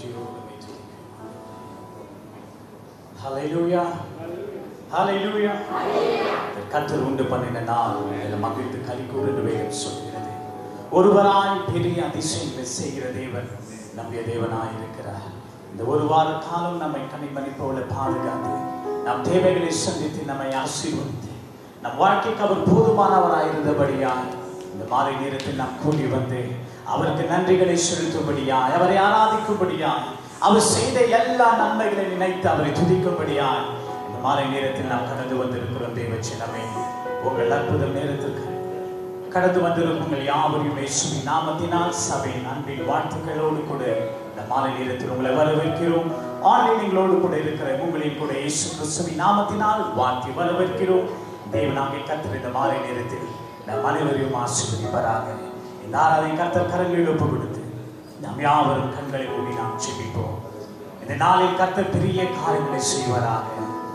ஹல்லேலூயா, ஹல்லேலூயா. கர்த்தர் உண்டு பண்ணின நாள் மகிழ்ந்து களிகூர் என்று வேதம் சொல்கிறது. ஒருவராய் பெரிய அதிசயங்களை செய்கிற தேவன் நம்முடைய தேவனாய் இருக்கிறார். இந்த ஒரு வார காலம் நம்மை கனிமணி போல பாதுகாத்து நம் தேவைகளை சந்தித்து நம்மை ஆசீர்வதித்து நம் வாழ்க்கைக்கு அவர் போதுமானவராய் இருந்தபடியால் இந்த மாலை நேரத்தில் நாம் கூடி வந்து அவருக்கு நன்றிகளை செலுத்தும்படியாய், அவரை ஆராதிக்கும்படியாய், அவர் செய்த எல்லா நன்மைகளை நினைத்து அவரை துதிக்கும்படியாய் இந்த மாலை நேரத்தில் நாம் கடந்து வந்திருக்கிறோம். தேவச்சனமே, உங்கள் அற்புத நேரத்திற்கு கடந்து வந்திருக்கும் உங்கள் யாவரையும் இயேசுவின் நாமத்தினால் சபையின் அன்பின் வாழ்த்துக்களோடு கூட இந்த மாலை நேரத்தில் உங்களை வரவேற்கிறோம். ஆன்லைனிங்களோடு கூட இருக்கிற உங்களையும் கூட இயேசு கிறிஸ்துவின் நாமத்தினால் வாழ்த்தி வரவேற்கிறோம். தேவனாகிய கர்த்தர் இந்த மாலை நேரத்தில் நம் அனைவரையும் ஆசீர்வதிப்பாராக. இந்த ஆராதனை கர்த்தர் கரங்களில் ஒப்பு கொடுத்து நாம் யாவரும் கண்களை மூடி நாம் ஜெபிப்போம். இந்த நாளில் கர்த்தர் பெரிய காரியங்களை செய்வாராக.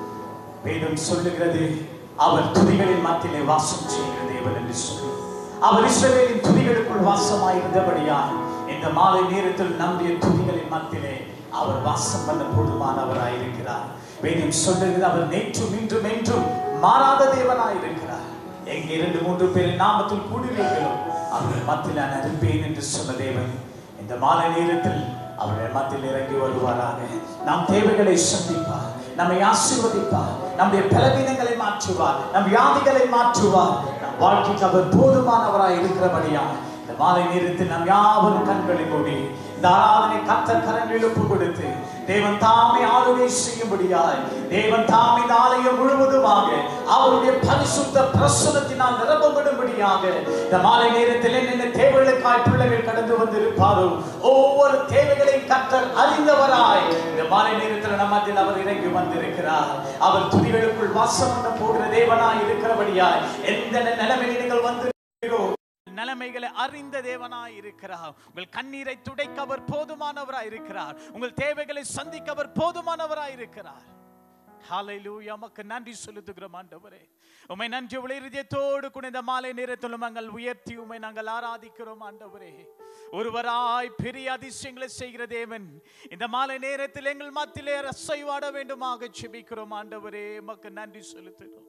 வேதம் சொல்லுகிறது, அவர் துதிகளின் மத்தியிலே வாசம் செய்கிற தேவன் என்று சொல்லி அவர் இஸ்ரவேலின் துதிகளுக்குள் வாசமாயிருந்தபடியால் இந்த மாலை நேரத்தில் நம்முடைய துதிகளின் மத்தியிலே அவர் வாசம் பண்ண போதுமானவராயிருக்கிறார். வேதம் சொல்லுகிறது, அவர் நேற்றும் இன்றும் என்றும் மாறாத தேவனாயிருக்கிறார். எங்கே 2-3 பேர் நாமத்தில் கூடுவீர்களோ அவர்கள் மத்தியில் நான் இருப்பேன் என்று சொன்ன தேவன் இந்த மாலை நேரத்தில் அவர்கள் மத்தியில் இறங்கி வருவாராக. நம் தேவைகளை சந்திப்பார், நம்மை ஆசீர்வதிப்பார், நம்முடைய பலவீனங்களை மாற்றுவார், நம் வியாதிகளை மாற்றுவார். நம் வாழ்க்கைக்கு அவர் போதுமானவராய் இருக்கிறபடியா இந்த மாலை நேரத்தில் நம் யாவரும் கண்களை மூடி இந்த ஆராதனை கர்த்தர் கரங்களில் ஒப்பு கொடுத்து தேவன் தாமே ஆளுகை செய்யும்படியாய், தேவன் தாமே இந்த ஆலயம் முழுவதுமாக அவருடைய பரிசுத்த பிரசன்னத்தினால் நிரப்பப்படும்படியாக இந்த மாலை நேரத்தில் என்னென்ன தேவைகளுக்காய் பிள்ளைகள் கடந்து வந்திருப்பாரோ ஒவ்வொரு தேவைகளையும் கர்த்தர் அறிந்தவராய் இந்த மாலை நேரத்தில் நம்மத்தில் அவர் இறங்கி வந்திருக்கிறார். அவர் துதிகளுக்குள் வாசம் பண்ண போகிற தேவனாய் இருக்கிறபடியாய் எந்த நிலைமையில் நீங்கள் வந்திருக்கிறீர்களோ நிலைமைகளை அறிந்த தேவனாய் இருக்கிறார். உங்கள் கண்ணீரை துடைக்க அவர் போதுமானவராய் இருக்கிறார். உங்கள் தேவைகளை சந்திக்க அவர் போதுமானவராய் இருக்கிறார். ஹல்லேலூயா. உமக்கு நன்றி செலுத்துகிறோம் ஆண்டவரே. உம்மை நன்றி உள்ள இதயத்தோடு கூட இந்த மாலை நேரத்தில் நாங்கள் உயர்த்தி உம்மை நாங்கள் ஆராதிக்கிறோம் ஆண்டவரே. ஒருவராய் பெரிய அதிசயங்களை செய்கிற தேவன் இந்த மாலை நேரத்தில் எங்கள் மத்தியிலே அசைவாட வேண்டுமாக ஜெபிக்கிறோம் ஆண்டவரே. உமக்கு நன்றி செலுத்துகிறோம்.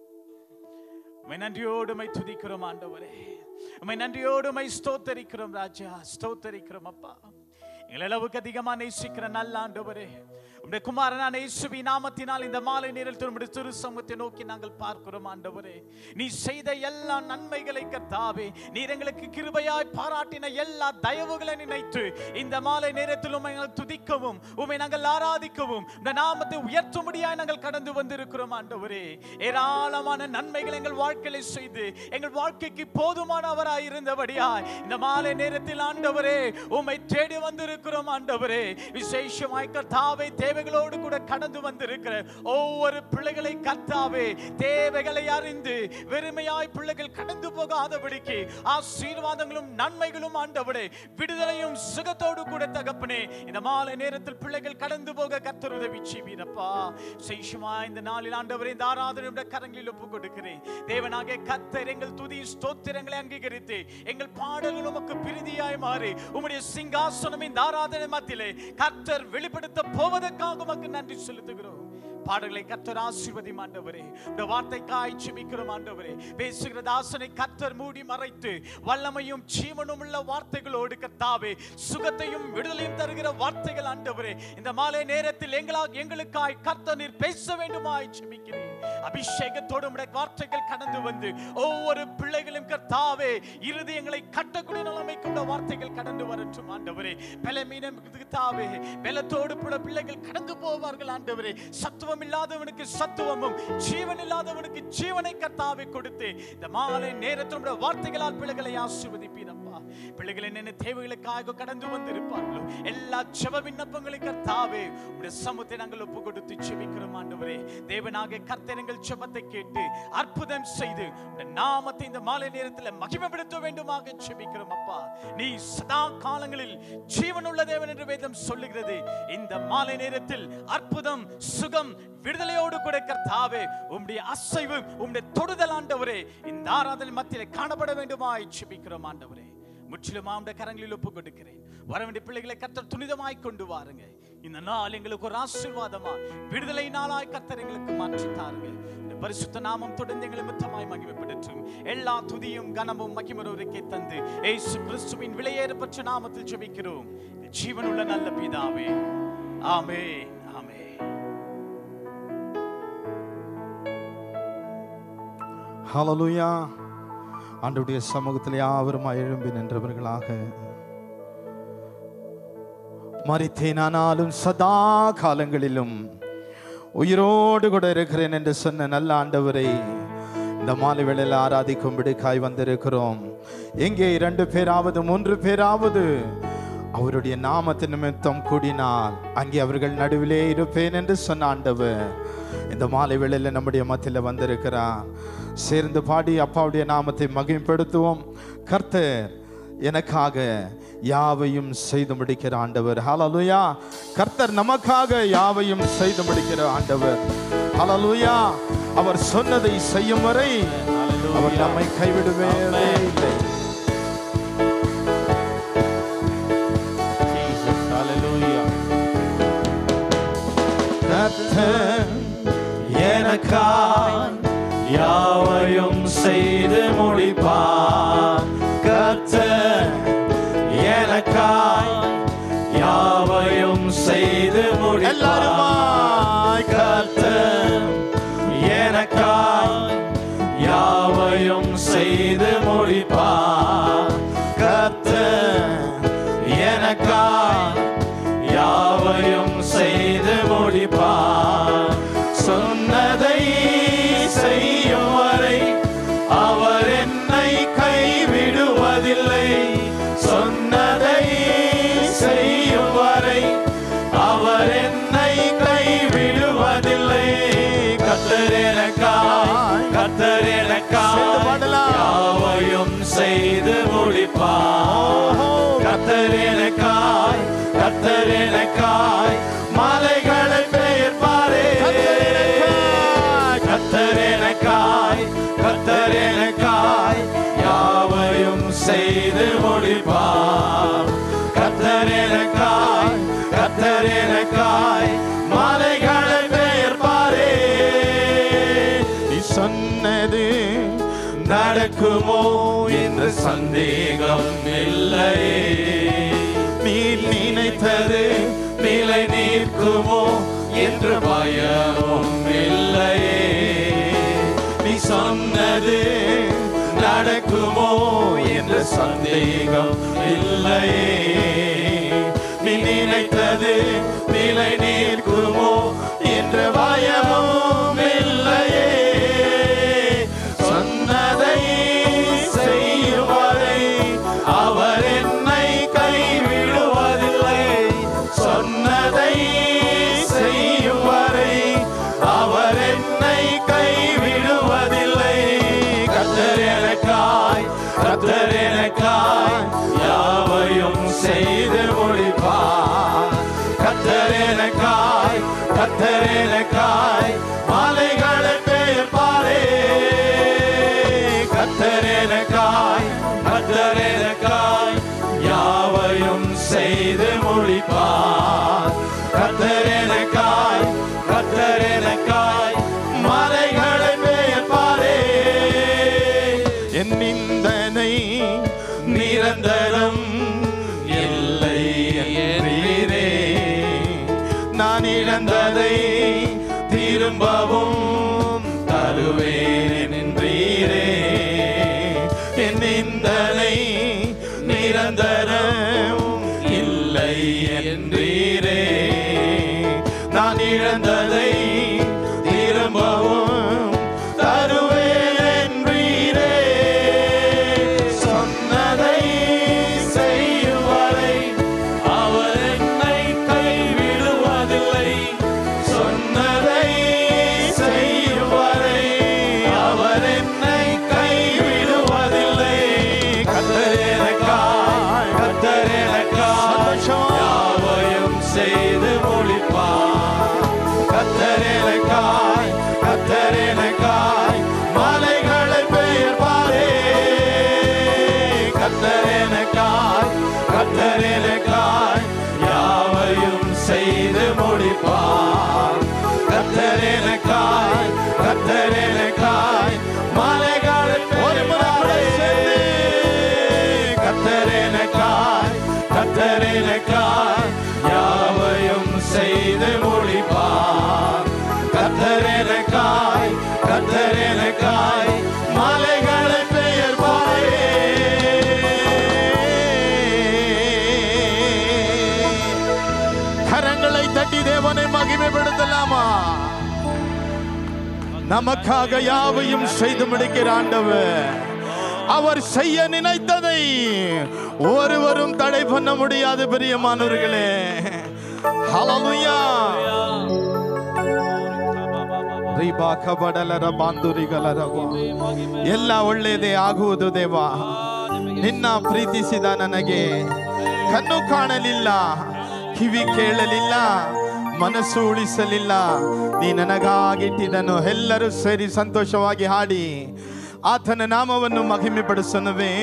உம்மை நன்றியோடு உம்மை துதிக்கிறோம் ஆண்டவரே. உம்மை நன்றியோடு உம்மை ஸ்தோத்தரிக்கிறோம் ராஜா, ஸ்தோத்தரிக்கிறோம் அப்பா. எங்கள் அளவுக்கு அதிகமாக நேசிக்கிற நல்ல ஆண்டவரே, உம்முடைய குமாரனான இயேசுவின் நாமத்தினால் இந்த மாலை நேரத்தில் உம்முடைய திரு சமூகத்தை நோக்கி நாங்கள் பார்க்கிறோம் ஆண்டவரே. நீ செய்த எல்லா நன்மைகளை கர்த்தாவே, நீர் எங்களுக்கு கிருபையாய் பாராட்டின எல்லா தயவுகளை நினைத்து இந்த மாலை நேரத்தில் உம்மை நாங்கள் துதிக்கவும் உம்மை நாங்கள் ஆராதிக்கவும் இந்த நாமத்தை உயர்த்தும்படியாய் நாங்கள் கடந்து வந்திருக்கிறோம் ஆண்டவரே. ஏராளமான நன்மைகள் எங்கள் வாழ்க்கையில செய்து எங்கள் வாழ்க்கைக்கு போதுமானவராய் இருந்தபடியாய் இந்த மாலை நேரத்தில் ஆண்டவரே உம்மை தேடி வந்திருக்கிறோம் ஆண்டவரே. விசேஷமாய் கர்த்தாவே தேவைகளோடு கூட கடந்து வந்திருக்கிற ஒவ்வொரு பிள்ளைகளை கர்த்தாவே தேவைகளை அறிந்து வெறுமையாய் பிள்ளைகள் கடந்து போகாதபடிக்கு ஆசீர்வாதங்களும் நன்மைகளும் ஆண்டவரே விடுதலையும் சுகத்தோடு கூட தகப்பனே இந்த மாலை நேரத்தில் பிள்ளைகள் கடந்து போக கர்த்தர் உதவி செய்வீரப்பா. விசேஷமாய் இந்த நாளில் ஆண்டவரே இந்த ஆராதனையுடைய கரங்களில் ஒப்பு கொடுக்கிறேன். தேவனாகிய கர்த்தர் எங்கள் துதி ஸ்தோத்திரங்களை அங்கீகரித்து எங்கள் பாடல்கள் உமக்கு பிரீதியாய் மாறி உம்முடைய சிங்காசனம் இந்த ஆராதனை மத்தியிலே கர்த்தர் வெளிப்படுத்த போவதற்காக உமக்கு நன்றி செலுத்துகிறோம். பாடல்களை கர்த்தர் ஆசீர்வதியும் ஆண்டவரே. இந்த வார்த்தைக்காய் ஜெபிக்கிறோம் ஆண்டவரே. பேசுகிற தாசனை கர்த்தர் மூடி மறைத்து வல்லமையும் ஜீவனும் உள்ள வார்த்தைகளோடு கர்த்தாவே சுகத்தையும் விடுதலையும் தருகிற வார்த்தைகள் ஆண்டவரே இந்த மாலை நேரத்தில் எங்களுக்காய் கர்த்தர் நீர் பேச வேண்டுமாய் ஜெபிக்கிறேன். அபிஷேகத்தோடு உம்முடைய வார்த்தைகள் கடந்து வந்து ஒவ்வொரு பிள்ளைகளும் கர்த்தாவே இருதயங்களை கட்டக்கூடிய நிலைமைக்கு உள்ள வார்த்தைகள் கடந்து வரட்டும் ஆண்டவரே. பலமீனம் கர்த்தாவே பலத்தோடு பிள்ளைகள் கடந்து போவார்கள் ஆண்டவரே. சத்துவம் இல்லாதவனுக்கு சத்துவமும் ஜீவன் இல்லாதவனுக்கு ஜீவனை கர்த்தாவே கொடுத்து இந்த மாலை நேரத்தில் வார்த்தைகளால் பிள்ளைகளை ஆசீர்வதிப்பீரப்பா. பிள்ளைகள் என்னென்ன தேவைகளுக்காக கடந்து வந்திருப்பார்களோ எல்லா ஜெப விண்ணப்பங்களை கர்த்தாவே உம்முடைய சமூகத்தை நாங்கள் ஒப்பு கொடுத்து ஜெபிக்கிறோம் ஆண்டவரே. தேவனாகிய கர்த்தர் எங்கள் ஜெபத்தை கேட்டு அற்புதம் செய்து உம்முடைய நாமத்தை இந்த மாலை நேரத்தில் மகிமைப்படுத்த வேண்டுமாக ஜெபிக்கிறோம் அப்பா. நீ சதா காலங்களில் ஜீவனுள்ள தேவன் என்று வேதம் சொல்லுகிறது. இந்த மாலை நேரத்தில் அற்புதம் சுகம் விடுதலையோடு கூட கர்த்தாவே உம்முடைய அசைவு உம்முடைய தொடுதல் ஆண்டவரே இந்த ஆராதனை மத்தியிலே காணப்பட வேண்டுமாய் ஜெபிக்கிறோம் ஆண்டவரே. முற்றிலும் ஆண்டவருடைய கரங்களில் ஒப்பு கொடுக்கிறேன். வரவேண்டிய பிள்ளைகளை கர்த்தர் துணிதமாய் கொண்டு வாருங்க. இந்த நாள் எங்களுக்கு ஒரு ஆசீர்வாதமா விடுதலை நாளாய் கர்த்தர் எங்களுக்கு மாற்றி தாருங்க. இந்த பரிசுத்த நாமம் தொடர்ந்து எங்களை மித்தமாய் மகிமைப்படட்டும். எல்லா துதியும் கனமும் மகிமையோருக்கே தந்து இயேசு கிறிஸ்துவின் விலையேறப்பட்ட நாமத்தில் ஜெபிக்கிறோம் ஜீவனுள்ள நல்ல பிதாவே. ஆமென், ஆமென். ஹல்லேலூயா. ஆண்டவருடைய சமூகத்தில் யாவருமாய் எழும்பி நின்றவர்களாக, மரித்தேனானாலும் சதா காலங்களிலும் உயிரோடு கூட இருக்கிறேன் என்று சொன்ன நல்ல ஆண்டவரை இந்த மாலை வேளையில் ஆராதிக்கும்படிக்காய் வந்திருக்கிறோம். எங்கே 2 பேராவது 3 பேராவது அவருடைய நாமத்தின் நிமித்தம் கூடினால் அங்கே அவர்கள் நடுவிலே இருப்பேன் என்று சொன்ன ஆண்டவர் இந்த மாலை வேளையில் நம்முடைய மத்தியில் வந்திருக்கிறார். சேர்ந்து பாடி அப்பாவுடைய நாமத்தை மகிமைப்படுத்துவோம். கர்த்தர் எனக்காக யாவையும் செய்து முடிக்கிற ஆண்டவர். ஹல்லேலூயா. கர்த்தர் நமக்காக யாவையும் செய்து முடிக்கிற ஆண்டவர். ஹல்லேலூயா. அவர் சொன்னதை செய்யும் வரை அவர் நம்மை கைவிடவே இல்லை. கர்த்தர் எனக்காய் யாவையும் செய்து முடிப்பார். கர்த்தர் எனக்காய் யாவையும் செய்து முடிப்பார். கர்த்தர் எனக்காய் யாவையும் செய்து முடிப்பார். கர்த்தர் எனக்காய் யாவையும் செய்து முடிப்பார். சொன்னதை செய்யும் வரை அவர் என்னை கைவிடுவதில்லை. சொன்னதை செய்யும் வரை அவர் என்னை கைவிடுவதில்லை. கர்த்தர் எனக்காய், கர்த்தர் எனக்காய் யாவையும் செய்து முடிப்பார். கர்த்தர் எனக்காய், கர்த்தர் எனக்காய் மலைகளை பெயர்ப்பாரே. கர்த்தர் எனக்காய், கர்த்தர் எனக்காய் யாவையும் செய்து முடிப்பார். கர்த்தர் எனக்காய், கர்த்தர் எனக்காய் மலைகளை பெயர்ப்பாரே. நீ சொன்னது நடக்குமோ என்று சந்தேகம் இல்லையே. நீ நினைத்தது நிலை நிற்குமோ என்று பயமும் இல்லையே. நீ சொன்னது நடக்குமோ என்று சந்தேகம் இல்லையே. நீ நினைத்தது நிலை நிற்குமோ என்று பயமும் இல்லையே. சொன்னதை செய்யும் வரை அவர் என்னை கைவிடுவதில்லை. சொன்னதை செய்யும் வரை அவர் என்னை கைவிடுவதில்லை. கர்த்தர் எனக்காய், கர்த்தர் எனக்காய் யாவையும் செய்து முடிப்பார். கர்த்தர் எனக்காய், கர்த்தர் எனக்காய் மலைகளை பெயர்ப்பாரே. கர்த்தர் எனக்காய், கர்த்தர் எனக்காய் யாவையும் செய்து முடிப்பார். கர்த்தர் எனக்காய், கர்த்தர் எனக்காய் மலைகளை பெயர்ப்பாரே. என் நிந்தனை நிரந்தரம் இல்லை என்றீரே. நான் இழந்ததை திரும்பவும் தருவேன் என்றீரே. என் நிந்தனை நிரந்தரம் இல்லை என்றீரே. நான் இழந்ததை திரும்பவும் தருவேன் என்றீரே. சொன்னதை செய்யும் வரை அவர் என்னை கைவிடுவதில்லை. சொன்னதை செய்யும் வரை அவர் என்னை கைவிடுவதில்லை. கர்த்தர் எனக்காய், கர்த்தர் எனக்காய் யாவையும் செய்து முடிப்பார். முடிப்பார். கர்த்தர் எனக்காய், கர்த்தர் எனக்காய் மலைகளை ஒரு முறை சேர்ந்து கர்த்தர் எனக்காய், கர்த்தர் எனக்காய் யாவையும் செய்து முடிப்பார். கர்த்தர் எனக்காய், கர்த்தர் எனக்காய் மலைகளை பெயர்ப்பாரே. கரங்களை தட்டி தேவனை மகிமைப்படுத்தலாமா? நமக்காக யாவையும் செய்து முடிக்கிற ஆண்டவர், அவர் செய்ய நினைத்ததை ஒருவரும் தடை பண்ண முடியாது. பிரியமானவர்களே, ஹல்லேலூயா. ಎಲ್ಲ ಒಳ್ಳೆಯದೇ ಆಗುವುದು ದೇವ. ನಿನ್ನ ಪ್ರೀತಿಸಿದ ನನಗೆ ಕಣ್ಣು ಕಾಣಲಿಲ್ಲ, ಕಿವಿ ಕೇಳಲಿಲ್ಲ, ಮನಸ್ಸು ಉಳಿಸಲಿಲ್ಲ. ನೀ ನನಗಾಗಿಟ್ಟಿದ್ದನು. ಎಲ್ಲರೂ ಸೇರಿ ಸಂತೋಷವಾಗಿ ಹಾಡಿ ಆತನ ನಾಮವನ್ನು ಮಹಿಮೆ ಪಡಿಸೋಣವೇ.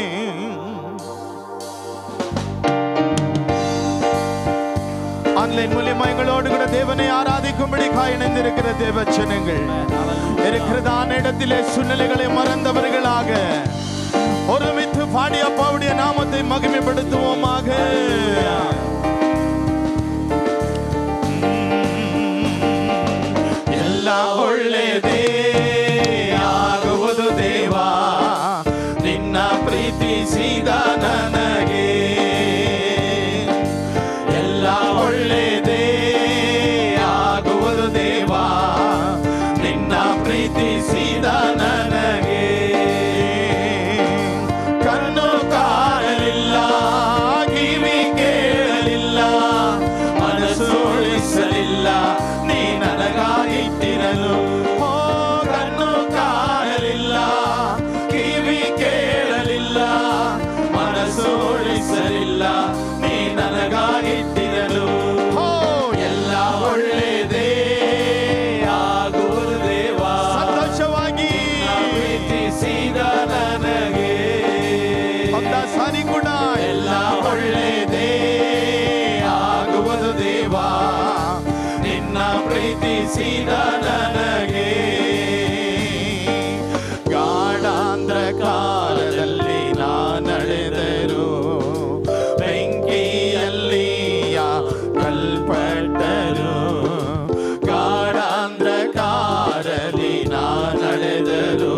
ஆன்லைன் மூலமா எங்களோடு கூட தேவனை ஆராதிக்கும்படிக்காய் இணைந்திருக்கிற தேவ ஜனங்கள் இருக்கிறதான இடத்திலே சூழ்நிலைகளை மறந்தவர்களாக ஒருமித்து பாடி அப்பாவுடைய நாமத்தை மகிமைப்படுத்துவோமாக. ಎಲ್ಲ ಒಳ್ಳೆಯದೇ ಆಗುವುದು ದೇವಾ, ನಿನ್ನ ಪ್ರೀತಿಸಿದ ನನಗೆ. ಎಲ್ಲ ಒಳ್ಳೆಯದೇ ಆಗುವುದು ದೇವಾ, ನಿನ್ನ ಪ್ರೀತಿಸಿದ ನನಗೆ. ಕಣ್ಣು ಕಾಣಲಿಲ್ಲ, ಕಿವಿ ಕೇಳಲಿಲ್ಲ, ಮನಸ್ಸು ಉಳಿಸಲಿಲ್ಲ, ನೀ ನನಗಾಗಿಟ್ಟಿರಲು. ಕಣ್ಣು ಕಾಣಲಿಲ್ಲ, ಕಿವಿ ಕೇಳಲಿಲ್ಲ, ಮನಸ್ಸು ಉಳಿಸಲಿಲ್ಲ, ನೀ ನನಗಾಗಿಟ್ಟಿರಲು. ಎಲ್ಲ ಒಳ್ಳೆಯದೇ ಆಗುವುದು ದೇವಾ, ಸಂತೋಷವಾಗಿ ಪ್ರೀತಿಸಿದ ನನಗೆ. ಸಾರಿ ಕೂಡ ಎಲ್ಲ ಒಳ್ಳೆಯದೇ ಆಗುವುದು ದೇವಾ, ನಿನ್ನ ಪ್ರೀತಿಸಿದ ನನಗೆ. ಗಾಢಾಂಧಕಾರದಲ್ಲಿ ನಾ ನಡೆದರು, ಬೆಂಕಿಯಲ್ಲಿಯ ಕಲ್ಪಟ್ಟರು. ಗಾಢಾಂಧಕಾರದಲ್ಲಿ ನಾ ನಡೆದರು,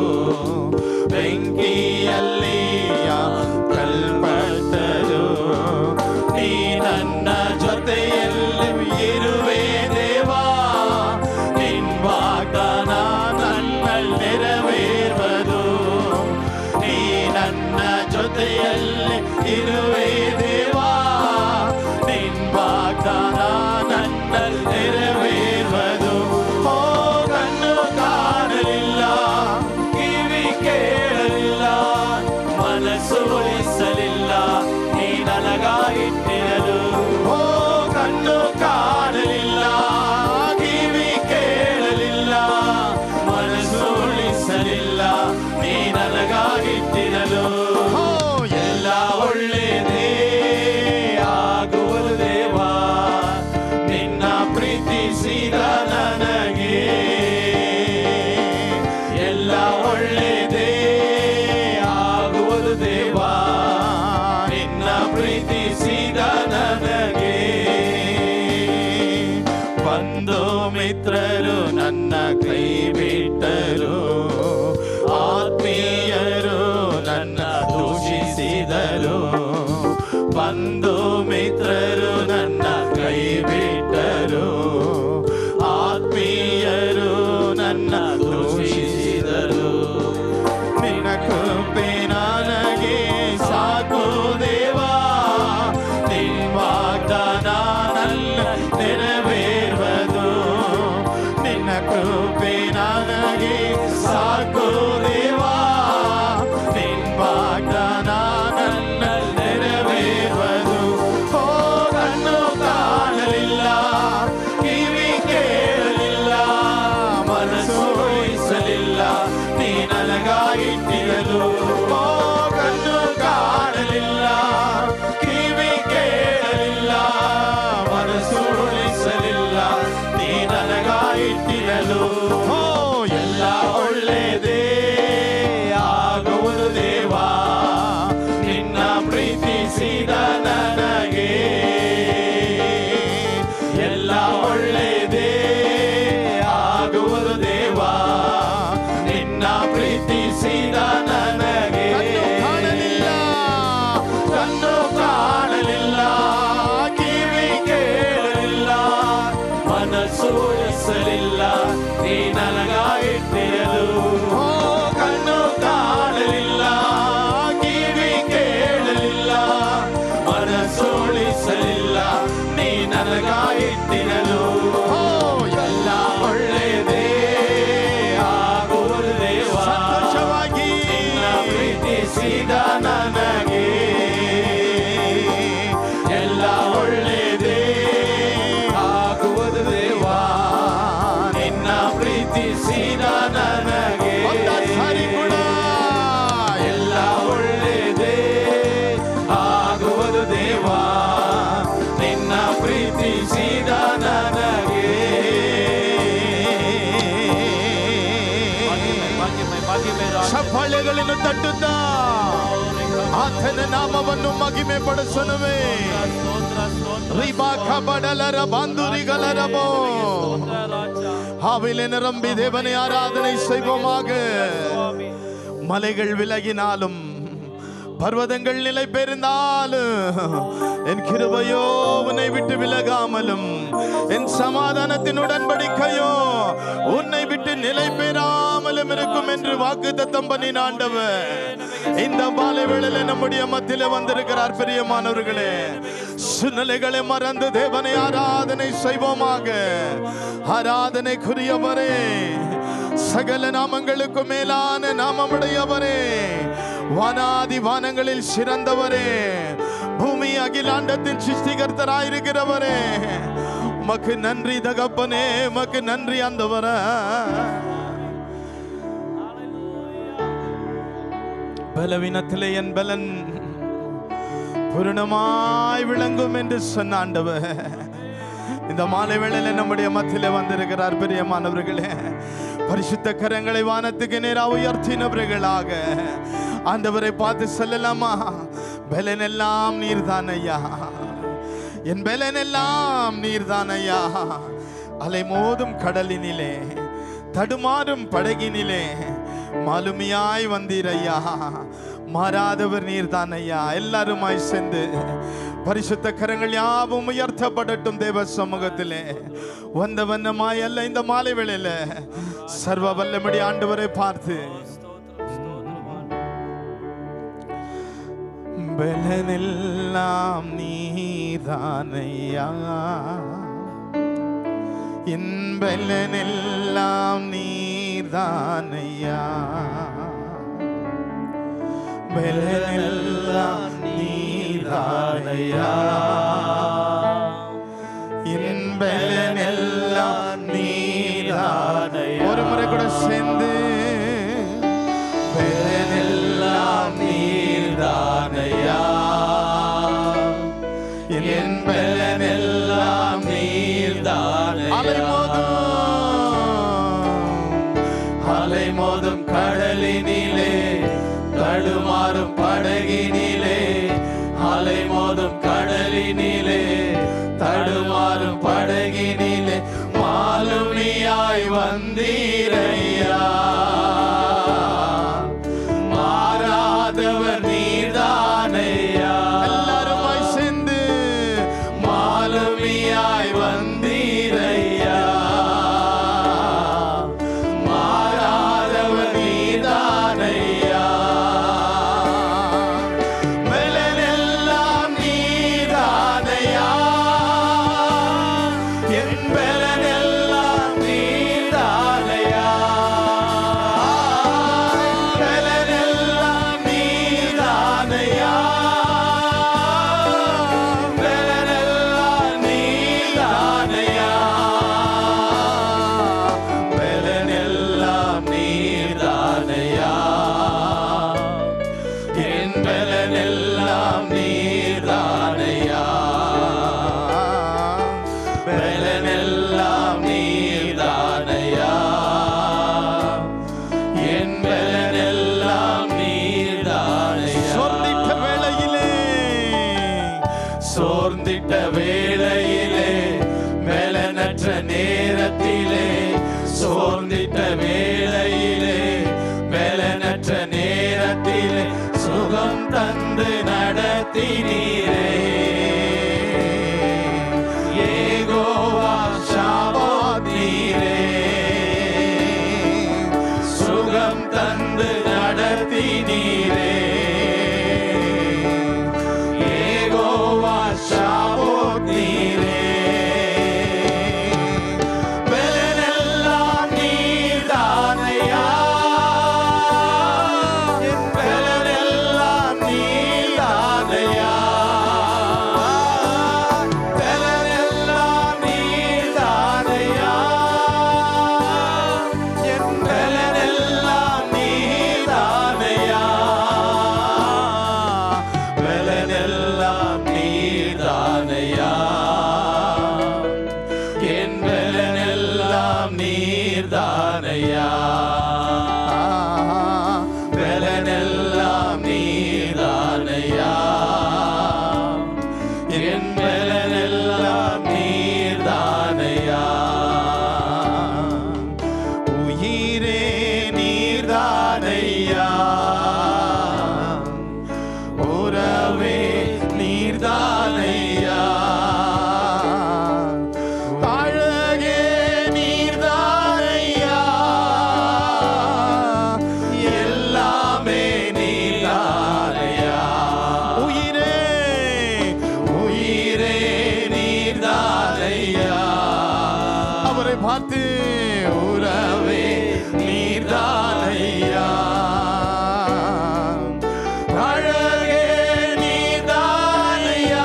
ಬೆಂಕಿಯಲ್ಲಿಯ ಕಲ್ಪಟ್ಟರು. ನೀ ನನ್ನ ಜೊತೆಯಲ್ಲಿ ಇರುವೆ ದೇವಾ, ನಿನ್ ವಾಗ್ದಾನ ನನ್ನಲ್ಲಿ ನೆರವೇರುವುದು. ನೀ ನನ್ನ ಜೊತೆಯಲ್ಲಿ ಇರುವೆ ದೇವಾ, ನಿನ್ ವಾಗ್ದಾನ ನನ್ನಲ್ಲಿ ನೆರವೇರುವುದು. ಓ ಕಣ್ಣು ಕಾಣಲಿಲ್ಲ, ಕಿವಿ ಕೇಳಲಿಲ್ಲ, ಮನಸ್ಸು ಉಳಿಸಲಿಲ್ಲ, ನೀ ನನಗಾಗಿಟ್ಟಿರಲು. ಓ ಕಣ್ಣು ಕಾಣಲಿಲ್ಲ, ಕಿವಿ ಕೇಳಲಿಲ್ಲ, ಮನಸ್ಸು ಉಳಿಸಲಿಲ್ಲ, ನೀ ನನಗಾಗಿಟ್ಟಿರಲು. ಎಲ್ಲ ಒಳ್ಳೆಯದೇ ಆಗುವುದು ದೇವಾ, ನಿನ್ನ ಪ್ರೀತಿಸಿದ ನನಗೆ. ಎಲ್ಲ ಒಳ್ಳೆಯದೇ ಆಗುವುದು ದೇವಾ, ನಿನ್ನ ಪ್ರೀತಿಸಿದ ನನಗೆ. ಬಂಧು ಮಿತ್ರರು ನನ್ನ ಕೈ ಬಿಟ್ಟರು, ಆತ್ಮೀಯರು ನನ್ನ ದೂಷಿಸಿದರು. ಬಂಧು ಮಿತ್ರರು ನನ್ನ ಕೈ ಬಿಟ್ಟರು, ಆತ್ಮೀಯರು ನನ್ನ ದೂಷಿಸಿದರು. ನಿನ್ನ ಕೃಪೆ ನನಗೆ ಸಾಕು ದೇವಾ, ನಿನ್ನ ವಾಗ್ದಾನ ನನ್ನ ನೆರವೇರುವುದು. ನಿನ್ನ ಕೃಪೆ ನನಗೆ ಸಾಕು ಸೋಲಿಸಲಿಲ್ಲ ನೀ ನನಗಾಗಿಟ್ಟಿರಲು. ಓ ಕಣ್ಣು ಕಾಣಲಿಲ್ಲ ಕಿವಿ ಕೇಳಲಿಲ್ಲ ಮನ ಸೋಲಿಸಲಿಲ್ಲ ನೀ ನನಗಾಗಿಟ್ಟಿರಲು. ಓ ಎಲ್ಲ ಒಳ್ಳೆಯದೇ ಆಗುವುದು ದೇವ. ಸಂತೋಷವಾಗಿ ನಿನ್ನ ಪ್ರೀತಿಸಿದ ನನಗೆ ಎಲ್ಲ ಒಳ್ಳೆಯದೇ ಆಗುವುದು ದೇವ. ನಿನ್ನ ಪ್ರೀತಿಸಿದ ನನಗೆ ಸರಿ ಕೂಡ ಎಲ್ಲ ಒಳ್ಳೆಯದೇ ಆಗುವುದು ದೇವ. ನಿನ್ನ ಪ್ರೀತಿಸಿದ ನನಗೆ. ಚಪ್ಪಾಳೆಗಳನ್ನು ತಟ್ಟುತ್ತಾ ಆತನ ನಾಮವನ್ನು ಮಹಿಮೆ ಪಡಿಸನುವೆ. ರಿಬಾಕ ಬಡಲರ ಬಾಂಧುರಿಗಳರಬೋ ஆவிலே நிரம்பி தேவனை ஆராதனை செய்வோமாக. மலைகள் விலகினாலும் பர்வதங்கள் நிலை பெயர்ந்தாலும் என் கிருபையோ உன்னை விட்டு விலகாமலும் என் சமாதானத்தின் உடன்படிக்கையோ உன்னை விட்டு நிலை பெறாமலும் இருக்கும் என்று வாக்குத்தத்தம் பண்ணின ஆண்டவர் இந்த மாலை வேளையில நம்முடைய மத்தியில வந்திருக்கிறார். பிரியமானவர்களே, சூழ்நிலைகளை மறந்து தேவனை ஆராதனை செய்வோமாக. ஆராதனைக்குரியவரே, சகல நாமங்களுக்கு மேலான நாமமுடையவரே, வானாதி வானங்களில் சிறந்தவரே, பூமி அகிலாண்டத்தின் சிருஷ்டிகர்த்தராயிருக்கிறவரே, உமக்கு நன்றி தகப்பனே, உமக்கு நன்றி ஆண்டவரே. பலவீனத்திலே என் பலன் பூரணமாய் விளங்கும் என்று சொன்ன ஆண்டவர் இந்த மாலை வேளையில நம்முடைய மத்தியிலே வந்திருக்கிறார். பிரியமானவர்களே, பரிசுத்த கரங்களை வானத்துக்கு நேராக உயர்த்தினவர்களாக ஆண்டவரை பார்த்து சொல்லலாமா? பலன் எல்லாம் நீர்தான் ஐயா, என் பலன் எல்லாம் நீர்தான் ஐயா. அலை மோதும் கடலினிலே தடுமாறும் படகினிலே மாலுமியாய் வந்தீர் ஐயா. மாறாதவர் நீர்தான் ஐயா. எல்லாருமாய் சேர்ந்து பரிசுத்த கரங்கள் யாவும் உயர்த்தப்படட்டும் தேவ சமூகத்திலே. வந்த வண்ணமாய் அல்ல, இந்த மாலை வேளையில சர்வ வல்லமடி ஆண்டவரை பார்த்து பலனெல்லாம் நீர்தான் ஐயா, என் பலனெல்லாம் நீர்தான் ஐயா, பலனெல்லாம் நீர்தான் ஐயா, என் பலனெல்லாம் நீர்தான் ஐயா. ஒரு முறை கூட சேர்ந்து பலனெல்லாம் நீர்தான் ஐயா, என் பலனெல்லாம் நீர்தான் ஐயா. அலை மோதும் கடலினிலே தடுமாறும் படகினிலே, அலை மோதும் கடலினிலே தடுமாறும் படகினிலே மாலுமியாய் வந்தீரையா. மாறாதவர் நீர்தானையா. எல்லாருமாய் சேர்ந்து மாலுமியாய் வந்தீரையா. மாறாதவர் நீர்தானையா. பலனெல்லாம் நீர்தானையா, என் பலனெல்லாம் நீர்தானையா. பலனெல்லாம் நீர்தானையா, பலனெல்லாம் நீர்தானையா. பலனெல்லாம் நீர்தானையா, என் பலனெல்லாம் நீர்தானையா. பலனெல்லாம் நீர்தானையா, என் பலனெல்லாம் நீர்தானையா. சோர்ந்திட்ட வேளையிலே, சோர்ந்திட்ட வேளையிலே, பலனற்ற நேரத்திலே, சோர்ந்திட்ட வேளையிலே, பலனற்ற நேரத்திலே சுகம் தந்து நடத்தினீரே. யெகோவா ஷாமா பலனெல்லாம் நீர்தானையா, பலனெல்லாம் நீர்தானையா, என் பலனெல்லாம் நீர்தானையா. உயிரே நீர்தானையா, உறவே நீர்தானையா, அழகே நீர்தானையா, எல்லாமே நீர்தானையா. உயிரே உயிரே நீர்தானையா, அவரை பார்த்து உறவே நீர்தானையா, அழகே நீர்தானையா,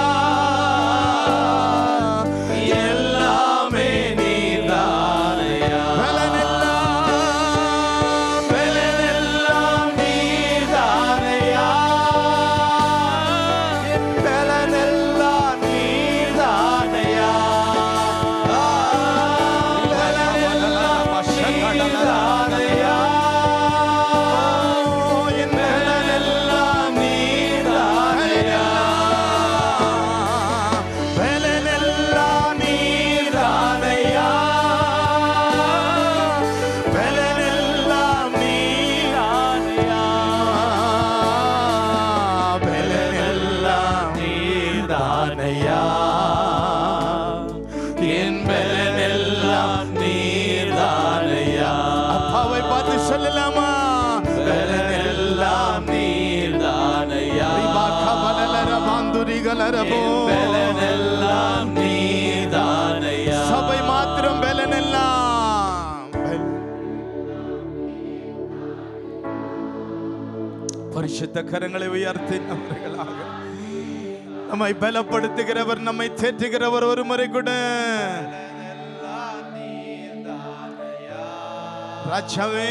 எல்லாமே நீர்தானையா. பலனெல்லாம் பலனெல்லாம் நீர்தானையா, என் பலனெல்லாம் நீர்தானையா, பலனெல்லாம் நீர்தானையா, என் பலனெல்லாம் நீர்தானையா, பலனெல்லாம் நீர்தானையா, பலனெல்லாம் நீர்தானையா, பலனெல்லாம் நீர்தானையா, என் பலனெல்லாம் நீர்தானையா. அப்பாவை பார்த்து சொல்லலாமா? பலனெல்லாம் நீர்தானையா, பலனெல்லாம் நீர்தானையா, சபை மாத்திரம் பலனெல்லாம். பரிசுத்த கரங்களை உயர்த்தி நம்பர்களாக நம்மை பலப்படுத்துகிறவர், நம்மை தேற்றுகிறவர் ஒரு முறை கூட ராஜாவே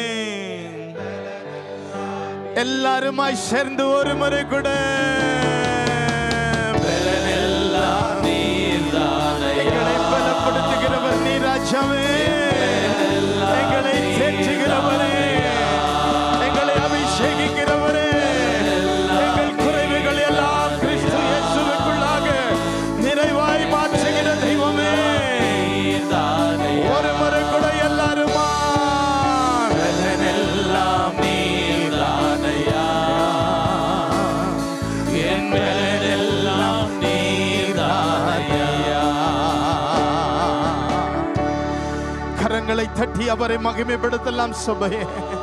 எல்லாருமாய் சேர்ந்து ஒரு முறை கூட பலனெல்லாம் நீர்தானையா, எங்களை பலப்படுத்துகிறவர் நீ ராஜாவே, எங்களை தேற்றுகிறவரே, எங்களை அபிஷேகிக்கிறவரே, எங்கள் குறைவுகள் எல்லாம் கிறிஸ்து இயேசுவுக்குள்ளாக நிறைவாய் மாற்றுகிற தெய்வமே, ஒரு முறை கூட எல்லாருமா பலனெல்லாம் நீர்தானையா, என் பலனெல்லாம் நீர்தானையா. கரங்களை தட்டி அவரை மகிமைப்படுத்தலாம் சபையே.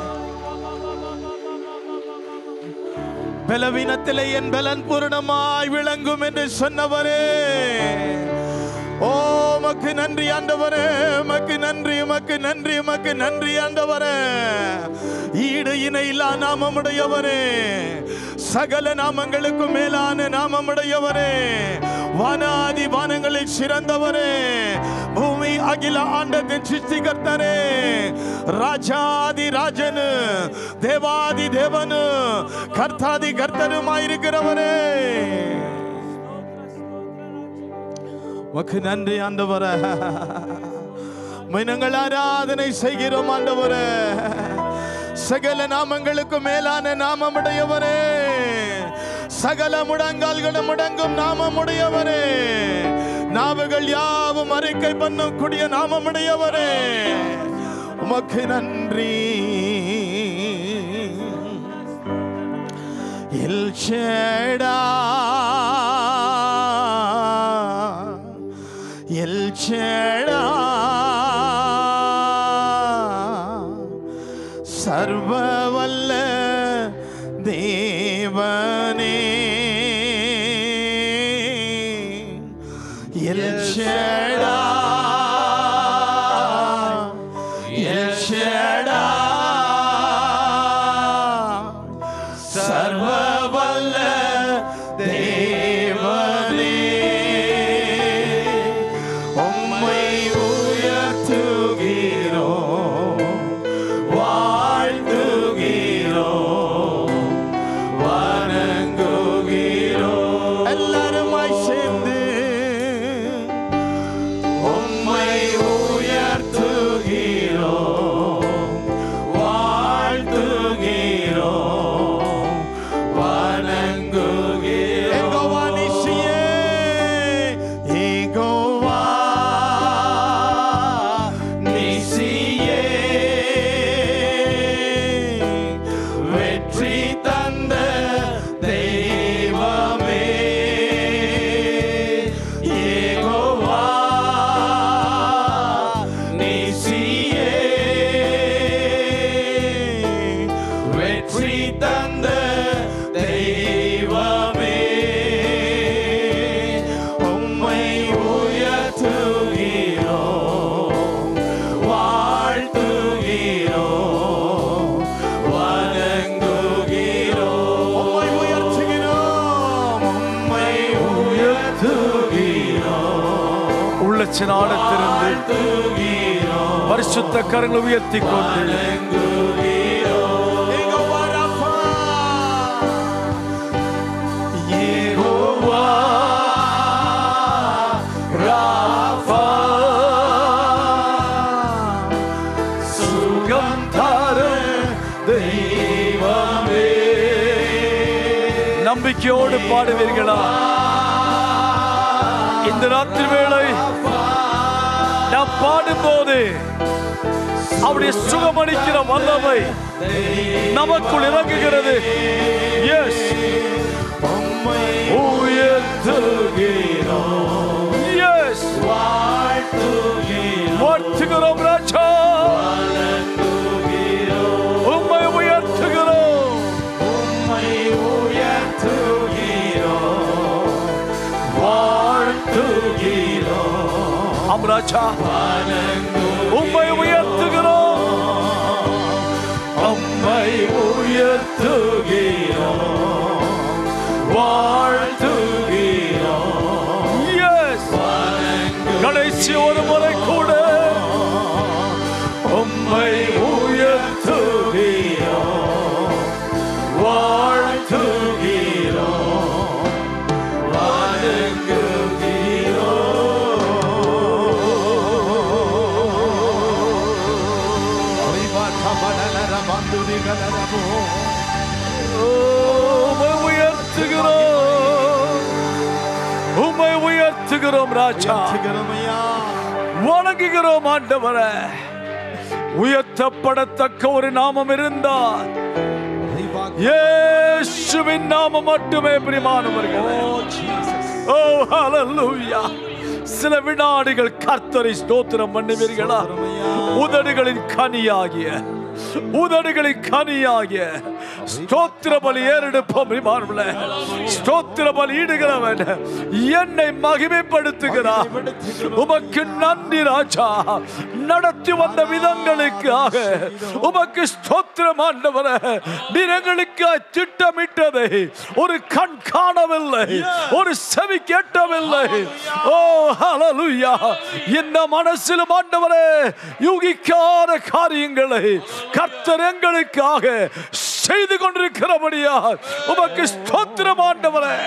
பலவீனத்திலே என் பலன் பூரணமாய் விளங்கும் என்று சொன்னவரே, ஓ மக்கு நன்றி ஆண்டவரே, மக்கு நன்றி, மக்கு நன்றி, மக்கு நன்றி ஆண்டவரே. ஈடு இணையில்லா நாமமுடையவரே, சகல நாமங்களுக்கும் மேலான நாமமுடையவரே, வானாதி வானங்களில் சிறந்தவரே, பூமி அகில ஆண்டத்தின் சிருஷ்டிகர்த்தரே, ராஜாதி ராஜனு, தேவாதி தேவனு, கர்த்தாதி கர்த்தருமாயிருக்கிறவரே, உமக்கு நன்றி ஆண்டவரே. நாங்கள் ஆராதனை செய்கிறோம் ஆண்டவரே. சகல நாமங்களுக்கு மேலான நாமமுடையவரே, சகல முடங்கால்களும் முடங்கும் நாமமுடையவரே, நாவுகள் யாவும் அறிக்கை பண்ணக்கூடிய நாமமுடையவரே, உமக்கு நன்றி. எல் ஷேடாய், எல் ஷேடாய், சர்வவல்ல தேவனே, எல் ஷேடாய், எல் ஷேடாய், சர்வவல்ல தேவனே, உம்மை உயர்த்துகிறோம், வாழ்த்துகிறோம், வணங்குகிறோம். எல்லாருமாய் சேர்ந்து பிரச்சனை ஆழத்திலிருந்து பரிசுத்த கரங்களை உயர்த்தி கொண்டு நம்பிக்கையோடு பாடுவீர்களா? இந்த ராத்திரி வேளை நாம் பாடும்போது அவருடைய சுகமளிக்கிற வல்லமை நமக்குள் இறங்குகிறது. எஸ், எஸ், வாழ்த்துகிறோம் ராஜா, உம்மை உயர்த்துகிறோம், ராஜா, உம்மை உயர்த்துகிறோம், உம்மை உயர்த்துகிறோம், வாழ்த்துகிறோம். எஸ், கடைசி ஒரு முறை கூட உம்மை உயர்த்துகிறோம், வாழ்த்துகிறோம், உம்மை உயர்த்துகிறோம் ராஜா, வணங்குகிறோம் ஆண்டவரே. உயர்த்தப்படத்தக்க ஒரு நாமம் இருந்தால் இயேசுவின் நாமம் மட்டுமே. பிரியமானவர்களே, ஓ ஹல்லேலூயா. சில வினாடிகள் கர்த்தரை ஸ்தோத்திரம் பண்ணுவீர்களா? உதடுகளின் கனியாகிய ஸ்தோத்திர பலி ஏறெடுப்போம். ஸ்தோத்திர பலி இடுகிறவன் என்னை மகிமைப்படுத்துகிறார். உமக்கு நன்றி ராஜா, நடத்தி வந்த விதங்களுக்காக உமக்கு ஸ்தோத்திரம் ஆண்டவரே. நீங்களுக்கு திட்டமிட்டதை ஒரு கண் காணவில்லை, ஒரு செவி கேட்டவில்லை. ஓ ஹல்லேலூயா. இந்த மனசிலும் ஆண்டவரே யூகிக்காத காரியங்களை கர்த்தர் எங்களுக்காக செய்து கொண்டிருக்கிறபடியா உமக்கு ஸ்தோத்திரம் ஆண்டவரே.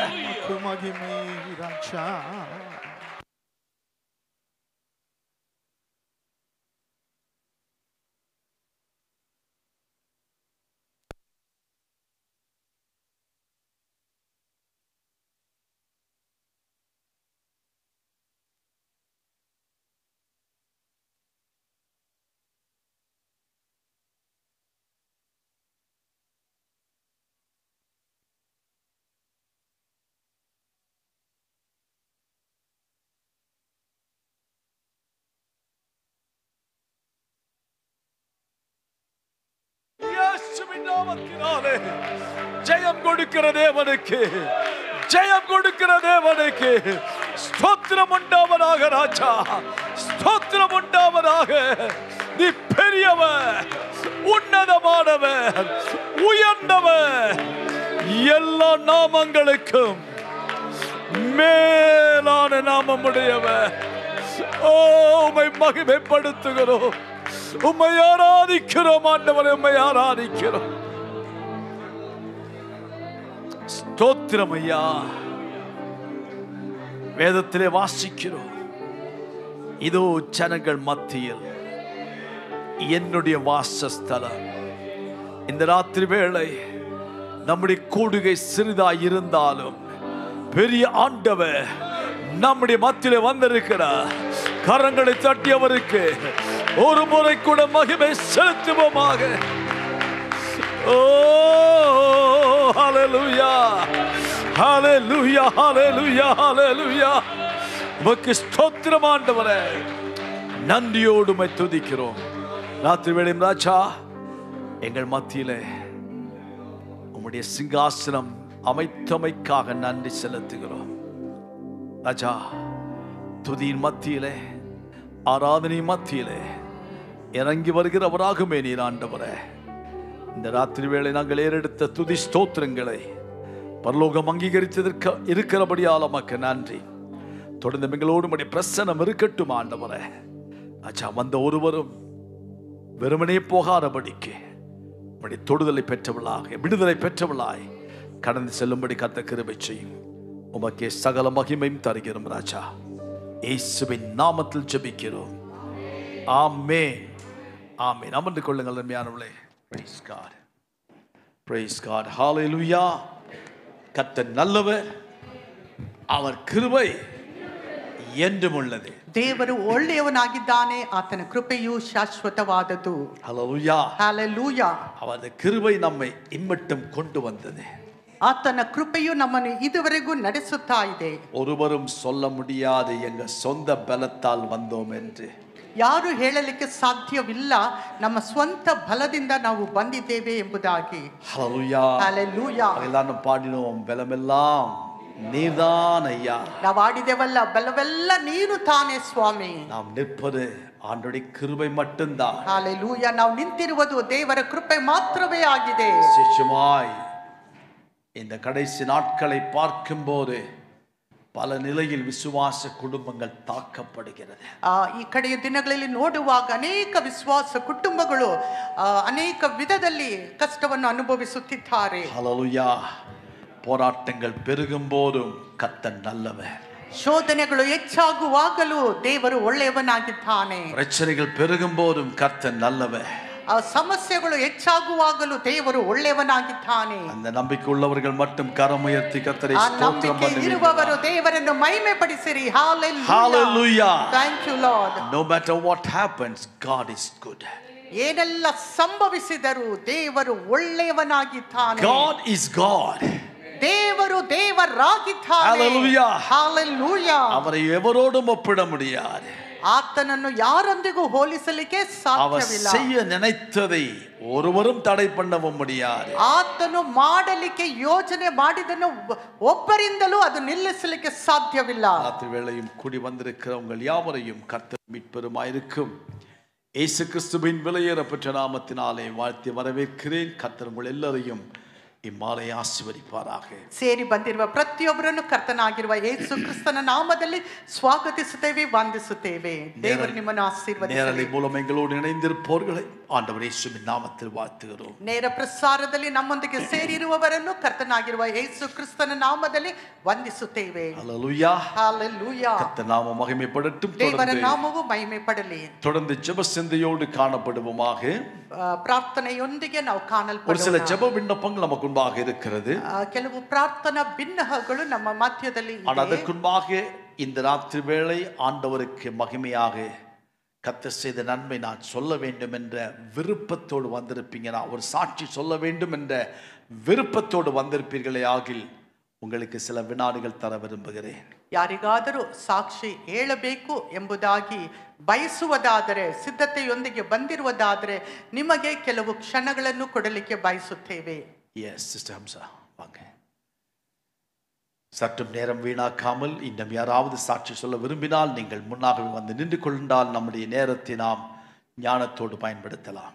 ஜெயம் கொடுக்கிற தேவனுக்கு, ஜெயம் கொடுக்கிற தேவனுக்கு ஸ்தோத்திரம் உண்டாவதாக ராஜா, ஸ்தோத்திரம் உண்டாவதாக. நீ பெரியவர், உன்னதமானவர், உயர்ந்தவர், எல்லா நாமங்களுக்கும் மேலான நாமம் உடையவர். ஓ, உம்மை மகிமைப்படுத்துகிறோம், உம்மை ஆராதிக்கிறோம் ஆண்டவரே, உம்மை ஆராதிக்கிறோம். ஸ்தோத்திரம் ஐயா. வேதத்திலே வாசிக்கிறோம், இதோ ஜனங்கள் மத்தியில் என்னுடைய வாசஸ்தலம். இந்த ராத்திரி வேளை நம்முடைய கூடுகை சிறிதாய் இருந்தாலும் பெரிய ஆண்டவர் நம்முடைய மத்தியிலே வந்திருக்கிறார். கரங்களை தட்டியவருக்கு ஒரு முறை கூட மகிமை செலுத்துவோமாக. ஓ ஹல்லேலூயா, ஹல்லேலூயா, ஹல்லேலூயா, ஹல்லேலூயா. உமக்கு ஸ்தோத்திரம் ஆண்டவரே, நன்றியோடு உம்மை துதிக்கிறோம். ராத்திரி வேளையும் ராஜா, எங்கள் மத்தியிலே உம்முடைய சிங்காசனம் அமைத்தமைக்காக நன்றி செலுத்துகிறோம் ராஜா. துதியின் மத்தியிலே, ஆராதனை மத்தியிலே இறங்கி வருகிறவராகுமே நீர் ஆண்டவரே. இந்த ராத்திரி வேளை நாங்கள் ஏறெடுத்த துதி ஸ்தோத்திரங்களை பரலோகம் அங்கீகரித்ததற்கு இருக்கிறபடியால் உமக்கு நன்றி. தொடர்ந்து எங்களோடு உம்முடைய பிரசன்னம் இருக்கட்டும் ஆண்டவரே. அச்சா வந்த ஒருவரும் வெறுமனே போகாதபடிக்கு உம்முடைய தொடுதலை பெற்றவளாக, விடுதலை பெற்றவளாய் கடந்து செல்லும்படி கர்த்தர் கிருபை செய்யும். உமக்கே சகல மகிமையும் தருகிறோம் ராஜா. இயேசுவின் நாமத்தில் ஜெபிக்கிறோம். ஆமென், ஆமென். அமர்ந்து கொள்ளுங்கள் அருமையானவர்களே. Praise God, praise God, hallelujah. கர்த்தர் நல்லவர், அவர் கிருபை என்றும் உள்ளது. ದೇವರು ಒಳ್ಳೆಯವನಾಗಿದ್ದಾನೆ, ಆತನ ಕೃಪೆಯು ಶಾಶ್ವತವಾದದ್ದು. Hallelujah, Hallelujah. அவரது கிருபை நம்மை இம்மட்டும் கொண்டு வந்தது. ಆತನ ಕೃಪೆಯು ನಮ್ಮನ್ನು ಇದುವರೆಗೂ ನಡೆಸುತ್ತಾ ಇದೆ. ஒருவரும் சொல்ல முடியாது எங்க சொந்த பலத்தால் வந்தோம் என்று. ಯಾರು ಹೇಳಲಿಕ್ಕೆ ಸಾಧ್ಯವಿಲ್ಲ ನಮ್ಮ ಸ್ವಂತ ಬಲದಿಂದ ನಾವು ಬಂದಿದ್ದೇವೆ ಎಂಬುದಾಗಿ. Hallelujah, Hallelujah. எல்லாரும் பாடினோம், பலமெல்லாம் நீதான் ஐயா. ನಾವು ಆಡಿದೆವಲ್ಲ, ಬಲವೆಲ್ಲ ನೀನು ತಾನೇ ಸ್ವಾಮಿ. நாம் நிற்பது ஆண்டவருடைய கிருபை மட்டும்தான். Hallelujah. ನಾವು ನಿಂತಿರುವುದು ದೇವರ ಕೃಪೆ ಮಾತ್ರವೇ ಆಗಿದೆ. விசேஷமாய் இந்த கடைசி நாட்களை பார்க்கும்போது பல நிலையில் விசுவாச குடும்பங்கள் தாக்கப்படுகிறது. ಈ ಕಡೆಯ ದಿನಗಳಲ್ಲಿ ನೋಡುವಾಗ ಅನೇಕ ವಿಶ್ವಾಸ ಕುಟುಂಬಗಳು ಅನೇಕ ವಿಧದಲ್ಲಿ ಕಷ್ಟವನ್ನು ಅನುಭವಿಸುತ್ತಿದ್ದಾರೆ. ஹல்லேலூயா. போராட்டங்கள் பெருகும் போதும் கர்த்தர் நல்லவர். ಶೋಧನೆಗಳು ಹೆಚ್ಚಾಗುವಾಗಲೂ ದೇವರು ಒಳ್ಳೆಯವನಾಗಿದ್ದಾನೆ. பிரச்சனைகள் பெருகும் போதும் கர்த்தர் நல்லவர். ಸಮಸ್ಯೆಗಳು ಹೆಚ್ಚಾಗುವಾಗಲೂ ದೇವರು ಒಳ್ಳೆಯವನಾಗಿದ್ದಾನೆ. அந்த நம்பிக்கை உள்ளவர்கள் மட்டும் கரம் உயர்த்தி கர்த்தரை ஸ்தோத்திரம் பண்ணுவீர்கள். ಇರುವವರು ದೇವರನ್ನು ಮಹಿಮೆ ಪಡಿಸಿರಿ. Hallelujah. Thank you Lord. No matter what happens, God is good. ಏನೆಲ್ಲ ಸಂಭವಿಸಿದರೂ ದೇವರು ಒಳ್ಳೆಯವನಾಗಿದ್ದಾನೆ. God is God. ದೇವರು ದೇವರಾಗಿದ್ದಾನೆ. Hallelujah. Hallelujah. அவரை எவரோடும் ஒப்பிட முடியாது. ಆತನನ್ನು ಯಾರೊಂದಿಗೂ ಹೋಲಿಸಲಿಕ್ಕೆ அவர் ಸಾಧ್ಯವಿಲ್ಲ. செய்ய நினைத்ததை ஒருவரும் தடை பண்ணவும் முடியாது. ಆತನು ಮಾಡಲಿಕ್ಕೆ ಯೋಚನೆ ಮಾಡಿದನ್ನು ಒಬ್ಬರಿಂದಲೂ ಅದು ನಿಲ್ಲಿಸಲಿಕ್ಕೆ ಸಾಧ್ಯವಿಲ್ಲ. ராத்திரி வேளையும் கூடி வந்திருக்கிறவங்கள் யாவரையும் கர்த்தர் மீட்பெருமாயிருக்கும் இயேசு கிறிஸ்துவின் விலையேறப்பெற்ற நாமத்தினாலே வாழ்த்தி வரவேற்கிறேன். கர்த்தர் உங்கள் எல்லாரையும் இம்மாலை ஆசீர்வதிப்பாராக. ಸೇರಿ ಬಂದಿರುವ ಪ್ರತಿಯೊಬ್ಬರನ್ನು ಕರ್ತನಾಗಿರುವ ಯೇಸು ಕ್ರಿಸ್ತನ ನಾಮದಲ್ಲಿ ಸ್ವಾಗತಿಸುತ್ತೇವೆ, ವಂದಿಸುತ್ತೇವೆ. ದೇವರು ನಿಮ್ಮನ್ನು ಆಶೀರ್ವದಿಸಲಿ. நேரலை மூலம் எங்களோடு இணைந்திருப்பவர்களை ஆண்டவர் இயேசுவின் நாமத்தில் வாழ்த்துகிறோம். ನೇರ ಪ್ರಸಾರದಲ್ಲಿ ನಮ್ಮೊಂದಿಗೆ ಸೇರಿರುವವರನ್ನು ಕರ್ತನಾಗಿರುವ ಯೇಸು ಕ್ರಿಸ್ತನ ನಾಮದಲ್ಲಿ ವಂದಿಸುತ್ತೇವೆ. ஹல்லேலூயா. Hallelujah. கர்த்தர் நாம மகிமைப்படட்டும். ದೇವರ ನಾಮವು ಮಹಿಮೆ ಪಡಲಿ. தொடர்ந்து ஜெப சிந்தையோடு காணப்படுவோமாக. ಪ್ರಾರ್ಥನೆಯೊಂದಿಗೆ ನಾವು ஒரு சில ಕಾಣಲ್ಪಡೋಣ. ஜெப விண்ணப்பங்கள் நமக்கு முன்பாக இருக்கிறது. ಕೆಲವು ಪ್ರಾರ್ಥನಾ ಭಿನ್ನಹಗಳು ನಮ್ಮ ಮಧ್ಯದಲ್ಲಿ ಇದೆ. ஆனால் அதற்குன்பாக இந்த ராத்திரி வேளை ஆண்டவருக்கு மகிமையாக கர்த்தர் செய்த நன்மை நான் சொல்ல வேண்டும் என்ற விருப்பத்தோடு வந்திருப்பீங்க. நான் ஒரு சாட்சி சொல்ல வேண்டும் என்ற விருப்பத்தோடு வந்திருப்பீர்களே ஆகில் உங்களுக்கு சில வினாடிகள் தர விரும்புகிறேன். ಯಾರಿಗಾದರೂ ಸಾಕ್ಷಿ ಹೇಳಬೇಕು ಎಂಬುದಾಗಿ ಬಯಸುವುದಾದರೆ, ಸಿದ್ಧತೆಯೊಂದಿಗೆ ಬಂದಿರುವುದಾದರೆ ನಿಮಗೆ ಕೆಲವು ಕ್ಷಣಗಳನ್ನು ಕೊಡಲಿಕ್ಕೆ ಬಯಸುತ್ತೇವೆ. எஸ் சிஸ்டர் ஹம்சா வாங்க. சற்றும் நேரம் வீணாக்காமல் இன்னும் யாராவது சாட்சி சொல்ல விரும்பினால் நீங்கள் முன்னாகவே வந்து நின்று கொண்டால் நம்முடைய நேரத்தை நாம் ஞானத்தோடு பயன்படுத்தலாம்.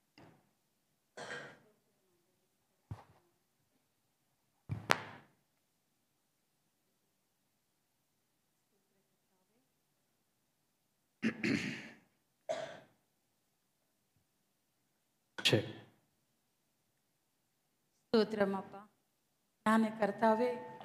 ஸ்தோத்திரமாப்பா. நான் கர்த்தாவே,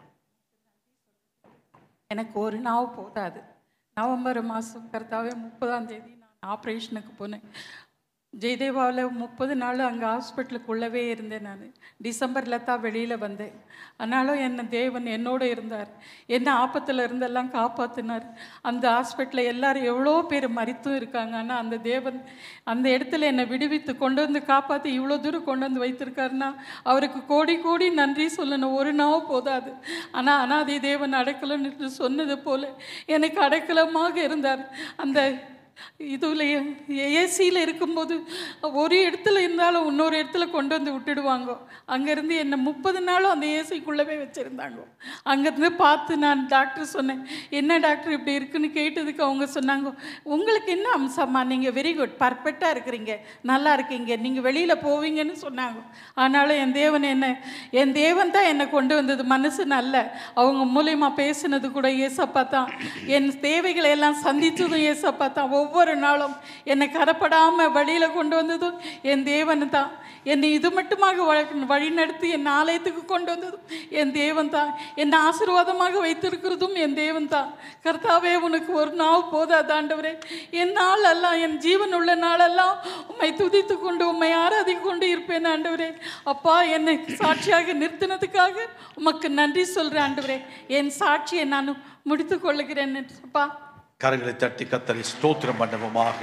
எனக்கு ஒரு நாள் போதாது. நவம்பர் மாதம் கர்த்தாவே 30ஆம் தேதி நான் ஆப்ரேஷனுக்கு போனேன். ஜெயதேவாவில் 30 நாள் அங்கே ஹாஸ்பிட்டலுக்குள்ளவே இருந்தேன். நான் டிசம்பரில் தான் வெளியில் வந்தேன். ஆனாலும் தேவன் என்னோடு இருந்தார். என்ன ஆபத்தில் இருந்தெல்லாம் காப்பாற்றினார். அந்த ஹாஸ்பிட்டலில் எல்லாரும் எவ்வளோ பேர் மரித்தும் இருக்காங்க. ஆனால் அந்த தேவன் அந்த இடத்துல என்னை விடுவித்து கொண்டு வந்து காப்பாற்றி இவ்வளோ தூரம் கொண்டு வந்து வைத்திருக்காருன்னா அவருக்கு கோடி கோடி நன்றி சொல்லணும். ஒரு நாள் போதாது. ஆனால் அனாதை தேவன் அடைக்கலன்னு சொன்னது போல் எனக்கு அடைக்கலமாக இருந்தார். அந்த இதில் ஏசியில் இருக்கும்போது ஒரு இடத்துல இருந்தாலும் இன்னொரு இடத்துல கொண்டு வந்து விட்டுடுவாங்க. அங்கேருந்து என்னை 30 நாளும் அந்த ஏசிக்குள்ளவே வச்சுருந்தாங்க. அங்கேருந்து பார்த்து நான் டாக்டர் சொன்னேன், என்ன டாக்டர் இப்படி இருக்குன்னு கேட்டதுக்கு அவங்க சொன்னாங்க, உங்களுக்கு என்ன அம்சம்மா, நீங்கள் வெரி குட், பர்ஃபெக்டாக இருக்கிறீங்க, நல்லா இருக்கீங்க, நீங்கள் வெளியில் போவீங்கன்னு சொன்னாங்க. ஆனாலும் என் தேவன் தான் என்னை கொண்டு வந்தது. மனசு நல்ல அவங்க மூலியமாக பேசினது கூட ஏசப்பா தான். என் தேவைகளை எல்லாம் சந்தித்ததும் ஏசப்பா தான். ஒவ்வொரு நாளும் என்னை கரப்படாமல் வழியில் கொண்டு வந்ததும் என் தேவன் தான். என்னை இது மட்டுமாக வழிநடத்தி என் ஆலயத்துக்கு கொண்டு வந்ததும் என் தேவன் தான். என்னை ஆசீர்வாதமாக வைத்திருக்கிறதும் என் தேவன் தான். கர்த்தாவே, உனக்கு ஒரு நாள் போதாது ஆண்டவரே. என் நாளெல்லாம், என் ஜீவன் உள்ள நாளெல்லாம் உம்மை துதித்து கொண்டு உம்மை ஆராதித்து கொண்டு இருப்பேன் ஆண்டவரே. அப்பா, என்னை சாட்சியாக நிறுத்தினதுக்காக உமக்கு நன்றி சொல்கிறேன் ஆண்டவரே. என் சாட்சியை நான் முடித்து கொள்ளுகிறேன் அப்பா. கரங்களை தட்டி கர்த்தரை ஸ்தோத்திரம் பண்ணுவோமாக.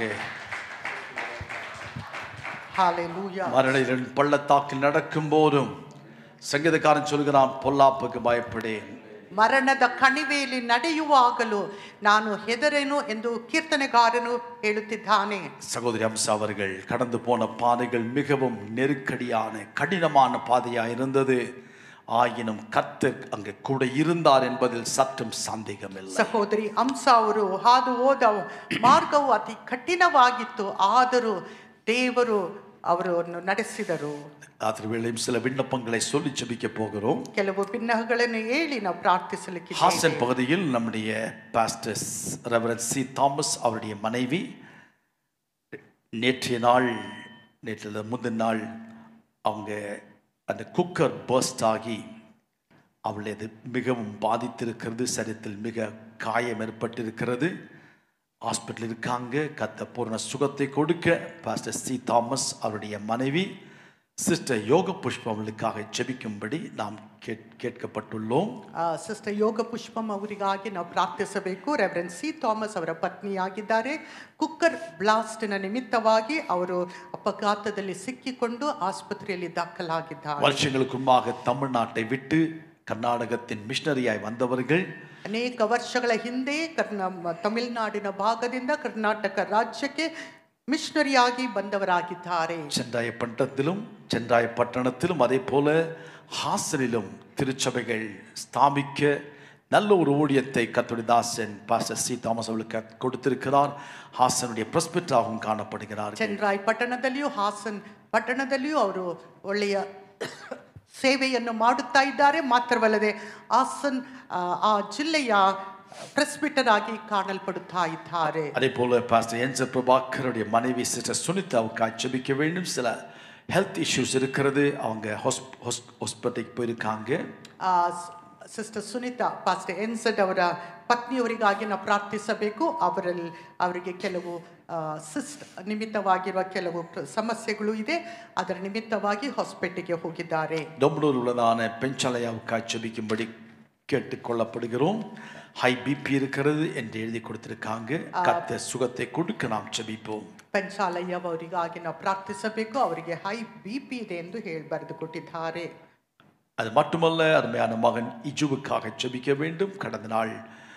ஹalleluya. மரண பள்ளத்தாக்கில் நடக்கும் போதும் சங்கீதக்காரன் சொல்கிறான், பொல்லாப்புக்கு பயப்படேன். ಮರಣದ ಕಣಿವೆಯಲ್ಲಿ ನಡೆಯುವಾಗಲೂ ನಾನು ಹೆದರೆನು ಎಂದು ಕೀರ್ತನೆಗಾರನು ಹೇಳುತ್ತಿದ್ದಾನೆ. சகோதரி அம்சா அவர்கள் கடந்து போன பாதைகள் மிகவும் நெருக்கடியான கடினமான பாதையாக இருந்தது. ஆயினும் கர்த்தர் அங்கே கூட இருந்தார் என்பதில் சற்றும் சந்தேகமில்லை. ಸಹೋದರಿ ಹಂಸ ಅವರು ಹಾದು ಹೋದ ಮಾರ್ಗವು ಅತಿ ಕಠಿಣವಾಗಿತ್ತು, ಆದರೂ ದೇವರು ಅವರನ್ನು ನಡೆಸಿದರು. ராத்திரி வேளையும் சில விண்ணப்பங்களை சொல்லி ஜெபிக்க போகிறோம். ಕೆಲವು ಭಿನ್ನಗಳನ್ನು ಹೇಳಿ ನಾವು ಪ್ರಾರ್ಥಿಸಲಿಕ್ಕೆ. ஹாசன் பகுதியில் நம்முடைய பாஸ்டர் ரெவரண்ட் சி தாமஸ் அவருடைய மனைவி நேற்று முந்தின நாள் அவங்க அந்த குக்கர் பர்ஸ்ட் ஆகி அவளது மிகவும் பாதித்திருக்கிறது. சரீரத்தில் மிக காயம் ஏற்பட்டிருக்கிறது. ஹாஸ்பிட்டல் இருக்காங்க. கர்த்தர் பூர்ண சுகத்தை கொடுக்க பாஸ்டர் சி தாமஸ் அவருடைய மனைவி சிஸ்டர் யோக புஷ்பம் அவர்களுக்காக ஜெபிக்கும்படி நாம் கேட்கப்பட்டுள்ளோம். ಸಿಸ್ಟರ್ ಯೋಗ ಪುಷ್ಪಂ ಅವರಿಗಾಗಿ ನಾವು ಪ್ರಾರ್ಥಿಸಬೇಕು. ರೆವರೆಂಡ್ ಸಿ ಥಾಮಸ್ ಅವರ ಪತ್ನಿಯಾಗಿದ್ದಾರೆ. ಕುಕ್ಕರ್ ಬ್ಲಾಸ್ಟ್ನ ನಿಮಿತ್ತವಾಗಿ ಅವರು ಅಪಘಾತದಲ್ಲಿ ಸಿಕ್ಕಿಕೊಂಡು ಆಸ್ಪತ್ರೆಯಲ್ಲಿ ದಾಖಲಾಗಿದ್ದಾರೆ. வருஷங்களுக்கு முன்பாக தமிழ்நாட்டை விட்டு கர்நாடகத்தின் மிஷனரியாய் வந்தவர்கள் ಅನೇಕ ವರ್ಷಗಳ ಹಿಂದೆ ತಮಿಳುನಾಡಿನ ಭಾಗದಿಂದ ಕರ್ನಾಟಕ ರಾಜ್ಯಕ್ಕೆ ಮಿಷನರಿಯಾಗಿ ಬಂದವರಾಗಿದ್ದಾರೆ. சென்றாயப்பட்டணத்திலும் அதே போல ஹாசனிலும் திருச்சபைகள் ஸ்தாபிக்க நல்ல ஒரு ஊழியத்தை கர்த்தருடைய தாசன் பாஸ்டர் சி தாமஸ் அவர்களுக்கு கொடுத்திருக்கிறார். ஹாசனுடைய பிரஸ்பிட்டராகவும் காணப்படுகிறார். ಚೆನ್ನರಾಯ ಪಟ್ಟಣದಲ್ಲಿಯೂ ಹಾಸನ್ ಪಟ್ಟಣದಲ್ಲಿಯೂ ಅವರು ಒಳ್ಳೆಯ ಸೇವೆಯನ್ನು ಮಾಡುತ್ತಾ ಇದ್ದಾರೆ. ಮಾತ್ರವಲ್ಲದೆ ಹಾಸನ್ ಆ ಜಿಲ್ಲೆಯ பிரஸ்பிட்டர் ஆகி காணல்படுத்தா இದ್ದಾರೆ. அதே போல பாஸ்டர் என்சர் பிரபாகருடைய மனைவி சிஸ்டர் சுனிதாவுக்கு ஜெபிக்க வேண்டும். சில ஹெல்த் இஷ்யூஸ் இருக்கிறது. அவங்க ஹாஸ்பிட்டலுக்கு போயிருக்காங்க. ಸಿಸ್ಟರ್ ಸುನಿತಾ ಪಾಸ್ಟರ್ ಎನ್ಸೆಡ್ ಅವರ ಪತ್ನಿಯವರಿಗಾಗಿ ನಾವು ಪ್ರಾರ್ಥಿಸಬೇಕು. ಅವರಿಗೆ ಕೆಲವು ನಿಮಿತ್ತವಾಗಿರುವ ಕೆಲವು ಸಮಸ್ಯೆಗಳು ಇದೆ. ಅದರ ನಿಮಿತ್ತವಾಗಿ ಹಾಸ್ಪಿಟಲ್ಗೆ ಹೋಗಿದ್ದಾರೆ. ಡೊಂಬಳೂರು உள்ளதான பெஞ்சாலையாவுக்கு ஜெபிக்கும்படி கேட்டுக்கொள்ளப்படுகிறோம். ஹை பிபி இருக்கிறது என்று எழுதி கொடுத்திருக்காங்க. கர்த்தர் சுகத்தை கொடுக்க நாம் ஜெபிப்போம். ಪೆಂಚಾಲಯ್ಯ ಅವರಿಗಾಗಿ ನಾವು ಪ್ರಾರ್ಥಿಸಬೇಕು. ಅವರಿಗೆ ಹೈ ಬಿಪಿ ಇದೆ ಎಂದು ಬರೆದು ಕೊಟ್ಟಿದ್ದಾರೆ. அது மட்டுமல்ல, அருமையான மகன் இஜுவுக்காக ஜெபிக்க வேண்டும். கடந்த நாள்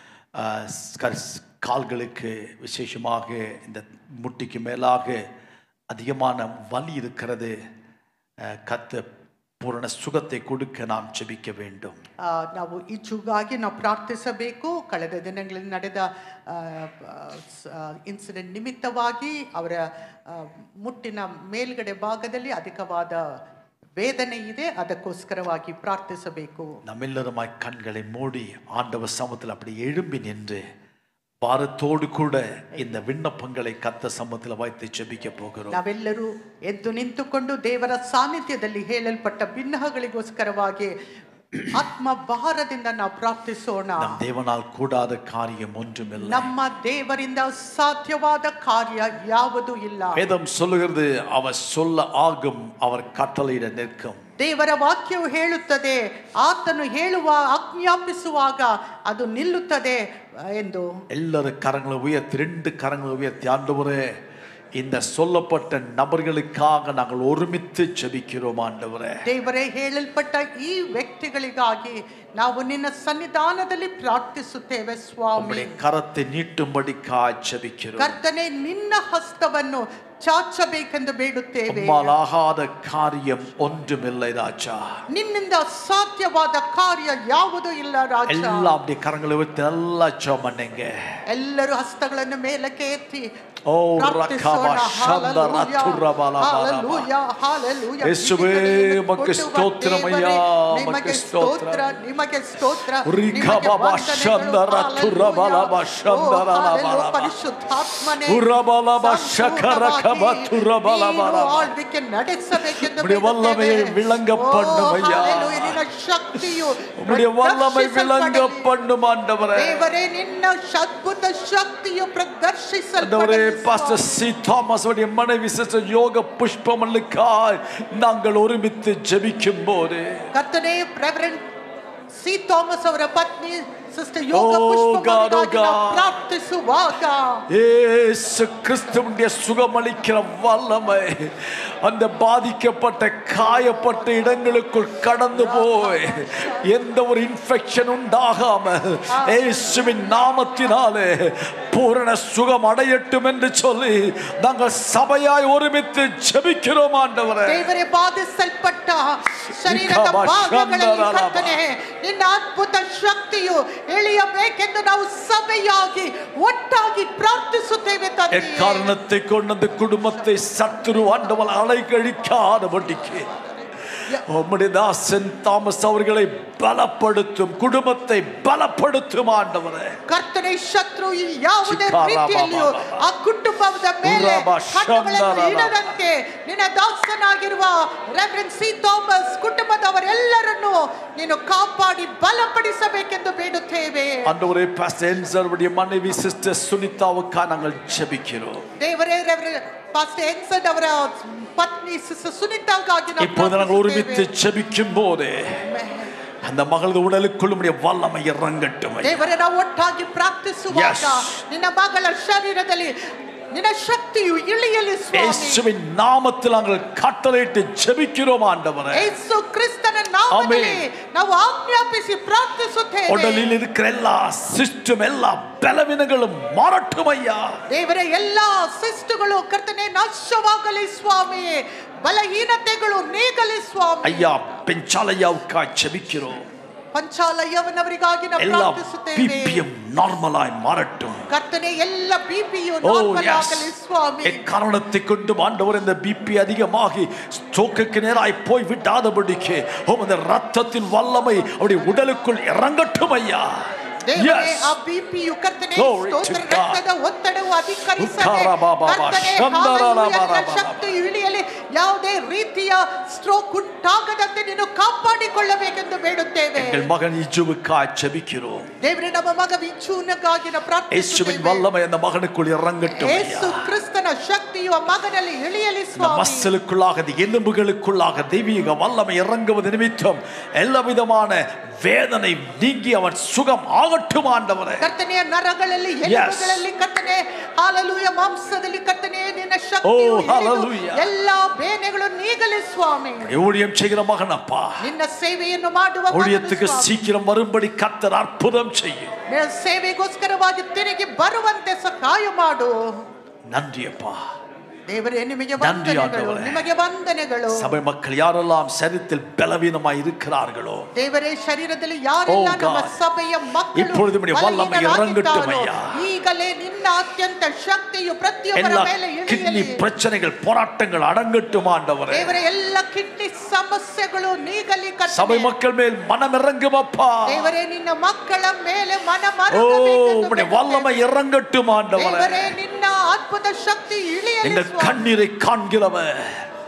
கால்களுக்கு விசேஷமாக இந்த முட்டிக்கு மேலாக அதிகமான வலி இருக்கிறது. கர்த்தர் பூரண சுகத்தை கொடுக்க நாம் ஜெபிக்க வேண்டும். ನಾವು ಇಜುಗಾಗಿ ನಾವು ಪ್ರಾರ್ಥಿಸಬೇಕು. ಕಳೆದ ದಿನಗಳಲ್ಲಿ ನಡೆದ ಇನ್ಸಿಡೆಂಟ್ ನಿಮಿತ್ತವಾಗಿ ಅವರ ಮುಟ್ಟಿನ ಮೇಲ್ಗಡೆ ಭಾಗದಲ್ಲಿ ಅಧಿಕವಾದ ವೇದನೆ ಇದೆ. ಅದಕ್ಕೋಸ್ಕರವಾಗಿ ಪ್ರಾರ್ಥಿಸಬೇಕು. நம்மெல்லருமாய் கண்களை மூடி ஆண்டவர் சமூகத்தில் அப்படி எழும்பி நின்று பாரத்தோடு கூட இந்த விண்ணப்பங்களை கர்த்தர் சமூகத்தில் வைத்து ஜெபிக்க போகிறோம். ನಾವೆಲ್ಲರೂ ಎದ್ದು ನಿಂತುಕೊಂಡು ದೇವರ ಸಾನ್ನಿಧ್ಯದಲ್ಲಿ ಹೇಳಲ್ಪಟ್ಟ ಭಿನ್ನಗಳಿಗೋಸ್ಕರವಾಗಿ ಆತ್ಮ ಭಾರದಿಂದ ನಾವು ಪ್ರಾರ್ಥಿಸೋಣ. நம் தேவனால் கூடாத காரியம் ஒன்றுமில்லை. ನಮ್ಮ ದೇವರಿಂದ ಸಾಧ್ಯವಾದ ಕಾರ್ಯ ಯಾವುದೂ ಇಲ್ಲ. வேதம் சொல்லுகிறது, அவர் சொல்ல ஆகும், அவர் கட்டளையிட நிற்கும். ದೇವರ ವಾಕ್ಯವು ಹೇಳುತ್ತದೆ, ಆತನು ಹೇಳುವ ಆಜ್ಞಾಪಿಸುವಾಗ ಅದು ನಿಲ್ಲುತ್ತದೆ ಎಂದು. ಎಲ್ಲರ கரங்களை உயர்த்தி 2 கரங்களை உயர்த்தி, ஆண்டவரே இந்த சொல்லப்பட்ட நபர்களுக்காக நாங்கள் ஒருமித்து ஜெபிக்கிறோம் ஆண்டவரே. ದೇವರೇ, ಹೇಳಲ್ಪಟ್ಟ ಈ ವ್ಯಕ್ತಿಗಳಿಗಾಗಿ ನಾವು ನಿನ್ನ ಸನ್ನಿಧಾನದಲ್ಲಿ ಪ್ರಾರ್ಥಿಸುತ್ತೇವೆ ಸ್ವಾಮಿ. உம்முடைய கரத்தை நீட்டும்படிக்காய் ஜெபிக்கிறோம். ಕರ್ತನೇ, ನಿನ್ನ ಹಸ್ತವನ್ನು ಚಾಚಬೇಕೆಂದು ಬೇಡುತ್ತೇವೆ. உம்மாலாகாத காரியம் ஒன்றுமில்லை ராஜா. ನಿನ್ನಿಂದ ಅಸಾಧ್ಯವಾದ ಕಾರ್ಯ ಯಾವುದೂ ಇಲ್ಲ ರಾಜ. எல்லாம் அப்படியே கரங்களை வைத்து நல்லா ஜெபம் பண்ணுங்க. ಎಲ್ಲರೂ ಹಸ್ತಗಳನ್ನು ಮೇಲಕ್ಕೆ ಎತ್ತಿ ஓ ரகபா ஷந்தரா துரபலா ஹalleluya ஹalleluya. இயேசுவே, உமக்கு ஸ்தோத்திரம் ஐயா, உமக்கு ஸ்தோத்திரம். ನಿಮಗೆ ಸ್ತೋತ್ರ. ரிகபா ஷந்தரா துரபலா ஷந்தரா பலா ಪರಿಶುದ್ಧಾತ್ಮನೇ, துரபலா ஷகரகபா துரபலா பலா ಆಳ್ವಿಕೆ ನಡೆಸಬೇಕೆಂದು உம்முடைய வல்லமை விளங்க பண்ணும் ஐயா. ಹalleluya. ನಿನ್ನ ಶಕ್ತಿಯು உம்முடைய வல்லமை விளங்க பண்ணும் ஆண்டவரே. ದೇವರೇ, ನಿನ್ನ ಅದ್ಭುತ ಶಕ್ತಿಯು ஆண்டவரே, ಪ್ರದರ್ಶಿಸಲ್ಪಡಲಿ. பாஸ்டர் சி தாமஸ் உடைய மனைவி சிஸ்டர் யோக புஷ்பமல்லுக்காய் நாங்கள் ஒருமித்து ஜெபிக்கும் போது ಕರ್ತನೇ, ರೆವರೆಂಡ್ ಸಿ ಥಾಮಸ್ ಅವರ ಪತ್ನಿ ಸಿಸ್ಟರ್ ಯೋಗ ಪುಷ್ಪಮಗಳಿಗಾಗಿ ನಾವು ಪ್ರಾರ್ಥಿಸುವಾಗ இயேசு கிறிஸ்துவுடைய சுகமளிக்கிற வல்லமை அந்த பாதிக்கப்பட்ட காயப்பட்ட இடங்களுக்குள் கடந்து போய் எந்த ஒரு இன்ஃபெக்ஷன் உண்டாகாம இயேசுவின் நாமத்தினாலே பூரண சுகம் அடையட்டும் என்று சொல்லி நாங்கள் சபையாய் ஒருமித்து ஜெபிக்கிறோம் ஆண்டவரே. ದೇವರೇ, ಬಾಧಿಸಲ್ಪಟ್ಟ ಶರೀರದ ಭಾಗಗಳಲ್ಲಿ ಕರ್ತನೇ, ನಿನ್ನ ಅದ್ಭುತ ಶಕ್ತಿಯು ಇಳಿಯಬೇಕೆಂದು ನಾವು ಸಭೆಯಾಗಿ ಒಟ್ಟಾಗಿ ಪ್ರಾರ್ಥಿಸುತ್ತೇವೆ ತಂದೆ. காரணத்தை கொண்டு அந்த குடும்பத்தை சத்துரு ஆண்டவன் அலைக்கழிக்காதபடிக்கு உம்முடைய தாசன் தாமஸ் அவர்களை பலப்படுத்தும், குடும்பத்தை பலப்படுத்தும் ஆண்டவரே. ಕರ್ತನೇ, ಶತ್ರು ಯಾವುದೇ ರೀತಿಯಲ್ಲಿಯೂ ಆ ಕುಟುಂಬದ ಮೇಲೆ ಕಣ್ಣುಗಳನ್ನು ಇಡದಂತೆ ನಿನ್ನ ದಾಸನಾಗಿರುವ ರೆವರೆಂಡ್ ಸಿ ಥಾಮಸ್ ಕುಟುಂಬದವರೆಲ್ಲರನ್ನು ನೀನು ಕಾಪಾಡಿ ಬಲಪಡಿಸಬೇಕೆಂದು ಬೇಡುತ್ತೇವೆ. ஆண்டவரே, பாஸ்டர் என்சருடைய மனைவி சிஸ்டர் சுனிதாவுக்காக நாங்கள் ஜெபிக்கிறோம். ದೇವರೇ, ರೆವರೆಂಡ್ ಪಾಸ್ಟರ್ ಎನ್ಸನ್ ಅವರ ಪತ್ನಿ ಸಿಸ್ಟರ್ ಸುನಿತಾಗಾಗಿ ನಾವು இப்போது நாங்கள் ஒருமித்து ஜெபிக்கும் போது அந்த மகளது உடலுக்குள் உம்முடைய வல்லமை இறங்கட்டும். ದೇವರೇ, ನಾವು ಒಟ್ಟಾಗಿ ಪ್ರಾರ್ಥಿಸುವಾಗ ನಿನ್ನ ಮಗಳ ಶರೀರದಲ್ಲಿ ನಿನ್ನ ಶಕ್ತಿಯು ಇಳಿಯಲಿ ಸ್ವಾಮಿ. இயேசுவின் நாமத்தில் நாங்கள் கட்டளையிட்டு ஜெபிக்கிறோம் ஆண்டவரே. ಯೇಸು ಕ್ರಿಸ್ತನ ನಾಮದಲ್ಲಿ ನಾವು ಆಜ್ಞಾಪಿಸಿ ಪ್ರಾರ್ಥಿಸುತ್ತೇವೆ. உடலில் இருக்கிற எல்லா சிஸ்டம் எல்லா பலவீனங்களும் மாறட்டும் ஐயா. ದೇವರೇ, ಎಲ್ಲಾ ಶಿಸ್ತುಗಳು ಕರ್ತನೆ ನಾಶವಾಗಲಿ ಸ್ವಾಮಿ. ಬಲಹೀನತೆಗಳು ನೀಗಲಿ ಸ್ವಾಮಿ. ஐயா, பெஞ்சாலையாவுக்காய் ஜெபிக்கிறோம். ಪಂಚಾಲಯ್ಯವನವರಿಗಾಗಿ ನಾವು எல்லா ಪ್ರಾರ್ಥಿಸುತ್ತೇವೆ. பிபிஎம் நார்மலாய் மாறட்டும். ಕರ್ತನೆ, ಎಲ್ಲ ಬಿಪಿಯು ನಾರ್ಮಲ್ ಆಗಲಿ ಸ್ವಾಮಿ. காரணத்தை கொண்டு ஆண்டவர் இந்த பிபி அதிகமாகி ஸ்ட்ரோக்குக்கு நேராய் போய் விடாதபடிக்கு உமது ரத்தத்தின் வல்லமை அவருடைய உடலுக்குள் இறங்கட்டும் ஐயா. ದೇವರೇ, ಆ ಬಿಪಿಯು ಕರ್ತನೆ ಸ್ತೋತ್ರ, ರಕ್ತದ ಒತ್ತಡವು ಅಧಿಕರಿಸದೆ ಕರ್ತನೆ ಹಲ್ಲೆಲೂಯಾ ಶಕ್ತಿ ಇಳಿಯಲಿ. ಯಾವುದೇ ರೀತಿಯ ಸ್ಟ್ರೋಕ್ ಉಂಟಾಗದಂತೆ ನೀನು ಕಾಪಾಡಿಕೊಳ್ಳಬೇಕೆಂದು ಬೇಡುತ್ತೇವೆ. எங்கள் மகன் இஜுவுக்காய் ஜெபிக்கிறோம். ದೇವರೇ, ನಮ್ಮ ಮಗ ವಿಚೂನಗಾಗಿ ನಾವು ಪ್ರಾರ್ಥಿಸುತ್ತೇವೆ. இயேசுவின் வல்லமை அந்த மகனுக்குள் இறங்கட்டும் ஐயா. ಯೇಸು ಕ್ರಿಸ್ತನ ಶಕ್ತಿಯು ಆ ಮಗನಲ್ಲಿ ಇಳಿಯಲಿ இந்த ಸ್ವಾಮಿ. மஸ்ஸலுக்குள்ளாக எலும்புகளுக்குள்ளாக தெய்வீக வல்லமை இறங்குவது நிமித்தம் எல்லா விதமான வேதனை நீங்கி அவன் சுகம் ஆகட்டும் ஆண்டவரே. ಕರ್ತನೆಯ ನರಗಳಲ್ಲಿ ಎಲುಬುಗಳಲ್ಲಿ ಕರ್ತನೆ ಹಲ್ಲೆಲೂಯಾ ಮಾಂಸದಲ್ಲಿ ಕರ್ತನೆ ನಿನ್ನ ಶಕ್ತಿಯು ಇಳಿದು ಎಲ್ಲಾ ಬೇನೆಗಳು ನೀಗಲಿ ಸ್ವಾಮಿ. ஊழியம் செய்கிற மகன் அப்பா, ನಿನ್ನ ಸೇವೆಯನ್ನು ಮಾಡುವ ஊழியத்துக்கு சீக்கிரம் வரும்படி கர்த்தர் அற்புதம் செய்யும். ನಿನ್ನ ಸೇವೆಗೋಸ್ಕರವಾಗಿ ತಿರುಗಿ ಬರುವಂತೆ ಸಹಾಯ ಮಾಡು. நன்றி அப்பா. ದೇವರೇ, ನಿಮಗೆ ವಂದನೆಗಳು, ನಿಮಗೆ ವಂದನೆಗಳು. சபை மக்கள் யாரெல்லாம் சரீரத்தில் பலவீனமாய் இருக்கிறார்களோ ದೇವರೇ, ಶರೀರದಲ್ಲಿ ಯಾರೆಲ್ಲ ನಮ್ಮ ಸಭೆಯ ಮಕ್ಕಳು இப்பொழுது உம்முடைய வல்லமை இறங்கட்டும் ஐயா. ಈಗಲೇ ನಿನ್ನ ಅತ್ಯಂತ ಶಕ್ತಿಯು ಪ್ರತಿಯೊಬ್ಬರ எல்லா ಮೇಲೆ கிட்னி ಇಳಿಯಲಿ. பிரச்சனைகள் போராட்டங்கள் அடங்கட்டும் ஆண்டவரே. ದೇವರೇ, ಎಲ್ಲ ಕಿಡ್ನಿ ಸಮಸ್ಯೆಗಳು ನೀಗಲಿ ಕರ್ತನೆ. சபை மக்கள் மேல் மனம் இறங்கும் அப்பா. ದೇವರೇ, ನಿನ್ನ ಮಕ್ಕಳ ಮೇಲೆ ಮನ ஓ, ಮರುಗಬೇಕೆಂದು உம்முடைய வல்லமை இறங்கட்டும் ஆண்டவரே. ದೇವರೇ, ನಿನ್ನ ಅದ್ಭುತ ಶಕ್ತಿ ಇಳಿಯಲಿ எங்கள் ಸ್ವಾಮಿ. கண்ணீரை காண்கிறவர்,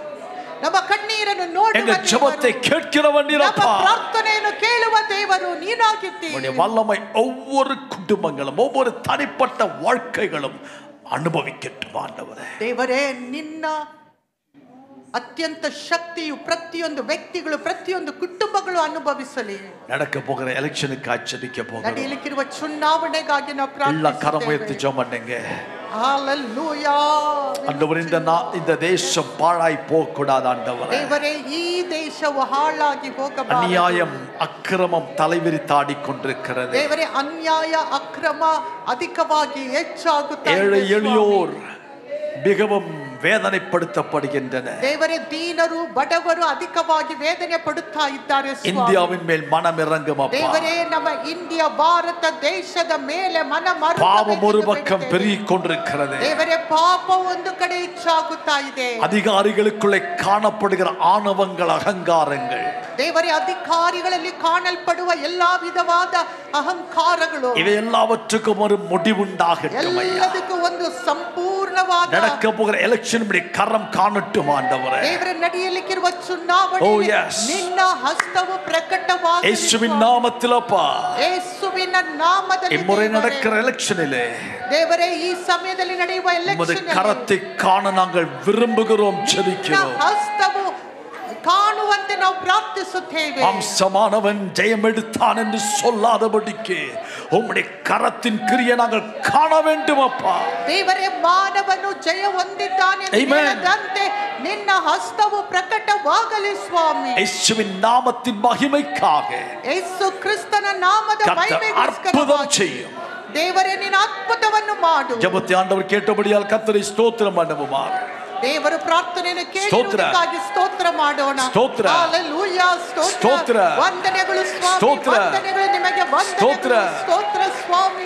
ನಮ್ಮ ಕಣ್ಣೀರನ್ನು ನೋಡುವ எங்கள் ஜெபத்தை ದೇವರು, கேட்கிறவர் ನಮ್ಮ நீரப்பா. ಪ್ರಾರ್ಥನೆಯನ್ನು ಕೇಳುವ ದೇವರು ನೀನಾಗಿದ್ದೀ. உம்முடைய வல்லமை ஒவ்வொரு குடும்பங்களும் ஒவ்வொரு தனிப்பட்ட வாழ்க்கைகளும் ಅನುಭವಿಕಟ್ಟು ಆಂಡವರೇ. ದೇವರೇ, ನಿನ್ನ ಅತ್ಯಂತ ಶಕ್ತಿಯು ಪ್ರತಿಯೊಂದು ವ್ಯಕ್ತಿಗಳು ಪ್ರತಿಯೊಂದು ಕುಟುಂಬಗಳು ಅನುಭವಿಸಲಿ. நடக்க போகிற எலெக்ஷனுக்கு ஜெபிக்க போகிறோம். ನಡೆಯಲಿಕ್ಕಿರುವ ಚುನಾವಣೆಗಾಗಿ ನಾವು ಎಲ್ಲ ಕರಮ ಪ್ರಾರ್ಥಿಸುತ್ತೇವೆ. ಎತ್ತಿ ಜெபம் பண்ணுங்க. Hallelujah. ஆண்டவரே இந்த தேசம் பாழாய் போக கூடாது ஆண்டவரே. ದೇವರೇ ಈ ದೇಶವು ಹಾಳಾಗಿ ಹೋಗಬಾರದು. அநியாயம் அக்கிரமம் தலைவிரித்தாடி கொண்டிருக்கிறது. ದೇವರೇ ಅನ್ಯಾಯ ಅಕ್ರಮ ಅಧಿಕವಾಗಿ ಹೆಚ್ಚಾಗುತ್ತಾ ಇದೆ. ஏழை எளியோர் மிகவும் வேதனைப்படுத்தப்படுகின்றனர். ದೇವರೇ ದೀನರು ಬಡವರು ಅಧಿಕವಾಗಿ ವೇದನೆ ಪಡುತ್ತಾ ಇದ್ದಾರೆ. இந்தியாவின் மேல் மனம் இறங்கும் அப்பா. ದೇವರೇ ನಮ್ಮ ಇಂಡಿಯಾ ಭಾರತ ದೇಶದ ಮೇಲೆ ಮನ ಮರುಗಬೇಕು. பாவம் ஒரு பக்கம் பெருகிக் கொண்டிருக்கிறது. ದೇವರೇ ಪಾಪ ಒಂದು ಕಡೆ ಹೆಚ್ಚಾಗುತ್ತಾ ಇದೆ. அதிகாரிகளுக்குள்ளே காணப்படுகிற ஆணவங்கள் அகங்காரங்கள். ದೇವರೇ ಅಧಿಕಾರಿಗಳಲ್ಲಿ ಕಾಣಲ್ಪಡುವ ಎಲ್ಲಾ ವಿಧವಾದ ಅಹಂಕಾರಗಳು இவை எல்லாவற்றுக்கும் ஒரு முடிவுண்டாகட்டும் ஐயா. ಎಲ್ಲದಕ್ಕೂ ಒಂದು ಸಂಪೂರ್ಣವಾದ நடக்க போகிற எலெக்ஷன் படி கரம் காணட்டும் ஆண்டவரே. ದೇವರೇ ನಡೆಯಲಿಕ್ಕಿರುವ ಚುನಾವಣೆಯಲ್ಲಿ ನಿನ್ನ ಹಸ್ತವು ಪ್ರಕಟವಾಗಲಿ. ಯೇಸುವಿನ ನಾಮத்தில் அப்பா. ಯೇಸುವಿನ ನಾಮದಲ್ಲಿ இம்முறை நடக்கிற எலெக்ஷனிலே ದೇವರೇ ಈ ಸಮಯದಲ್ಲಿ ನಡೆಯುವ ಎಲೆಕ್ಷನ್ கரத்தை காண நாங்கள் விரும்புகிறோம் ஜெபிக்கிறோம். ಹಸ್ತವು ಕಾಣುವಂತೆ ನಾವು ಪ್ರಾರ್ಥಿಸುತ್ತೇವೆ. மாம்சமானவன் ஜெயம் எடுத்தான் என்று சொல்லாதபடிக்கு உம்முடைய கரத்தின் கிரியை நாங்கள் காண வேண்டும் அப்பா. ದೇವರೇ ಮಾನವನು ಜಯ ಹೊಂದಿದ್ದಾನೆ ಎಂದಂತೆ ನಿನ್ನ ಹಸ್ತವು ಪ್ರಕಟವಾಗಲಿ ಸ್ವಾಮಿ. ಯೇಸುವಿನ நாமத்தின் மகிமைக்காக ಯೇಸು ಕ್ರಿಸ್ತನ ನಾಮದ ಮಹಿಮೆಗೋಸ್ಕರ அற்புதம் செய்யும். ದೇವರೇ ನಿನ್ನ ಅದ್ಭುತವನ್ನು ಮಾಡು. ஜெபத்தை ஆண்டவர் கேட்டபடியால் கர்த்தரை ஸ்தோத்திரம் பண்ணுவோம். ದೇವರ ಪ್ರಾರ್ಥನೆಯನ್ನು ಕೇಳುವುದಕ್ಕಾಗಿ ಸ್ತೋತ್ರ ಮಾಡೋಣ. ಹalleluya ಸ್ತೋತ್ರ. ವಂದನೆಗಳು ಸ್ವಾಮಿ. ವಂದನೆಗಳು ನಿಮಗೆ. ವಂದನೆಗಳು ಸ್ತೋತ್ರ ಸ್ವಾಮಿ.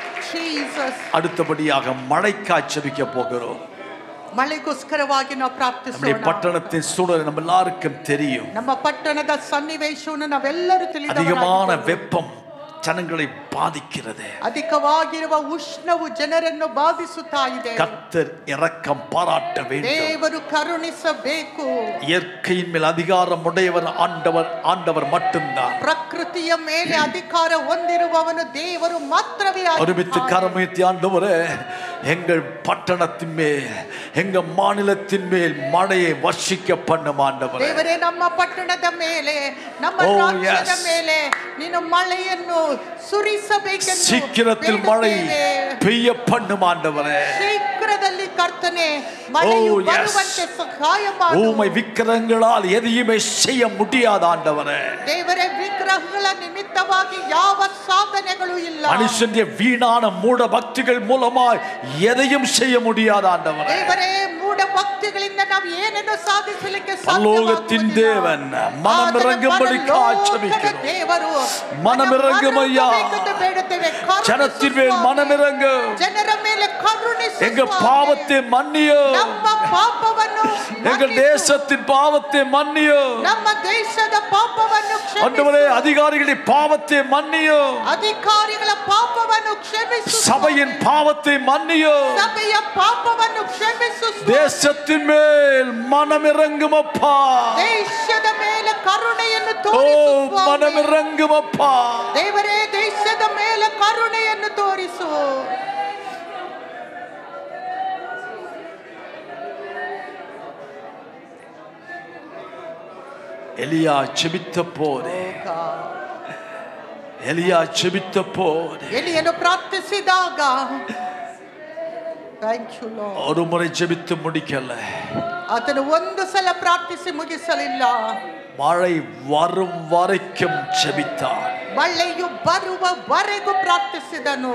ಜೀಸಸ್. அடுத்தபடியாக மழைக்காய் ஜெபிக்க போகிறோம். ಮಳೆಗೋಸ್ಕರವಾಗಿ ನಾವು ಪ್ರಾರ್ಥಿಸೋಣ. ನಮ್ಮ ಪಟ್ಟಣத்தின் சூழல் நம்ம எல்லாருக்கும் தெரியும். ನಮ್ಮ ಪಟ್ಟಣದ ಸನ್ನಿವೇಶವನ್ನು ನಾವೆಲ್ಲರೂ ತಿಳಿದವರಾಗಿದ್ದೇವೆ. அதிகமான வெப்பம் ஜனங்களை பாதிக்கிறது. அதிகವಾಗಿರುವ ಉಷ್ಣವು ಜನರನ್ನು ಬಾಧಿಸುತ್ತಾ ಇದೆ. கர்த்தர் இரக்கம் பாராட்ட வேண்டும். ದೇವರು ಕರುಣಿಸಬೇಕು. இயற்கையின் மேல் அதிகாரம் உடையவர் ஆண்டவர் மட்டும்தான். ಪ್ರಕೃತಿಯ ಮೇಲೆ ಅಧಿಕಾರ ಹೊಂದಿರುವವನು ದೇವರು ಮಾತ್ರವೇ. ஒருமித்து கரமுயர்த்தி ஆண்டவரே எங்கள் பட்டணத்தின் மேல் எங்க மாநிலத்தின் மேல் மழையை வர்ஷிக்க பண்ணும் ஆண்டவரே. ದೇವರೇ ನಮ್ಮ ಪಟ್ಟಣದ ಮೇಲೆ ನಮ್ಮ ರಾಜ್ಯದ ಮೇಲೆ ನೀನು ಮಳೆಯನ್ನು ಸುರಿಸಬೇಕೆಂದು சீக்கிரத்தில் மழை பெய்ய பண்ணும் ஆண்டவரே. ಶೀಘ್ರದಲ್ಲಿ ಕರ್ತನೆ ಮಳೆಯು ಬರುವಂತೆ ಸಹಾಯ ಮಾಡು. ஊமை விக்கிரகங்களால் எதையுமே செய்ய முடியாத ஆண்டவரே. ದೇವರೇ ವಿಗ್ರಹಗಳ ನಿಮಿತ್ತವಾಗಿ ಯಾವ ಸಾಧನೆಗಳು ಇಲ್ಲ. மனுஷனுடைய வீணான மூட பக்திகள் மூலமாய் எதையும் செய்ய முடியாத ஆண்டவரே. ದೇವರೇ ಮೂಢ ಭಕ್ತಿಗಳಿಂದ ನಾವು ಏನನ್ನು ಸಾಧಿಸಲಿಕ್ಕೆ பரலோகத்தின் தேவன் மனமிறங்கும்படி காட்சிக்கிறோம். ದೇವರು மனமிறங்கும் ஐயா. ஜனத்தின் மேல் மனமிறங்கு. ಜನರ ಮೇಲೆ ಕರುಣಿಸು. எங்க பாவத்தை மன்னியோ. ನಮ್ಮ ಪಾಪವನ್ನು எங்க தேசத்தின் பாவத்தை மன்னியோ. ನಮ್ಮ ದೇಶದ ಪಾಪವನ್ನು ಕ್ಷಮಿಸು. ஆண்டவரே அதிகாரிகளின் பாவத்தை மன்னியோ. ಅಧಿಕಾರಿಗಳ ಪಾಪವನ್ನು ಕ್ಷಮಿಸು. சபையின் பாவத்தை மன்னியோ. ಸಭೆಯ ಪಾಪವನ್ನು ಕ್ಷಮಿಸು. தேசத்தின் மேல் மனமிறங்கும் அப்பா. ದೇಶದ ಮೇಲೆ ಕರುಣೆಯನ್ನು ತೋರಿಸು. மனமிறங்கும் அப்பா. ದೇವರೇ ದೇಶದ ಮೇಲೆ ಕರುಣೆಯನ್ನು ತೋರಿಸು. எலியா ஜெபித்த போது ಎಲಿಯನು ಪ್ರಾರ್ಥಿಸಿದಾಗ ஒரு முறை ஜெபித்து முடிக்கல. ಆತನು ಒಂದು ಸಲ ಪ್ರಾರ್ಥಿಸಿ ಮುಗಿಸಲಿಲ್ಲ. மழை வரும் வரைக்கும் ஜெபித்தான். ಮಳೆಯು ಬರುವವರೆಗೂ ಪ್ರಾರ್ಥಿಸಿದನು.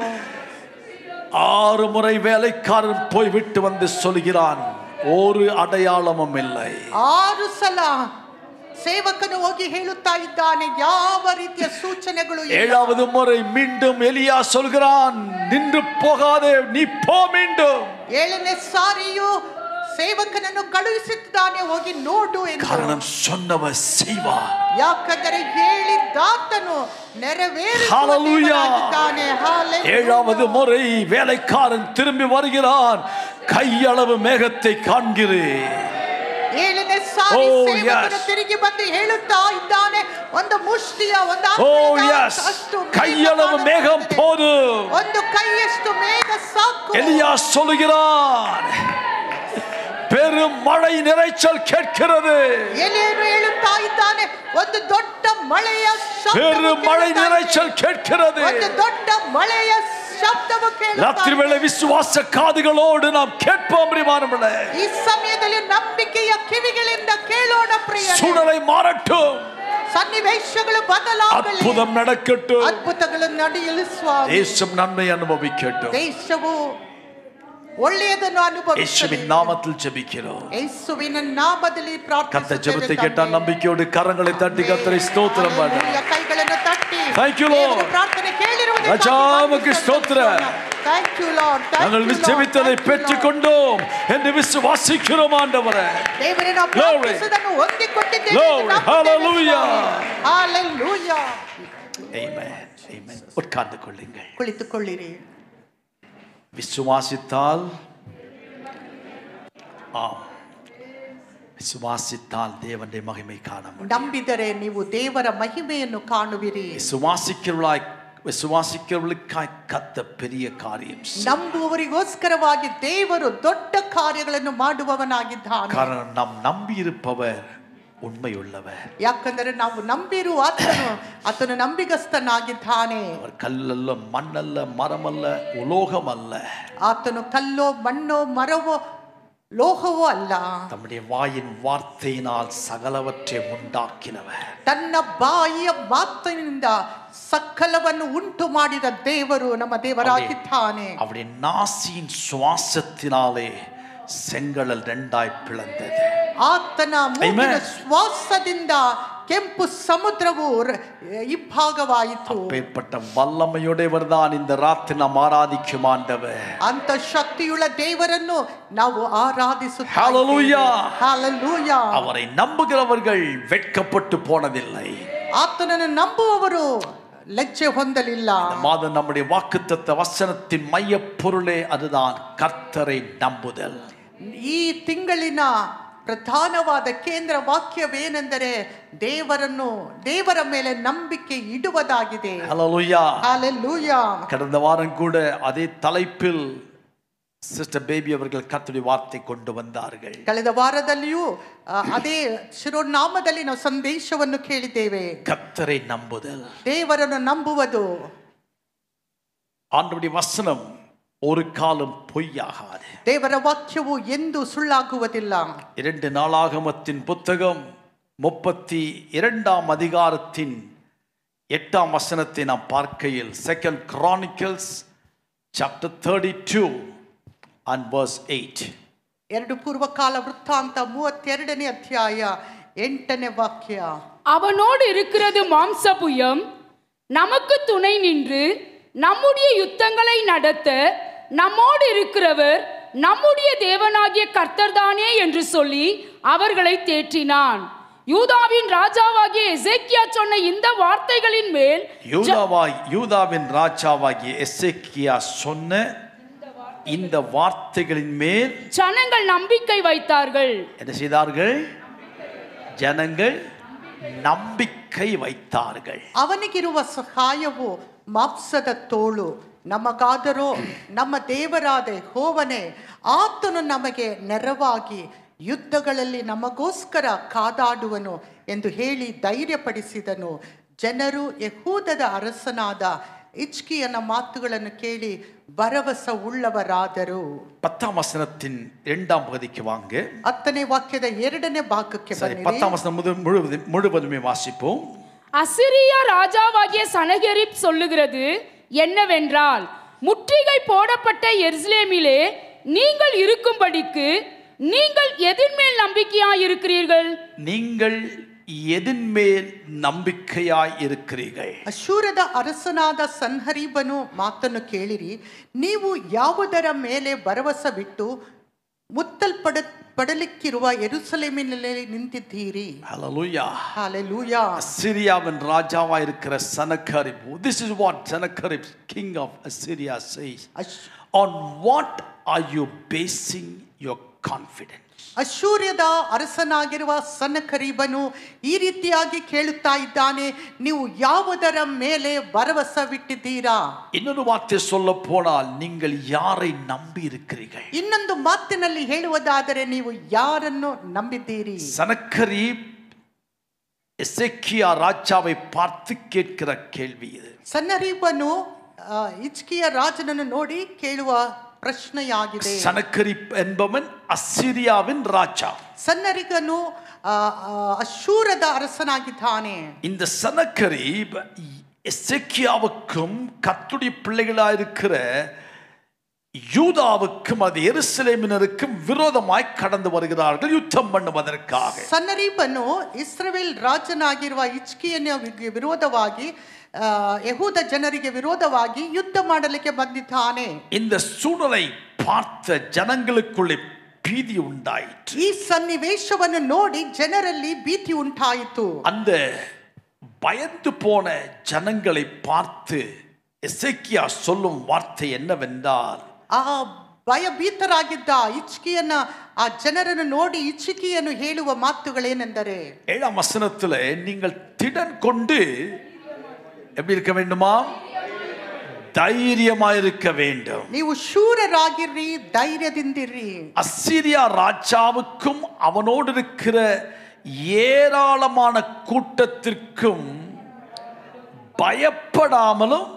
6 முறை வேலைக்காரன் போய் விட்டு வந்து சொல்கிறான், ஒரு அடையாளமும் இல்லை. 6 ಸಲ ಸೇವಕನು ಹೋಗಿ ಹೇಳುತ್ತಾ ಇದ್ದಾನೆ, ಯಾವ ರೀತಿಯ ಸೂಚನೆಗಳು ಇಲ್ಲ. 7வது முறை மீண்டும் எலியா சொல்கிறான், நின்று போகாதே, நீ போ மீண்டும். 7ನೇ ಸಾರಿಯೂ ಸೇವಕನನ್ನು ಕಳುಹಿಸುತ್ತಾನೆ, ಹೋಗಿ ನೋಡು ಎಂದು. ಕಾರಣ சொன்னவர் செய்வார். ಯಾಕಂದರೆ ಹೇಳಿದಾತನು ನೆರವೇರಿಸುತ್ತಾನೆ. 7வது முறை வேலைக்காரன் திரும்பி வருகிறான், கையளவு மேகத்தை காண்கிறேன். 7ನೇ ಸಾರಿ ಸೇವಕನು ತಿರುಗಿ ಬಂದು ಹೇಳುತ್ತಾ ಇದ್ದಾನೆ, ಒಂದು ಮುಷ್ಟಿಯ ಒಂದು கையளவு மேகம் போது, ಒಂದು ಕೈಯಷ್ಟು ಮೇಘ ಸಾಕು. எலியா சொல்கிறான், பெரும் மழை நிறைச்சல் கேட்கிறது. ಎಲಿಯನು ಹೇಳುತ್ತಾ ಇದ್ದಾನೆ, ಒಂದು ದೊಡ್ಡ ಮಳೆಯ ಶಬ್ದ, பெரும் மழை நிறைச்சல் கேட்கிறது. ಒಂದು ದೊಡ್ಡ ಮಳೆಯ ಶಬ್ದವು ಕೇಳುತ್ತಾ ರಾತ್ರಿ ವೇಳೆ ವಿಶ್ವಾಸ ಕಾದುಗಳೋಡು ನಾವು ಕೇட்போம் பிரியமானவர்களே. ಈ ಸಮಯದಲ್ಲಿ ನಂಬಿಕೆಯ ಕಿವಿಗಳಿಂದ ಕೇಳೋಣ ಪ್ರಿಯರೇ. சூழ்நிலை மாறட்டும், ಸನ್ನಿವೇಶಗಳು ಬದಲಾಗಲಿ, அற்புதம் நடக்கட்டும், ಅದ್ಭುತಗಳು ನಡೆಯಲಿ ಸ್ವಾಮಿ. தேசம் நன்மை அனுபவிக்கட்டும். ದೇಶವು ಒಳ್ಳೆಯದನ್ನು ಅನುಭವಿಸಲಿ. ಯೇಸುವಿನ ನಾಮத்தில் ஜெபிக்கிறோம். ಯೇಸುವಿನ ನಾಮದಲ್ಲಿ ಪ್ರಾರ್ಥಿಸುತ್ತೇವೆ. கர்த்தர் ஜெபத்தை கேட்டால் நம்பிக்கையோடு கரங்களை தட்டி கர்த்தரை ஸ்தோத்திரம் பண்ணுங்க. ಕೈಗಳನ್ನು ತಟ್ಟಿ Thank you Lord. ಪ್ರಾರ್ಥನೆ ಕೇಳಿರುವುದಕ್ಕಾಗಿ ராஜாவுக்கு ஸ்தோத்திரம். Thank you Lord. நாங்கள் ஜெபித்ததை பெற்றுக்கொண்டோம் என்று விசுவாசிக்கிறோம் ஆண்டவரே. தேவரே ನಾವು ಪ್ರಾರ್ಥಿಸಿದನ್ನು ಹೊಂದಿಕೊಂಡಿದ್ದೇವೆ. Glory. Hallelujah. Hallelujah. Amen. Amen. உட்கார்ந்து கொள்ளுங்கள். ಕುಳಿತುಕೊಳ್ಳಿರಿ. விசுவாசித்தால் விசுவாசித்தால் தேவனுடைய மகிமை காண முடியும். ನಂಬಿದರೆ ನೀವು ದೇವರ ಮಹಿಮೆಯನ್ನು ಕಾಣುವಿರಿ. விசுவாசிக்கிறவர்களுக்காய் கர்த்தர் பெரிய காரியம். ನಂಬುವವರಿಗೋಸ್ಕರವಾಗಿ ದೇವರು ದೊಡ್ಡ ಕಾರ್ಯಗಳನ್ನು ಮಾಡುವವನಾಗಿದ್ದಾನೆ. காரணம் நாம் நம்பி இருப்பவர் உண்மையுள்ளவர். ಯಾಕಂದರೆ ನಾವು ನಂಬಿರುವ ಆತನು ನಂಬಿಗಸ್ತನಾಗಿದ್ದಾನೆ. அவர் கல்லல்ல, மண்ணல்ல, மரமல்ல, உலோகம் அல்ல. ಆತನು ಕಲ್ಲೋ ಮಣ್ಣೋ ಮರವೋ ಲೋಹವೋ ಅಲ್ಲ. தம்முடைய வாயின் வார்த்தையினால் சகலவற்றை உண்டாக்கினவர். ತನ್ನ ಬಾಯಿಯ ಮಾತಿನಿಂದ ಸಕಲವನ್ನು ಉಂಟು ಮಾಡಿದ ದೇವರು ನಮ್ಮ ದೇವರಾಗಿದ್ದಾನೆ. அவருடைய நாசியின் சுவாசத்தினாலே செங்கடல் இரண்டாய் பிளந்தது. ಆತನ ಮೂಗಿನ ಶ್ವಾಸದಿಂದ ಕೆಂಪು ಸಮುದ್ರವು ಇಬ್ಬಾಗವಾಯಿತು. அப்பேற்பட்ட வல்லமையுடையவர் தான் இந்த ராத்திரி நாம் ஆராதிக்கும் ஆண்டவர். ಅಂತ ಶಕ್ತಿಯುಳ್ಳ ದೇವರನ್ನು ನಾವು ಆರಾಧಿಸುತ್ತೇವೆ. Hallelujah. Hallelujah. அவரை நம்புகிறவர்கள் வெட்கப்பட்டு போனதில்லை. ಆತನನ್ನು ನಂಬುವವರು ಲಜ್ಜೆ ಹೊಂದಲಿಲ್ಲ. மாதம் நம்முடைய வாக்குத்தத்த வசனத்தின் மைய பொருளே அதுதான், கர்த்தரை நம்புதல். ಈ ತಿಂಗಳಿನ ಪ್ರಧಾನವಾದ ಕೇಂದ್ರ ವಾಕ್ಯವೇನೆಂದರೆ ದೇವರ ಮೇಲೆ ನಂಬಿಕೆ ಇಡುವುದಾಗಿದೆ. Hallelujah. Hallelujah. கடந்த வாரம் கூட அதே தலைப்பில் சிஸ்டர் பேபி அவர்கள் கர்த்தருடைய வார்த்தை கொண்டு வந்தார்கள். ಕಳೆದ ವಾರದಲ್ಲಿಯೂ ಅದೇ ಶಿರೋನಾಮದಲ್ಲಿ ನಾವು ಸಂದೇಶವನ್ನು ಕೇಳಿದ್ದೇವೆ. கர்த்தரை நம்புதல், ದೇವರನ್ನು ನಂಬುವುದು. ஆண்டவருடைய வசனம் ஒரு காலம் பொய்யாகாது. ದೇವರ ವಾಕ್ಯವು ಎಂದು ಸುಳ್ಳಾಗುವುದಿಲ್ಲ. 2 நாளாகமத்தின் புத்தகம் 32ஆம் அதிகாரத்தின் 8ஆம் வசனத்தை நாம் பார்க்கையில், 2 Chronicles chapter 32 and verse 8. 2 ಪೂರ್ವಕಾಲ ವೃತ್ತಾಂತ 32ನೇ ಅಧ್ಯಾಯ 8ನೇ ವಾಕ್ಯ. அவனோடு இருக்கிறது மாம்சபுயம், நமக்கு துணை நின்று நம்முடைய யுத்தங்களை நடத்த நம்மோடு இருக்கிறவர் நம்முடைய தேவனாகிய கர்த்தர்தானே என்று சொல்லி அவர்களை தேற்றினான். யூதாவின் ராஜாவாகிய எசேக்கியா சொன்ன இந்த வார்த்தைகளின் மேல் யூதாவின் ராஜாவாகிய எசேக்கியா சொன்ன இந்த வார்த்தைகளின் மேல் ஜனங்கள் நம்பிக்கை வைத்தார்கள். என்ன செய்தார்கள்? ஜனங்கள் நம்பிக்கை வைத்தார்கள். ಅವನಿಗಿರುವ ಸಹಾಯವು ಮಾಂಸದ ತೋಳು, ನಮಗಾದರೂ ನಮ್ಮ ದೇವರಾದ ಯೆಹೋವನೇ ಆತನು ನಮಗೆ ನೆರವಾಗಿ ಯುದ್ಧಗಳಲ್ಲಿ ನಮಗೋಸ್ಕರ ಕಾದಾಡುವನು ಎಂದು ಹೇಳಿ ಧೈರ್ಯಪಡಿಸಿದನು. ಜನರು ಯೆಹೂದದ ಅರಸನಾದ ಹಿಜ್ಕೀಯನ ಮಾತುಗಳನ್ನು ಕೇಳಿ ಭರವಸೆ ಉಳ್ಳವರಾದರು. 10ஆம் வசனத்தின் 2ஆம் பகுதிக்கு வாங்க. 10ನೇ ವಾಕ್ಯದ 2ನೇ ಭಾಗಕ್ಕೆ ಬನ್ನಿರಿ. 10ஆம் வசனம் முழுவதுமே வாசிப்போம். அசிரியா ராஜாவாகிய சனகெரிப் சொல்லுகிறது என்னவென்றால், முற்றுகை போடப்பட்ட எருசலேமிலே நீங்கள் இருக்கும்படிக்கு நீங்கள் எதின் மேல் நம்பிக்கையாய் இருக்கிறீர்கள்? நீங்கள் எதின் மேல் நம்பிக்கையாய் இருக்கிறீர்கள்? ಅಶ್ಶೂರದ ಅರಸನಾದ ಸನ್ಹರೀಬನು ಮಾತನ್ನು ಕೇಳಿರಿ, ನೀವು ಯಾವುದರ ಮೇಲೆ ಭರವಸವಿಟ್ಟು ಮುತ್ತಲ್ಪಡಲಿಕ್ಕಿರುವ ಯೆರೂಸಲೇಮಿನಲ್ಲಿ ನಿಂತಿದ್ದೀರಿ? Hallelujah. Hallelujah. அசிரியாவின் ராஜாவாய் இருக்கிற சனகரிப், this is what Sennacherib, king of Assyria, says. On what are you basing your confidence? ಅಶ್ಶೂರ್ಯದ ಅರಸನಾಗಿರುವ ಸನ್ನಕರೀಬನು ಈ ರೀತಿಯಾಗಿ ಕೇಳುತ್ತಾ ಇದ್ದಾನೆ, ನೀವು ಯಾವುದರ ಮೇಲೆ ಭರವಸವಿಟ್ಟಿದ್ದೀರಾ? ಇನ್ನೊಂದು ವಾರ್ತೆ சொல்ல போனால் நீங்கள் யாரை நம்பி இருக்கிறீர்கள்? ಇನ್ನೊಂದು ಮಾತಿನಲ್ಲಿ ಹೇಳುವುದಾದರೆ ನೀವು ಯಾರನ್ನು ನಂಬಿದ್ದೀರಿ? சனகரிப் எசேக்கியா ராஜாவை பார்த்து கேட்கிற கேள்வி இது. ಸನ್ನರೀಬನು ಹಿಜ್ಕೀಯ ರಾಜನನ್ನು ನೋಡಿ ಕೇಳುವ ಪ್ರಶ್ನೆಯಾಗಿದೆ. சனகரிப் என்பவன் அசிரியாவின் ராஜா. ಸನ್ನರಿಗನು ಅಶ್ಶೂರದ ಅರಸನಾಗಿದ್ದಾನೆ. இந்த சனகரிப் எசேக்கியாவுக்கும் கர்த்தருடைய பிள்ளைகளாயிருக்கிற யூதாவுக்கும் அது எருசலேமினருக்கும் விரோதமாய் கடந்து வருகிறார்கள் யுத்தம் பண்ணுவதற்காக. ಸನ್ನರೀಬನು ಇಸ್ರಾಯೇಲ್ ರಾಜನಾಗಿರುವ ಹಿಜ್ಕೀಯನ ವಿರೋಧವಾಗಿ ಯಹೂದ ಜನರಿಗೆ ವಿರೋಧವಾಗಿ ಯುದ್ಧ ಮಾಡಲಿಕ್ಕೆ ಬಂದಿದ್ದಾನೆ. இந்த சூழலை பார்த்த ஜனங்களுக்குள்ளே பீதி உண்டாயிற்று. ಈ ಸನ್ನಿವೇಶವನ್ನು ನೋಡಿ ಜನರಲ್ಲಿ ಭೀತಿ ಉಂಟಾಯಿತು. அந்த பயந்து போன ஜனங்களை பார்த்து எசேக்கியா சொல்லும் வார்த்தை என்னவென்றால், ಆ ಭಯಭೀತರಾಗಿದ್ದ ಹಿಜ್ಕೀಯನ ಆ ಜನರನ್ನು ನೋಡಿ ಹಿಜ್ಕೀಯನು ಹೇಳುವ ಮಾತುಗಳೇನೆಂದರೆ, 7ஆம் வசனத்திலே நீங்கள் திடன் கொண்டு எப்படி இருக்க வேண்டுமா? தைரியமாயிருக்க வேண்டும். ನೀವು ಶೂರರಾಗಿರ್ರಿ, ಧೈರ್ಯದಿಂದಿರ್ರಿ. அசீரியா ராஜாவுக்கும் அவனோடு இருக்கிற ஏராளமான கூட்டத்திற்கும் பயப்படாமலும்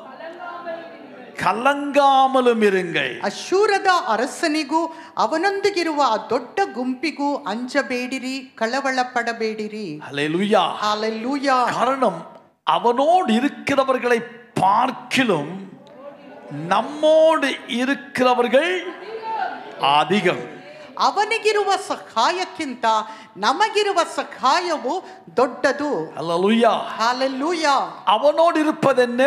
கலங்காமலும் இருங்கள். ಅಶ್ಶೂರದ ಅರಸನಿಗೂ ಅವನೊಂದಿಗಿರುವ ಆ ದೊಡ್ಡ ಗುಂಪಿಗೂ ಅಂಜಬೇಡಿರಿ, ಕಳವಳ ಪಡಬೇಡಿರಿ. ஹல்லேலூயா. ஹல்லேலூயா. காரணம், அவனோடு இருக்கிறவர்களை பார்க்கிலும் நம்மோடு இருக்கிறவர்கள் அதிகம். ಅವನಿಗಿರುವ ಸಹಾಯಕ್ಕಿಂತ ನಮಗಿರುವ ಸಹಾಯವು ದೊಡ್ಡದು. ஹல்லேலூயா. ஹல்லேலூயா. அவனோடு இருப்பதென்ன?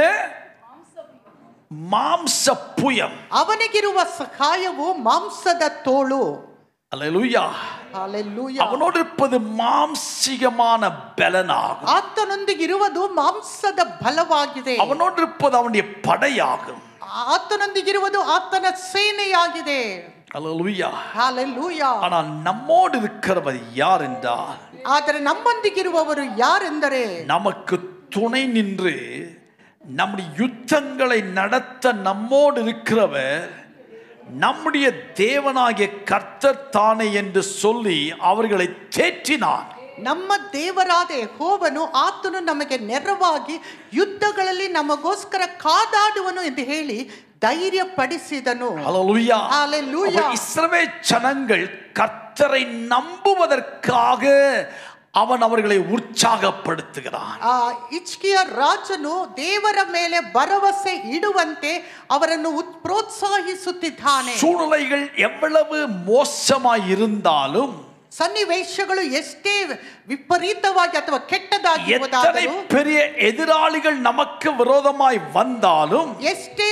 மாம்ச புயம். ಅವನಿಗಿರುವ ಸಹಾಯವು ಮಾಂಸದ ತೋಳು. ஹல்லேலூயா. ஹல்லேலೂயா. அவனோடு இருப்பது மாம்சிகமான பலனாகும். ಆತನೊಂದಿಗಿರುವುದು ಮಾಂಸದ ಬಲವಾಗಿದೆ. அவனோடு இருப்பது அவனுடைய படையாகும். ಆತನೊಂದಿಗಿರುವುದು ಆತನ ಸೇನೆಯಾಗಿದೆ. ஹல்லேலூயா. ஹல்லேலூயா. ஆனால் நம்மோடு இருக்கிறவர் யார் என்றால், ಆದರೆ ನಮ್ಮೊಂದಿಗಿರುವವರು ಯಾರೆಂದರೆ, நமக்கு துணை நின்று நம்முடைய யுத்தங்களை நடத்த நம்மோடு இருக்கிறவர் நம்முடைய தேவனாகிய கர்த்தர் தானே என்று சொல்லி அவர்களை தேற்றினார். ನಮ್ಮ ದೇವರಾದ ಯೆಹೋವನು ಆತನು ನಮಗೆ ನೆರವಾಗಿ ಯುದ್ಧಗಳಲ್ಲಿ ನಮಗೋಸ್ಕರ ಕಾದಾಡುವನು ಎಂದು ಹೇಳಿ ಧೈರ್ಯ ಪಡಿಸಿದನು. ஹல்லேலூயா. ஹல்லேலூயா. இஸ்ரவேல் ஜனங்கள் கர்த்தரை நம்புவதற்காக அவன் அவர்களை உற்சாகப்படுத்துகிறான். ಹಿಜ್ಕೀಯ ರಾಜನು ದೇವರ ಮೇಲೆ ಭರವಸೆ ಇಡುವಂತೆ ಅವರನ್ನು ಪ್ರೋತ್ಸಾಹಿಸುತ್ತಿದ್ದಾನೆ. சூழ்நிலைகள் எவ்வளவு மோசமாய் இருந்தாலும், ಸನ್ನಿವೇಶಗಳು ಎಷ್ಟೇ ವಿಪರೀತವಾಗಿ ಅಥವಾ ಕೆಟ್ಟದಾಗಿ எத்தனை ಹೋದಾದರೂ, பெரிய எதிராளிகள் நமக்கு விரோதமாய் வந்தாலும், ಎಷ್ಟೇ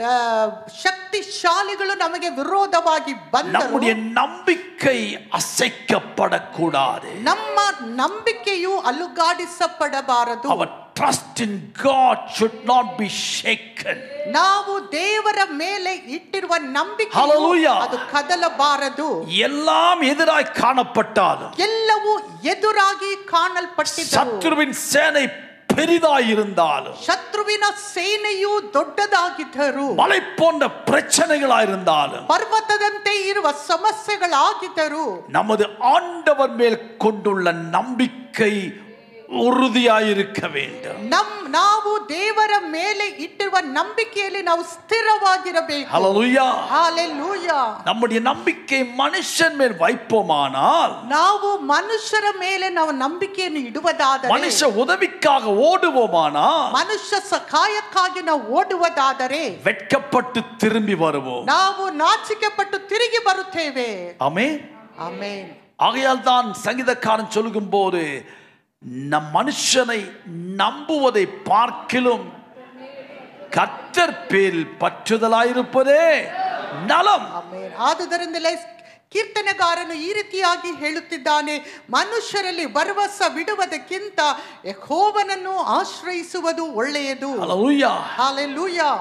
ಶಕ್ತಿಶಾಲಿಗಳು ನಮಗೆ ವಿರೋಧವಾಗಿ ಬಂದರೂ நம்முடைய நம்பிக்கை அசைக்கப்படக்கூடாது. ನಮ್ಮ ನಂಬಿಕೆಯು ಅಲುಗಾಡಿಸಪಡಬಾರದು. Our trust in God should not be shaken. ನಾವು ದೇವರ ಮೇಲೆ ಇಟ್ಟಿರುವ ನಂಬಿಕೆ Hallelujah. ಅದು ಕದಲಬಾರದು. எல்லாம் எதிராய் காணப்பட்டாலும், ಎಲ್ಲವೂ ಎದುರಾಗಿ ಕಾಣಲ್ಪಟ್ಟಿದ್ದವು. சத்துருவின் சேனை பெரிதாயிருந்தாலும், ಶತ್ರುವಿನ ಸೇನೆಯು ದೊಡ್ಡದಾಗಿದ್ದರು, மலை போன்ற பிரச்சனைகளாயிருந்தாலும், ಪರ್ವತದಂತೆ ಇರುವ ಸಮಸ್ಯೆಗಳಾಗಿದ್ದರು, நமது ஆண்டவர் மேல் கொண்டுள்ள நம்பிக்கை உறுதியாயிருக்க வேண்டும். ನಾವು ದೇವರ ಮೇಲೆ ಇಟ್ಟಿರುವ ನಂಬಿಕೆಯಲ್ಲಿ ನಾವು ಸ್ಥಿರವಾಗಿರಬೇಕು. ஹல்லேலூயா. ಹಲ್ಲೇಲೂಯಾ. நம்முடைய நம்பிக்கை மனுஷன் மேல் வைப்போமானால், ನಾವು ಮನುಷ್ಯರ ಮೇಲೆ ನಾವು ನಂಬಿಕೆಯನ್ನು ಇಡುವುದಾದರೆ, மனுஷ உதவிக்காக ஓடுவோமானால், ಮನುಷ್ಯ ಸಹಾಯಕ್ಕಾಗಿ ನಾವು ಓಡುವುದಾದರೆ வெட்கப்பட்டு திரும்பி வருவோம். ನಾವು ನಾಚಿಕೆಪಟ್ಟು ತಿರುಗಿ ಬರುತ್ತೇವೆ. ஆமென். ಆಮೆನ್. ஆகையால் தான் சங்கீதக்காரன் சொல்லும் போது, நம் மனுஷனை நம்புவதை பார்க்கிலும் கர்த்தர் பேரில் பற்றுதலாயிருப்பதே நலம். ಆಮೆನ್. ಆದುದರಿಂದಲೇ ಕೀರ್ತನೆಗಾರನು ಈ ರೀತಿಯಾಗಿ ಹೇಳುತ್ತಿದ್ದಾನೆ, ಮನುಷ್ಯರಲ್ಲಿ ಭರವಸೆ ಬಿಡುವುದಕ್ಕಿಂತ ಯೆಹೋವನನ್ನು ಆಶ್ರಯಿಸುವುದು ಒಳ್ಳೆಯದು. ஹல்லேலூயா. ஹல்லேலூயா.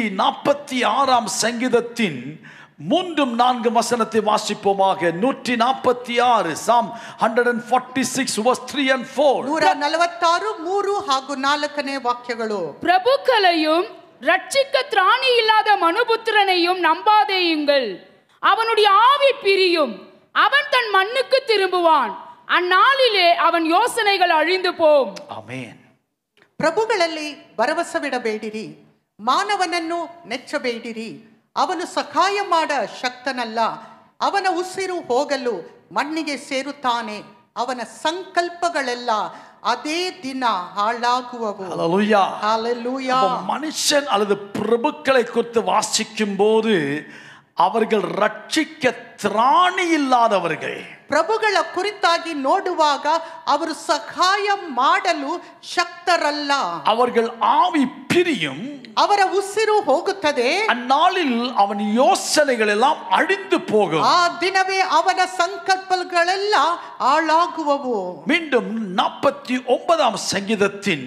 146ஆம் சங்கீதத்தின் 3-4 வசனத்தை வாசிப்போமாக. 146 Psalm 146 verse 3 and 4. 146 3 ಹಾಗೂ 4ನೇ ವಾಕ್ಯಗಳು. பிரபுக்களையும் ரட்சிக்க திராணி இல்லாத மனுபுத்திரனையும் நம்பாதேயுங்கள். அவனுடைய ஆவி பிரியும், அவன் தன் மண்ணுக்கு திரும்புவான். அந்நாளிலே அவன் யோசனைகள் அழிந்து போம். ஆமென். ಪ್ರಭುಗಳಲ್ಲಿ ಭರವಸವಿಡಬೇಡಿರಿ, ಮಾನವನನ್ನು ನೆಚ್ಚಬೇಡಿರಿ, ಅವನು ಸಹಾಯ ಮಾಡ ಶಕ್ತನಲ್ಲ. ಅವನ ಉಸಿರು ಹೋಗಲು ಮಣ್ಣಿಗೆ ಸೇರುತ್ತಾನೆ, ಅವನ ಸಂಕಲ್ಪಗಳೆಲ್ಲ அதே தின ஆளாகுவோ. ஹல்லேலூயா. ஹல்லேலூயா. மனுஷன் அல்லது பிரபுக்களை குறித்து வாசிக்கும் போது அவர்கள் ரட்சிக்க திராணி இல்லாதவர்கள். ಪ್ರಭುಗಳ ಕುರಿತಾಗಿ ನೋಡುವಾಗ ಅವರು ಸಹಾಯ ಮಾಡಲು ಶಕ್ತರಲ್ಲ. அவர்கள் ஆவி பிரியும், ಅವರ ಉಸಿರು ಹೋಗುತ್ತದೆ. அந்நாளில் அவன் யோசனைகள் எல்லாம் அழிந்து போகும். ಆ ದಿನವೇ ಅವನ ಸಂಕಲ್ಪಗಳೆಲ್ಲ ಹಾಳಾಗುವವು. மீண்டும் 49ஆம் சங்கீதத்தின்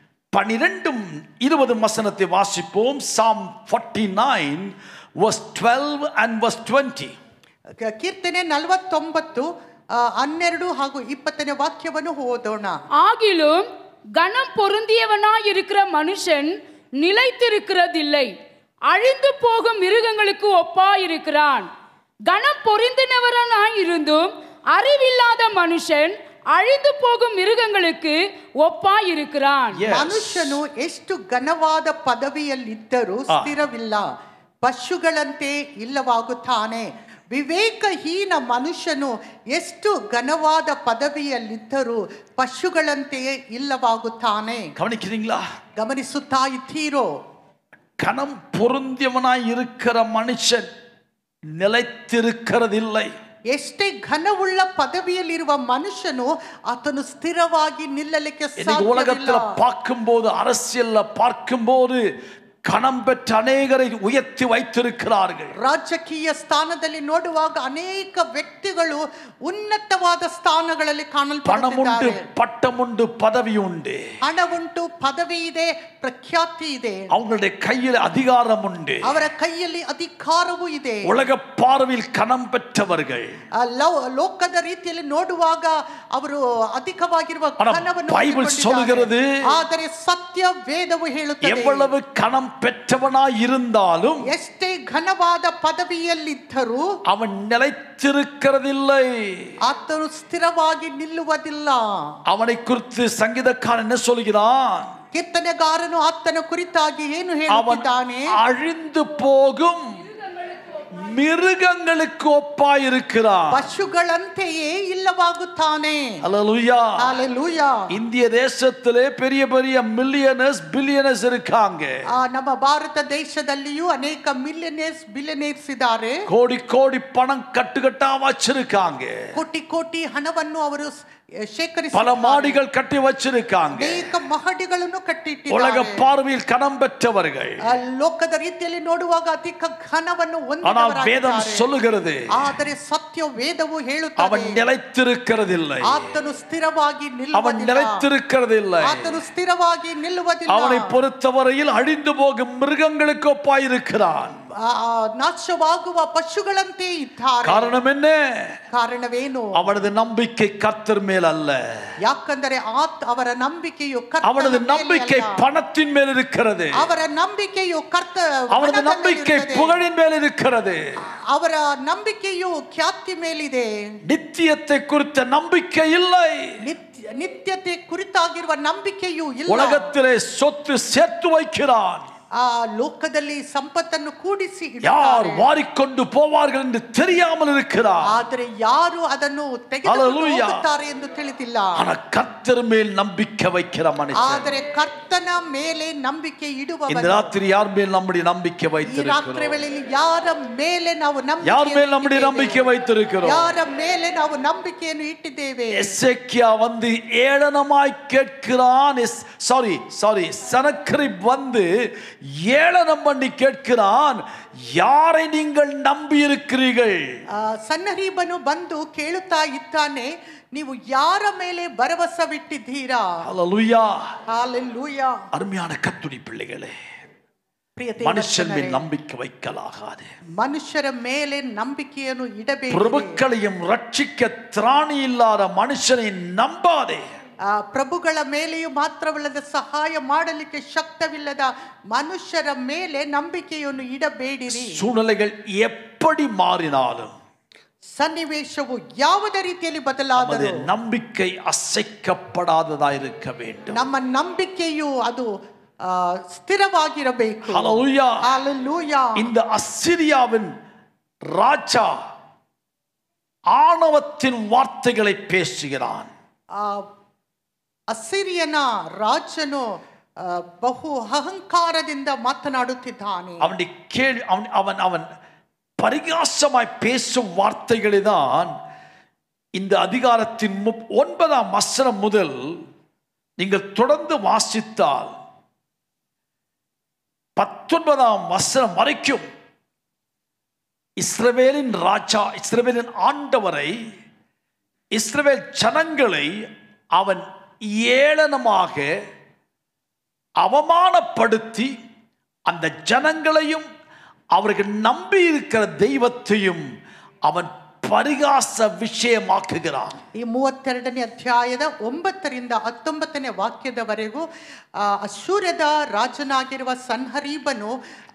12-20 வசனத்தை வாசிப்போம். Psalm 49 verse 12 and verse 20. ಕೀರ್ತನೆ 49 12 ಹಾಗೂ 20ನೇ ವಾಕ್ಯವನ್ನು ಓದೋಣ. ஆகிலும் கனம் பொருந்தியவனாய் இருக்கிற மனுஷன் நிலைத்திருக்கிறதில்லை, அழிந்து போகும் மிருகங்களுக்கு ஒப்பாயிருக்கிறான். கனம் பொருந்தினவனாய் இருந்தும் அறிவில்லாத மனுஷன் அழிந்து போகும் மிருகங்களுக்கு ஒப்பாயிருக்கிறான். ಮನುಷ್ಯನು ಎಷ್ಟು ಘನವಾದ ಪದವಿಯಲ್ಲಿದ್ದರೂ ಸ್ಥಿರವಿಲ್ಲ, ಪಶುಗಳಂತೆ ಇಲ್ಲವಾಗುತ್ತಾನೆ. ವಿವೇಕಹೀನ ಮನುಷ್ಯನು ಎಷ್ಟು ಘನವಾದ ಪದವಿಯಲ್ಲಿದ್ದರೂ ಪಶುಗಳಂತೆಯೇ ಇಲ್ಲವಾಗುತ್ತಾನೆ. கவனிக்கிறீங்களா? ಗಮನಿಸುತ್ತಾ ಇದ್ದೀರೋ? கனம் பொருந்தியவனாய் இருக்கிற மனுஷன் நிலைத்திருக்கிறதில்லை. ಎಷ್ಟೇ ಘನವುಳ್ಳ ಪದವಿಯಲ್ಲಿರುವ ಮನುಷ್ಯನು ಆತನು ಸ್ಥಿರವಾಗಿ ನಿಲ್ಲಲಿಕ್ಕೆ உலகத்துல ಸಾಧ್ಯವಿಲ್ಲ. பார்க்கும்போது, அரசியல்ல பார்க்கும்போது கனம் பெற்ற அநேகரை உயர்த்தி வைத்திருக்கிறார்கள். ರಾಜಕೀಯ ಸ್ಥಾನದಲ್ಲಿ ನೋಡುವಾಗ ಅನೇಕ ವ್ಯಕ್ತಿಗಳು ಉನ್ನತವಾದ ಸ್ಥಾನಗಳಲ್ಲಿ பணம் உண்டு, ಕಾಣಲ್ಪಡುತ್ತಿದ್ದಾರೆ. பட்டம் உண்டு, பதவி உண்டு, ಹಣ ಉಂಟು, ಪದವಿ ಇದೆ, ಪ್ರಖ್ಯಾತಿ ಇದೆ, அவங்களுடைய கையில் அதிகாரம் உண்டு, ಅವರ ಕೈಯಲ್ಲಿ ಅಧಿಕಾರವೂ ಇದೆ. உலக பார்வையில் கனம் பெற்றவர்கள். ಲೋಕದ ರೀತಿಯಲ್ಲಿ ನೋಡುವಾಗ ಅವರು ಅಧಿಕವಾಗಿರುವ ஆனா ಘನವನ್ನು பைபிள் ಹೊಂದಿಕೊಂಡಿದ್ದಾರೆ. சொல்கிறது, ಆದರೆ ಸತ್ಯ ವೇದವು ಹೇಳುತ್ತದೆ, எவ்வளவு கனம் பெற்றவனாய் இருந்தாலும் ಎಷ್ಟೇ ಘನವಾದ ಪದವಿಯಲ್ಲಿದ್ದರೂ அவன் நிலைத்திருக்கிறதில்லை. ಆತನು ಸ್ಥಿರವಾಗಿ ನಿಲ್ಲುವುದಿಲ್ಲ. அவனை குறித்து சங்கீதக்காரன் என்ன சொல்கிறான்? ಕೀರ್ತನೆಗಾರನು ಆತನ ಕುರಿತಾಗಿ ಏನು அவன் ಹೇಳುತ್ತಿದ್ದಾನೆ? அழிந்து போகும் மிருகங்களுக்கு ஒப்பாயிருக்கிறான். ಪಶುಗಳಂತೆಯೇ ಇಲ್ಲವಾಗುತ್ತಾನೆ. ஹல்லேலூயா. ஹalleluya. இந்திய தேசத்திலே பெரிய பெரிய மில்லியனர்ஸ் பில்லியனர்ஸ் இருக்காங்க. ನಮ್ಮ ಭಾರತ ದೇಶದಲ್ಲಿಯೂ ಅನೇಕ ಬಿಲಿಯನೇರ್ಸ್ ಇದ್ದಾರೆ. கோடி கோடி பணம் கட்டுக்கட்டா வச்சிருக்காங்க. ಕೋಟಿ ಕೋಟಿ ಹಣವನ್ನು ಅವರು ಶೇಖರಿಸಿ பல மாடிகள் கட்டி வச்சிருக்காங்க. ಅನೇಕ ಮಹಡಿಗಳನ್ನು ಕಟ್ಟಿಟ್ಟಿದ್ದಾರೆ. உலக பார்வையில் கனம் பெற்றவர்கள். ಲೋಕದ ರೀತಿಯಲ್ಲಿ ನೋಡುವಾಗ ಅಧಿಕ ಘನವನ್ನು ஆனால் வேதம் ಹೊಂದಿದವರಾಗಿದ್ದಾರೆ. சொல்லுகிறது, ಆದರೆ ಸತ್ಯ ವೇದವು ಹೇಳುತ್ತದೆ, அவன் நிலைத்திருக்கிறதில்லை. ಆತನು ಸ್ಥಿರವಾಗಿ அவன் ನಿಲ್ಲುವುದಿಲ್ಲ. நிலைத்திருக்கிறதில்லை. ಆತನು ಸ್ಥಿರವಾಗಿ ನಿಲ್ಲುವುದಿಲ್ಲ. அவனை பொறுத்தவரையில் அழிந்து போகும் மிருகங்களுக்கு ஒப்பாயிருக்கிறான். ನಾಶವಾಗುವ ಪಶುಗಳಂತೆ ಇದ್ದಾರೆ. காரணம் என்ன? ಕಾರಣವೇನು? அவனது நம்பிக்கை கர்த்தர் மேல் அல்ல. ಯಾಕಂದರೆ ಅವರ ನಂಬಿಕೆಯು அவனது நம்பிக்கை பணத்தின் மேல் இருக்கிறது. ಅವರ ನಂಬಿಕೆಯು அவனது நம்பிக்கை புகழின் மேல் இருக்கிறது. ಅವರ ನಂಬಿಕೆಯು ಖ್ಯಾತಿ ಮೇಲಿದೆ. நித்தியத்தை குறித்த நம்பிக்கை இல்லை. ನಿತ್ಯತೆ ಕುರಿತಾಗಿರುವ ನಂಬಿಕೆಯೂ ಇಲ್ಲ. உலகத்திலே சொத்து சேர்த்து வைக்கிறான். ಆ ಲೋಕದಲ್ಲಿ ಸಂಪತ್ತನ್ನು ಕೂಡಿಸಿ யார் வாரிக்கொண்டு போவார்கள் என்று தெரியாமல் இருக்கிறார். ಆದರೆ ಯಾರು ಅದನ್ನು ತೆಗೆದುಕೊಂಡು ಹೋಗುತ್ತಾರೆ ಎಂದು ತಿಳಿದಿಲ್ಲ. ஆனால் கர்த்தர் மேல் நம்பிக்கை வைக்கிற மனுஷன், ಆದರೆ ಕರ್ತನ ಮೇಲೆ ನಂಬಿಕೆ ಇಡುವವನು. இந்த ராத்திரி யார் மேல் நம்முடைய நம்பிக்கை ಈ ರಾತ್ರಿ வைத்திருக்கிறோம்? ವೇಳೆಯಲ್ಲಿ ಯಾರ ಮೇಲೆ ನಾವು யார் மேல் நம்முடைய நம்பிக்கை வைத்திருக்கிறோம்? ಯಾರ ಮೇಲೆ ನಾವು ನಂಬಿಕೆಯನ್ನು ಇಟ್ಟಿದ್ದೇವೆ? எசேக்கியா வந்து ஏளனமாய் கேட்கிறான். சனக்கிரிப் வந்து ஏளனம் பண்ணி கேட்கிறான், யாரை நீங்கள் நம்பி இருக்கிறீர்கள்? ಸನ್ನಹರೀಬನು ಬಂದು ಕೇಳುತ್ತಾ ಇದ್ದಾನೆ, ನೀವು ಯಾರ ಮೇಲೆ ಭರವಸವಿಟ್ಟಿದ್ದೀರಾ? ஹல்லேலூயா. ஹalleluya. அருமையான கர்த்தருடைய பிள்ளைகளே, ಪ್ರಿಯ மனுஷன் மேல் ದೇವಜನರೇ, நம்பிக்கை வைக்கலாகாது. ಮನುಷ್ಯರ ಮೇಲೆ ನಂಬಿಕೆಯನ್ನು ಇಡಬೇಕು. பிரபுக்களையும் ரட்சிக்க திராணி இல்லாத மனுஷனை நம்பாதே. ಪ್ರಭುಗಳ ಮೇಲೆಯೂ ಮಾತ್ರವಲ್ಲದ ಸಹಾಯ ಮಾಡಲಿಕ್ಕೆ ಶಕ್ತವಿಲ್ಲದ ಮನುಷ್ಯರ ಮೇಲೆ ನಂಬಿಕೆಯನ್ನು ಇಡಬೇಡಿರಿ. சூழ்நிலைகள் எப்படி மாறினாலும், ಸನ್ನಿವೇಶವು ಯಾವುದೇ ರೀತಿಯಲ್ಲಿ ಬದಲಾದರೂ நம்பிக்கை அசைக்கப்படாததா இருக்க வேண்டும். ನಮ್ಮ ನಂಬಿಕೆಯು ಅದು ಸ್ಥಿರವಾಗಿರಬೇಕು. Hallelujah. Hallelujah. இந்த அசிரியாவின் ராஜா ஆணவத்தின் வார்த்தைகளை பேசுகிறான். ಅಸಿರಿಯನ ರಾಜನು ಬಹು ಅಹಂಕಾರದಿಂದ ಮಾತನಾಡುತ್ತಿದ್ದಾನೆ. அவன் பரிகாசமாய் பேசும் வார்த்தைகளை தான் இந்த அதிகாரத்தின் 9ஆம் வசனம் முதல் நீங்கள் தொடர்ந்து வாசித்தால் 19ஆம் வசனம் வரைக்கும் இஸ்ரவேலின் ராஜா, இஸ்ரவேலின் ஆண்டவரை, இஸ்ரவேல் ஜனங்களை அவன் ஏளனமாக அவமானப்படுத்தி அந்த ஜனங்களையும் அவர்கள் நம்பி இருக்கிற தெய்வத்தையும் அவன் பரிகாச விஷயமாக்குகிறான். ಈ 32ನೇ ಅಧ್ಯಾಯದ 9ರಿಂದ 19ನೇ ವಾಕ್ಯದವರೆಗೂ ಅಶ್ಶೂರ್ಯದ ರಾಜನಾಗಿರುವ ಸನ್ಹರೀಬನು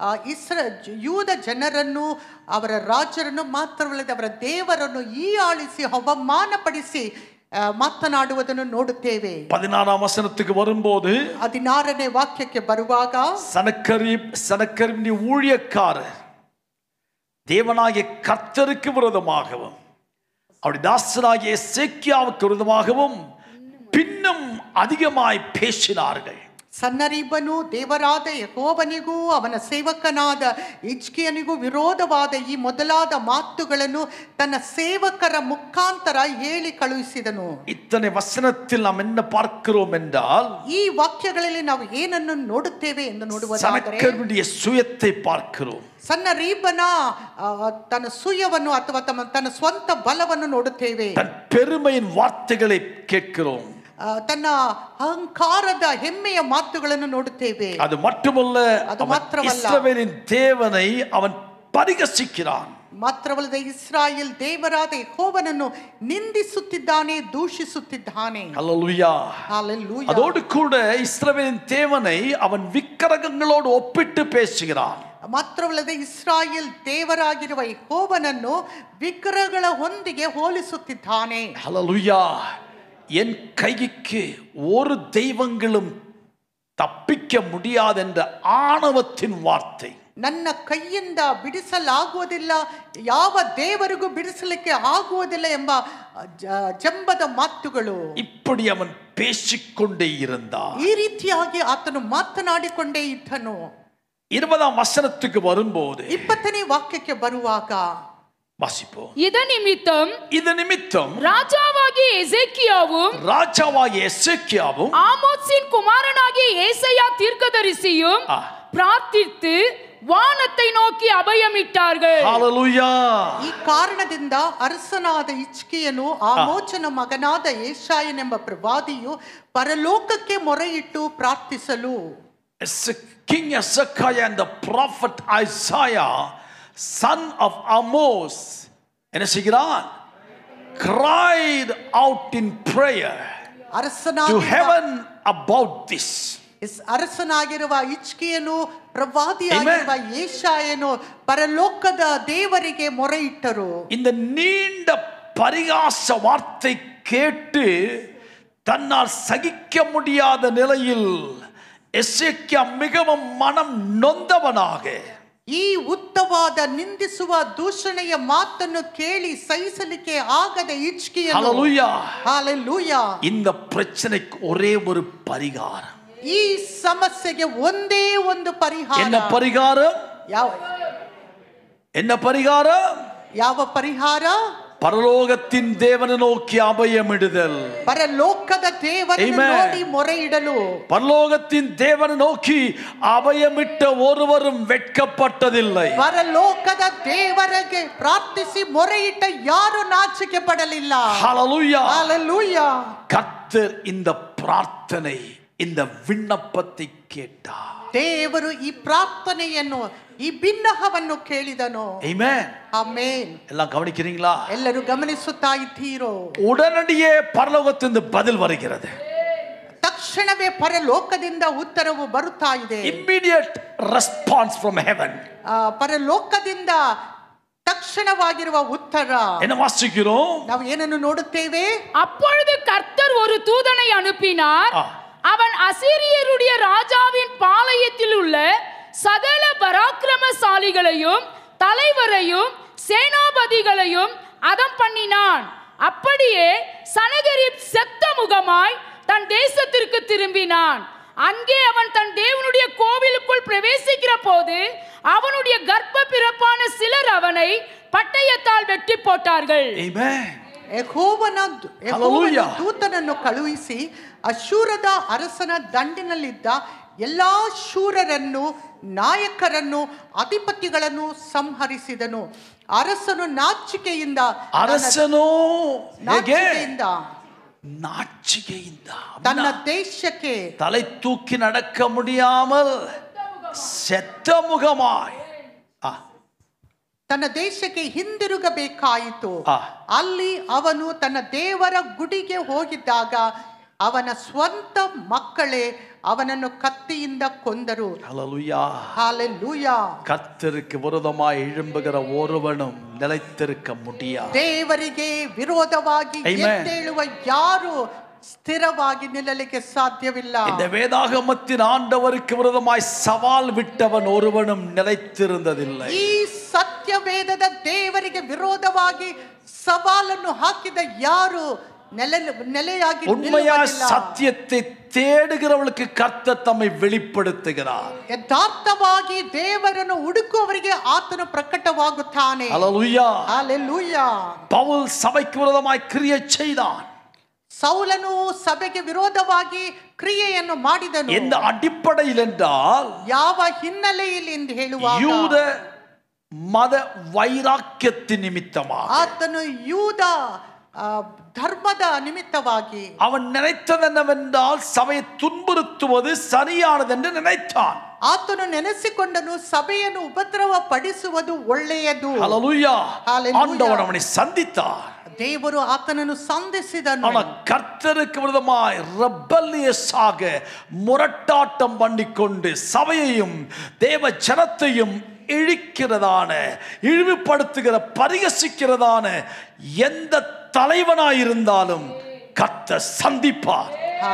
ಯೂದ ಜನರನ್ನು, ಅವರ ರಾಜರನ್ನು ಮಾತ್ರವಲ್ಲದೆ ಅವರ ದೇವರನ್ನು ಹೀಯಾಳಿಸಿ ಅವಮಾನಪಡಿಸಿ ಮಾತನಾಡುವುದನ್ನು ನೋಡುತ್ತೇವೆ. 16ಆம் வசனத்துக்கு வரும்போது 16ನೇ ವಾಕ್ಯಕ್ಕೆ ಬರುವಾಗ சனக்கரிப் ஊழியக்காரர் தேவனாகிய கர்த்தருக்கு விரோதமாகவும் அவருடைய தாசனாகிய எசேக்கியாவுக்கு விரோதமாகவும் பின்னும் அதிகமாய் பேசினார்கள். ಸನ್ನರೀಬನು ದೇವರಾದ ಯೆಹೋವನಿಗೂ ಅವನ ಸೇವಕನಾದ ಹಿಜ್ಕೀಯನಿಗೂ ವಿರೋಧವಾದ ಈ ಮೊದಲಾದ ಮಾತುಗಳನ್ನು ತನ್ನ ಸೇವಕರ ಮುಖಾಂತರ ಹೇಳಿ ಕಳುಹಿಸಿದನು. இத்தனை வசனத்தில் நாம் என்ன பார்க்கிறோம் என்றால், ಈ ವಾಕ್ಯಗಳಲ್ಲಿ ನಾವು ಏನನ್ನು ನೋಡುತ್ತೇವೆ ಎಂದು ನೋಡುವುದಾದರೆ சனக்கரிபுடைய சுயத்தை பார்க்கிறோம். ಸನ್ನರೀಬನ ತನ್ನ ಸುಯವನ್ನು ಅಥವಾ ತನ್ನ ಸ್ವಂತ ಬಲವನ್ನು ನೋಡುತ್ತೇವೆ. தன் பெருமையின் வார்த்தைகளை கேட்கிறோம். ತನ್ನ ಅಹಂಕಾರದ ಹೆಮ್ಮೆಯ ಮಾತುಗಳನ್ನು ನೋಡುತ್ತೇವೆ. அது மட்டுமல்ல, இஸ்ரவேலின் தேவனை அவன் பரிகசிக்கிறான். ಮಾತ್ರವಲ್ಲದೆ ಇಸ್ರಾಯೇಲ್ ದೇವರಾದ ಯೆಹೋವನನ್ನು ನಿಂದಿಸುತ್ತಿದ್ದಾನೆ, ದೂಷಿಸುತ್ತಿದ್ದಾನೆ. ஹல்லேலூயா. ஹல்லேலூயா. அதோடு கூட இஸ்ரவேலின் தேவனை அவன் விக்கிரகங்களோடு ஒப்பிட்டு பேசுகிறான். ಮಾತ್ರವಲ್ಲದೆ ಇಸ್ರಾಯೇಲ್ ದೇವರಾಗಿರುವ ಯೆಹೋವನನ್ನು ವಿಗ್ರಹಗಳ ಹೊಂದಿಗೆ ಹೋಲಿಸುತ್ತಿದ್ದಾನೆ. ஹல்லேலூயா. என் கைக்கு ஒரு தெய்வங்களும் தப்பிக்க முடியாது என்ற ஆணவத்தின் வார்த்தை. ನನ್ನ ಕೈಯಿಂದ ಬಿಡಿಸಲಾಗುವುದಿಲ್ಲ, ಯಾವ ದೇವರಿಗೂ ಬಿಡಿಸಲಿಕ್ಕೆ ಆಗುವುದಿಲ್ಲ ಎಂಬ ಜಂಬದ ಮಾತುಗಳು. இப்படி அவன் பேசிக்கொண்டே இருந்தான். ಈ ರೀತಿಯಾಗಿ ಆತನು ಮಾತನಾಡಿಕೊಂಡೇ ಇದ್ದನು. 20ஆம் வசனத்துக்கு வரும்போது 20ನೇ ವಾಕ್ಯಕ್ಕೆ ಬರುವಾಗ வாசிப்போம். இது நிமித்தம் ராஜாவாகிய எசேக்கியாவும் ஆமோத்சின் குமாரனாகிய ஏசாயா தீர்க்கதரிசியும் பிரார்த்தித்து வானத்தை நோக்கி அபயமிட்டார்கள். ஹல்லேலூயா. ಈ ಕಾರಣದಿಂದ ಅರಸನಾದ ಹಿಜ್ಕೀಯನು ಆಮೋಚನ ಮಗನಾದ ಯೆಶಾಯನೆಂಬ ಪ್ರವಾದಿಯು ಪರಲೋಕಕ್ಕೆ ಮೊರೆಯಿಟ್ಟು ಪ್ರಾರ್ಥಿಸಲು, King Hezekiah and the prophet Isaiah, son of Amos, என்ன செய்கிறான்? Cried out in prayer to heaven about this. ಅರಸನಾಗಿರುವ ಹಿಜ್ಕೀಯನು ಪ್ರವಾದಿಯಾಗಿರುವ ಯೆಶಾಯನು ಪರಲೋಕದ ದೇವರಿಗೆ ಮೊರೆಯಿಟ್ಟರು. இந்த நீண்ட பரிகாச வார்த்தை கேட்டு தன்னால் சகிக்க முடியாத நிலையில் எசேக்கியா மிகவும் மனம் நொந்தவனாக, ಈ ಉತ್ತವಾದ ನಿಂದಿಸುವ ದೂಷಣೆಯ ಮಾತನ್ನು ಕೇಳಿ ಸಹಿಸಲಿಕ್ಕೆ ಆಗದ ಹಿಜ್ಕೀಯನು, ஹல்லேலூயா, ஹல்லேலೂಯಾ, இந்த பிரச்சனைக்கு ஒரே ஒரு பரிகாரம். ಈ ಸಮಸ್ಯೆಗೆ ಒಂದೇ ಒಂದು ಪರಿಹಾರ. என்ன பரிகாரம்? என்ன பரிகாரம்? ಯಾವ ಪರಿಹಾರ? பரலோகத்தின் தேவனை நோக்கி அபயமிடுதல். ಪರಲೋಕದ ದೇವರನ್ನು ನೋಡಿ ಮೊರೆಯಿಡಲು. பரலோகத்தின் தேவனை நோக்கி அபயமிட்ட ஒருவரும் வெட்கப்பட்டதில்லை. ಪರಲೋಕದ ದೇವರಿಗೆ ಪ್ರಾರ್ಥಿಸಿ ಮೊರೆಯಿಟ್ಟ ಯಾರು ನಾಚಿಕೆ ಪಡಲಿಲ್ಲ. ஹல்லேலூயா, ஹல்லேலூயா. கர்த்தர் இந்த பிரார்த்தனை, இந்த விண்ணப்பத்தை கேட்டார். ದೇವರು ಈ ಪ್ರಾರ್ಥನೆಯನ್ನು, ಈ ಬಿನ್ನಹವನ್ನು ಕೇಳಿದನು. ಆಮೆನ್. ಆಮೆನ್. எல்லாம் கவனிக்கிறீங்களா? ಎಲ್ಲರೂ ಗಮನಿಸುತ್ತಾ ಇದ್ದೀರೋ? உடனடியே பரலோகத்திலிருந்து பதில் வருகிறது. ತಕ್ಷಣವೇ ಪರಲೋಕದಿಂದ ಉತ್ತರವು ಬರುತ್ತಾ ಇದೆ. Immediate response from heaven. ಪರಲೋಕದಿಂದ ತಕ್ಷಣವಾಗಿರುವ ಉತ್ತರ. என்ன வாசிக்கிறோம்? ನಾವು ಏನನ್ನು ನೋಡುತ್ತೇವೆ? அப்பொழுது கர்த்தர் ஒரு தூதனை அனுப்பினார். அவன் அசீரியருடைய ராஜாவின் பாளையத்தில் உள்ள சகல பராக்கிரமசாலிகளையும் தலைவரையும் சேனாபதிகளையும் அதம் பண்ணினான். அப்படியே சனகரிப் செத்த முகமாய் தன் தேசத்திற்கு திரும்பினான். அங்கே அவன் தன் தேவனுடைய கோவிலுக்குள் பிரவேசிக்கிற போது அவனுடைய கர்ப்ப பிறப்பான சிலர் அவனை பட்டயத்தால் வெட்டி போட்டார்கள். ಯೆಹೋವನ ದೂತನನ್ನು ಕಳುಹಿಸಿ ಅಶ್ಶೂರದ ಅರಸನ ದಂಡಿನಲ್ಲಿದ್ದ ಎಲ್ಲಾ ಶೂರರನ್ನು, ನಾಯಕರನ್ನು, ಅಧಿಪತಿಗಳನ್ನು ಸಂಹರಿಸಿದನು. ಅರಸನು ನಾಚಿಕೆಯಿಂದ ತನ್ನ ದೇಶಕ್ಕೆ தலை தூக்கி நடக்க முடியாமல் செத்த முகமாய் ತನ್ನ ದೇಶಕ್ಕೆ ಹಿಂದಿರುಗಬೇಕಾಯಿತು. ಅಲ್ಲಿ ಅವನು ತನ್ನ ದೇವರ ಗುಡಿಗೆ ಹೋಗಿದ್ದಾಗ ಅವನ ಸ್ವಂತ ಮಕ್ಕಳೇ அவனನ್ನು கத்திಯಿಂದ ಕೊಂದರು. ஹல்லேலூயா ஹல்லேலூயா. கர்த்தருக்கு விரோதமாய் எழும்புகிற ஒருவனும் நிலைத்திருக்க முடியாது. ದೇವರಿಗೆ ವಿರೋಧವಾಗಿ ಎದ್ದೇಳುವ ಯಾರು ಸ್ಥಿರವಾಗಿ ನಿಲ್ಲಲಿಕ್ಕೆ ಸಾಧ್ಯವಿಲ್ಲ. இந்த வேதாகமத்தின் ஆண்டவருக்கு விரோதமாய் சவால் விட்டவன் ஒருவனும் நிலைத்திருந்ததில்லை. ಈ ಸತ್ಯವೇದದ ದೇವರಿಗೆ ವಿರೋಧವಾಗಿ ಸವಾಲನ್ನು ಹಾಕಿದ ಯಾರು ನೆಲೆಯಾಗಿ உண்மையா சத்தியத்தை தேடுகிறவர்களுக்கு கர்த்தர் தம்மை வெளிப்படுத்துகிறார். ಯಥಾರ್ಥವಾಗಿ ದೇವರನ್ನು ಹುಡುಕುವವರಿಗೆ ಆತನು ಪ್ರಕಟವಾಗುತ್ತಾನೆ. ஹல்லேலூயா ஹல்லேலூயா. பவுல் சபைக்கு விரோதமாய் கிரியை செய்தான். ಸೌಲನು ಸಭೆಗೆ ವಿರೋಧವಾಗಿ ಕ್ರಿಯೆಯನ್ನು ಮಾಡಿದನು. எந்த அடிப்படையில் என்றால் ಯಾವ ಹಿನ್ನೆಲೆಯಲ್ಲಿ ಎಂದು ಹೇಳುವಾಗ யூத மத வைராக்கியத்தின் நிமித்தமாக ಆತನು ಯೂದ ಧರ್ಮದ ನಿಮಿತ್ತವಾಗಿ அவன் நினைத்தது என்னவென்றால் சபையை துன்புறுத்துவது சரியானது என்று நினைத்தான். ಆತನು ನೆನೆಸಿಕೊಂಡನು ಸಭೆಯನ್ನು ಉಪದ್ರವ ಪಡಿಸುವುದು ಒಳ್ಳೆಯದು. ஹல்லேலூயா. ஹல்லேலூயா. ஆண்டவர் அவனை சந்தித்தார். ದೇವರು ಆತನನ್ನು ಸಂಧಿಸಿದನು. ஆனால் கர்த்தருக்கு விரோதமாய் ரெபல்லியஸாக முரட்டாட்டம் பண்ணிக்கொண்டு சபையையும் தேவ ஜனத்தையும் இழிக்கிறதான, இழிவுபடுத்துகிற, பரிகசிக்கிறதான எந்த தலைவனாயிருந்தாலும் கர்த்தர் சந்திப்பார்.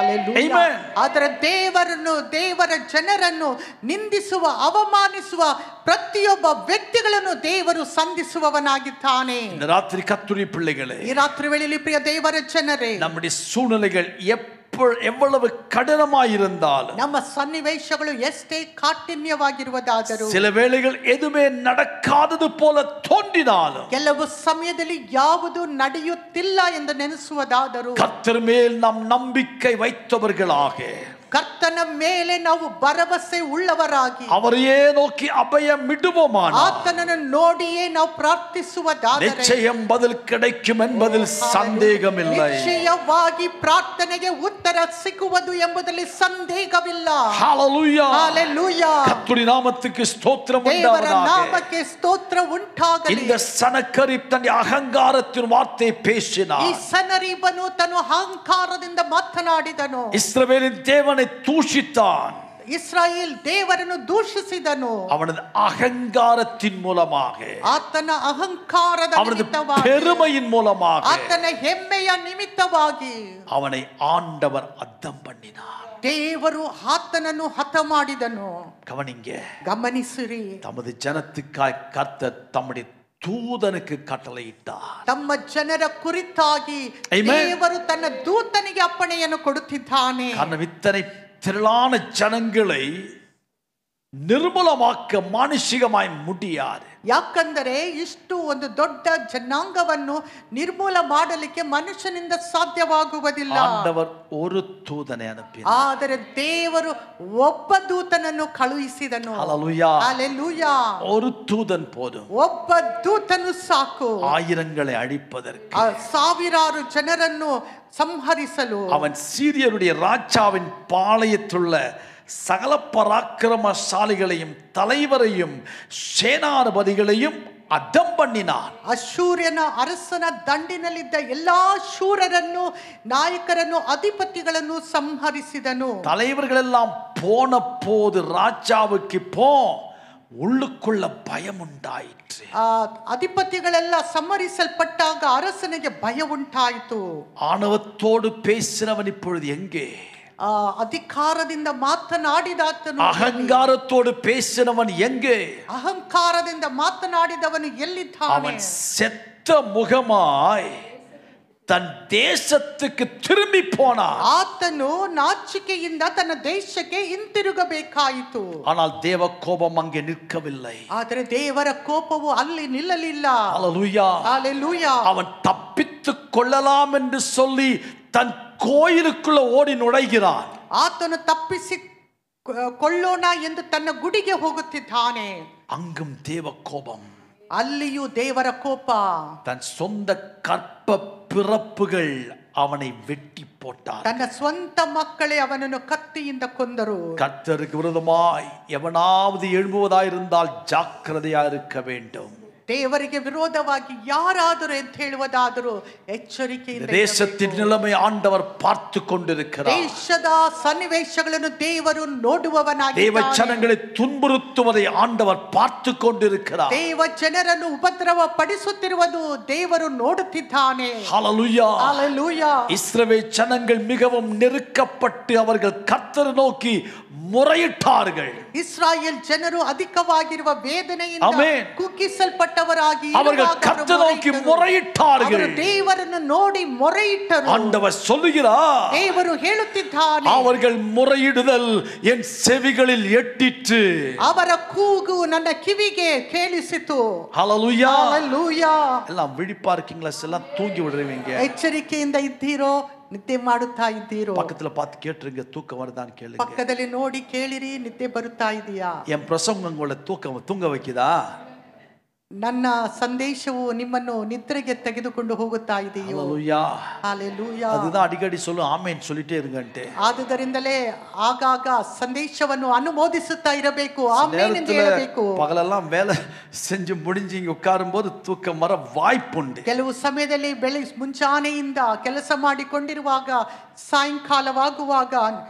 ಆದರೆ ದೇವರ ಜನರನ್ನು ನಿಂದಿಸುವ, ಅವಮಾನಿಸುವ ಪ್ರತಿಯೊಬ್ಬ ವ್ಯಕ್ತಿಗಳನ್ನು ದೇವರು ಸಂಧಿಸುವವನಾಗಿದ್ದಾನೆ. இந்த ராத்திரி கர்த்தருடைய பிள்ளைகளே, ಈ ರಾತ್ರಿ ವೇಳೆಯಲ್ಲಿ ಪ್ರಿಯ ದೇವರ ಜನರೇ, நம்முடைய சூழ்நிலைகள் எவ்வளவு கடினமாயிருந்தாலும், ನಮ್ಮ ಸನ್ನಿವೇಶಗಳು ಎಷ್ಟೇ ಕಾಠಿನ್ಯವಾಗಿರುವುದಾದರೂ, சில வேளைகள் எதுவுமே நடக்காதது போல தோன்றினாலும், ಕೆಲವು ಸಮಯದಲ್ಲಿ ಯಾವುದು ನಡೆಯುತ್ತಿಲ್ಲ ಎಂದು ನೆನೆಸುವುದಾದರೂ, கர்த்தர் மேல் நாம் நம்பிக்கை வைத்தவர்களாக, ಕರ್ತನ ಮೇಲೆ ನಾವು ಭರವಸೆ ಉಳ್ಳವರಾಗಿ, அவரையே நோக்கி அபயமிடுவோமானால், ಆತನನ್ನು ನೋಡಿಯೇ ನಾವು ಪ್ರಾರ್ಥಿಸುವುದಾದರೆ நிச்சயம் பதில் கிடைக்கும் என்பதில் சந்தேகமில்லை. ನಿಶ್ಚಯವಾಗಿ ಪ್ರಾರ್ಥನೆಗೆ ಉತ್ತರ ಸಿಕ್ಕುವುದು ಎಂಬುದರಲ್ಲಿ ಸಂದೇಹವಿಲ್ಲ. ஹல்லேலூயா. ஹல்லேலூயா. கர்த்தருடைய நாமத்துக்கு ஸ்தோத்திரம் ದೇವರ உண்டாவதாக. ನಾಮಕ್ಕೆ ಸ್ತೋತ್ರ ಉಂಟಾಗಲಿ. இந்த சனகரிப் தன் அகங்காரத்தின் வார்த்தை பேசினார். ಈ ಸನರೀಬನು ತನ್ನ ಅಹಂಕಾರದಿಂದ ಮಾತನಾಡಿದನು. இஸ்ரவேலின் தேவனை தூஷித்தான். ಇಸ್ರಾಯೇಲ್ ದೇವರನ್ನು ದೂಷಿಸಿದನು. அவனது அகங்காரத்தின் மூலமாக, ಆತನ ಅಹಂಕಾರದ அவனது ನಿಮಿತ್ತವಾಗಿ, பெருமையின் மூலமாக, ಆತನ ಹೆಮ್ಮೆಯ ನಿಮಿತ್ತವಾಗಿ அவனை ஆண்டவர் அத்தம் பண்ணினார். ದೇವರು ಆತನನ್ನು ಹತ ಮಾಡಿದನು. கவனிங்க, ಗಮನಿಸಿರಿ. தமது ஜனத்துக்காய் கர்த்தர் தம்முடைய தூதனுக்கு கட்டளையிட்டார். ತಮ್ಮ ಜನರ ಕುರಿತಾಗಿ ದೇವರು ತನ್ನ ದೂತನಿಗೆ ಅಪ್ಪಣೆಯನ್ನು ಕೊಡುತ್ತಿದ್ದಾನೆ. காரணம், இத்தனை திரளான ஜனங்களை ನಿರ್ಮೂಲಮಾಕ ಮಾನುಷಿಕಮಾய் முடியாது. ಯಾಕಂದರೆ ಇಷ್ಟು ಒಂದು ದೊಡ್ಡ ಜನಾಂಗವನ್ನು ನಿರ್ಮೂಲ ಮಾಡಲಿಕ್ಕೆ ಮನುಷ್ಯನಿಂದ ಸಾಧ್ಯವಾಗುವುದಿಲ್ಲ. ஆண்டவர் ஒரு தூதனை அனுப்பினார். ಆದರೆ ದೇವರು ಒಬ್ಬ ದೂತನನ್ನು ಕಳುಹಿಸಿದನು. ஹல்லேலூயா. ஹல்லேலூயா. ஒரு தூதன் போதும். ಒಬ್ಬ ದೂತನು ಸಾಕು ஆயிரங்களை அழிப்பதற்கு. ಸಾವಿರಾರು ಜನರನ್ನು ಸಂಹರಿಸಲು. அவன் சீரியருடைய ராஜாவின் பாளையத்துள்ள சகல பராக்கிரமசாலிகளையும் தலைவரையும் சேனாதிபதிகளையும் அதம் பண்ணினான். ಅಶ್ಶೂರ್ಯನ ಅರಸನ ದಂಡಿನಲ್ಲಿದ್ದ ಎಲ್ಲಾ ಶೂರರನ್ನು, ನಾಯಕರನ್ನು, ಅಧಿಪತಿಗಳನ್ನು ಸಂಹರಿಸಿದನು. தலைவர்கள் எல்லாம் போன போது ராஜாவுக்கு உள்ளுக்குள்ள பயம் உண்டாயிற்று. ಅಧಿಪತಿಗಳೆಲ್ಲ ಸಂಹರಿಸಲ್ಪಟ್ಟಾಗ ಅರಸನಿಗೆ ಭಯ ಉಂಟಾಯಿತು. ஆணவத்தோடு பேசினவன் இப்பொழுது எங்கே? ಅಧಿಕಾರದಿಂದ ಮಾತನಾಡಿದಾತನು, அகங்காரத்தோடு பேசினவன் எங்கே? ಅಹಂಕಾರದಿಂದ ಮಾತನಾಡಿದವನು ಎಲ್ಲಿದ್ದಾನೆ? அவன் செத்த முகமாய் தன் தேசத்துக்கு திரும்பி போனான். ಆತನು ನಾಚಿಕೆಯಿಂದ ತನ್ನ ದೇಶಕ್ಕೆ ಹಿಂತಿರುಗಬೇಕಾಯಿತು. ஆனால் தேவ கோபம் அங்கே நிற்கவில்லை. ಆದರೆ ದೇವರ ಕೋಪವು ಅಲ್ಲಿ ನಿಲ್ಲಲಿಲ್ಲ. ஹல்லேலூயா. ஹல்லேலூயா. அவன் தப்பித்துக் கொள்ளலாம் என்று சொல்லி தன் கோயிலுக்குள்ள ஓடி நுழைகிறான். ಆತನು ತಪ್ಪಿಸಿ ಕೊಳ್ಳೋಣ ಎಂದು ತನ್ನ ಗುಡಿಗೆ ಹೋಗುತ್ತಿದ್ದಾನೆ. அங்கும் தேவ கோபம். ಅಲ್ಲಿಯೂ ದೇವರ ಕೋಪ. தன் சொந்த கற்ப பிறப்புகள் அவனை வெட்டி போட்டார். ತನ್ನ ಸ್ವಂತ ಮಕ್ಕಳೇ ಅವನನ್ನು ಕತ್ತಿಯಿಂದ ಕೊಂದರು. கர்த்தருக்கு விரோதமாய் எவனாவது எழும்புவதாயிருந்தால் ஜாக்கிரதையா இருக்க வேண்டும். ದೇವರಿಗೆ ವಿರೋಧವಾಗಿ ಯಾರಾದರೂ ಅಂತ ಹೇಳುವುದಾದರೂ ಎಚ್ಚರಿಕೆಯಿಂದ தேசத்தின் நிலைமை ஆண்டவர் பார்த்து கொண்டிருக்கிறார். ದೇಶದ ಸನ್ನಿವೇಶಗಳನ್ನು ದೇವರು ನೋಡುವವನಾಗಿದ್ದಾನೆ. தேவ ஜனங்களை துன்புறுத்துவதை ஆண்டவர் பார்த்து கொண்டிருக்கிறார். ದೇವ ಜನರನ್ನು ಉಪದ್ರವ ಪಡಿಸುತ್ತಿರುವುದು ದೇವರು ನೋಡುತ್ತಿದ್ದಾನೆ. ஹல்லேலூயா. ஹல்லேலூயா. இஸ்ரவேல் ஜனங்கள் மிகவும் நெருக்கப்பட்டு அவர்கள் கர்த்தரை நோக்கி முறையிட்டார்கள். ಇಸ್ರಾಯೇಲ್ ಜನರು ಅಧಿಕವಾಗಿರುವ ವೇದನೆಯಿಂದ ಆಮೆನ್. ಕುಗ್ಗಿಸಲ್ಪಟ್ಟವರಾಗಿ அவர்கள் கர்த்தரை நோக்கி முறையிட்டார்கள். ಅವರು ದೇವರನ್ನು ನೋಡಿ ಮೊರೆಯಿಟ್ಟರು. ஆண்டவர் சொல்லுகிறார், ದೇವರು ಹೇಳುತ್ತಿದ್ದಾನೆ, அவர்கள் முறையிடுதல் என் செவிகளில் எட்டிற்று. ಅವರ ಕೂಗು ನನ್ನ ಕಿವಿಗೆ ಕೇಳಿಸಿತು. ஹல்லேலூயா. ஹல்லேலூயா. எல்லாம் விழிப்பா இருக்கீங்களா? எல்லாம் தூங்கி விடுறீங்க. ಎಚ್ಚರಿಕೆಯಿಂದ ಇದ್ದೀರೋ? ನಿದ್ದೆ ಮಾಡುತ್ತಾ ಇದ್ದೀರೋ? பக்கத்துல பார்த்து கேட்டுருங்க, தூக்கம் வருதான்னு கேளுங்க. ಪಕ್ಕದಲ್ಲಿ ನೋಡಿ ಕೇಳಿರಿ, ನಿದ್ದೆ ಬರುತ್ತಾ ಇದೆಯಾ? என் பிரசங்கம் உங்களை தூங்க வைக்குதா? ನನ್ನ ಸಂದೇಶವು ನಿಮ್ಮನ್ನು ನಿದ್ರೆಗೆ ತೆಗೆದುಕೊಂಡು ಹೋಗುತ್ತಾ ಇದೆಯೋ? ஹல்லேலூயா. ಹಲ್ಲೆಲೂಯಾ. அதுதான் அடிக்கடி சொல்லு ஆமென் சொல்லிட்டே இருங்கன்ட்டு. ಆದುದರಿಂದಲೇ ಆಗಾಗ ಸಂದೇಶವನ್ನು ಅನುಮೋದಿಸುತ್ತಾ ಇರಬೇಕು, ಆಮೆನ್ ಎಂದು ಹೇಳಬೇಕು. பகலெல்லாம் வேலை செஞ்சு முடிஞ்சு இங்க உட்காரும் போது தூக்கம் வர வாய்ப்புண்டு. ಕೆಲವು ಸಮಯದಲ್ಲಿ ಮುಂಚಾನೆಯಿಂದ ಕೆಲಸ ಮಾಡಿಕೊಂಡಿರುವಾಗ ಸಾಯಂಕಾಲವಾಗುವಾಗ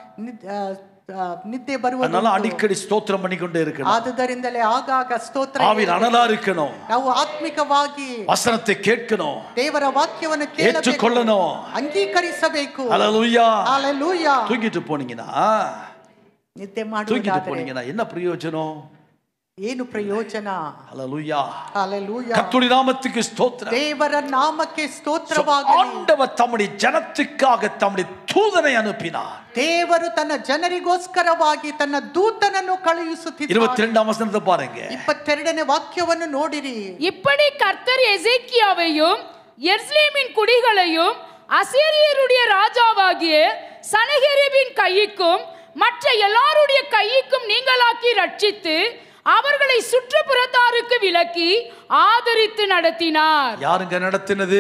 ನಿದ್ದೆ ಬರುವುದು. அதனால அடிக்கடி ஸ்தோத்திரம் பண்ணிக்கொண்டே இருக்கணும். ಆದುದರಿಂದಲೇ ಆಗಾಗ ಸ್ತೋತ್ರ, ஆவியில் அனலா இருக்கணும். ನಾವು ಆತ್ಮಿಕವಾಗಿ வசனத்தை கேட்கணும், ದೇವರ ವಾಕ್ಯವನ್ನು ಕೇಳಬೇಕು, ஏற்றுக்கொள்ளணும், ಅಂಗೀಕರಿಸಬೇಕು. ஹல்லேலூயா. ಹಲ್ಲೇಲೂಯಾ. தூங்கிட்டு போனீங்கன்னா ನಿದ್ದೆ தூங்கிட்டு ಮಾಡುವುದಾದರೆ போனீங்கன்னா என்ன பிரயோஜனம்? ಏನು ಪ್ರಯೋಜನ? ஹல்லேலூயா. ಹಲ್ಲೇಲೂಯಾ. கர்த்தருடைய நாமத்துக்கு ஸ்தோத்திரம். ದೇವರ ನಾಮಕ್ಕೆ ಸ್ತೋತ್ರವಾಗಲಿ. ஆண்டவர் தம்முடைய ஜனத்துக்காக தம்முடைய தூதனை அனுப்பினார். ದೇವರು ತನ್ನ ಜನರಿಗೋಸ್ಕರವಾಗಿ ತನ್ನ ದೂತನನ್ನು ಕಳುಹಿಸುತ್ತಿದ್ದಾನೆ. 22ஆம் வசனத்தை பாருங்க. 22ನೇ ವಾಕ್ಯವನ್ನು ನೋಡಿರಿ. இப்படி கர்த்தர் எசேக்கியாவையும் எருசலேமின் குடிகளையும் அசீரியருடைய ராஜாவாகிய சனகெரிபின் கைக்கும் மற்ற எல்லாருடைய கைக்கும் நீங்களாக்கி ரட்சித்து அவர்களை சுற்றுப்புறத்தாருக்கு விலக்கி ஆதரித்து நடத்தினார். யாருங்க நடத்தினது?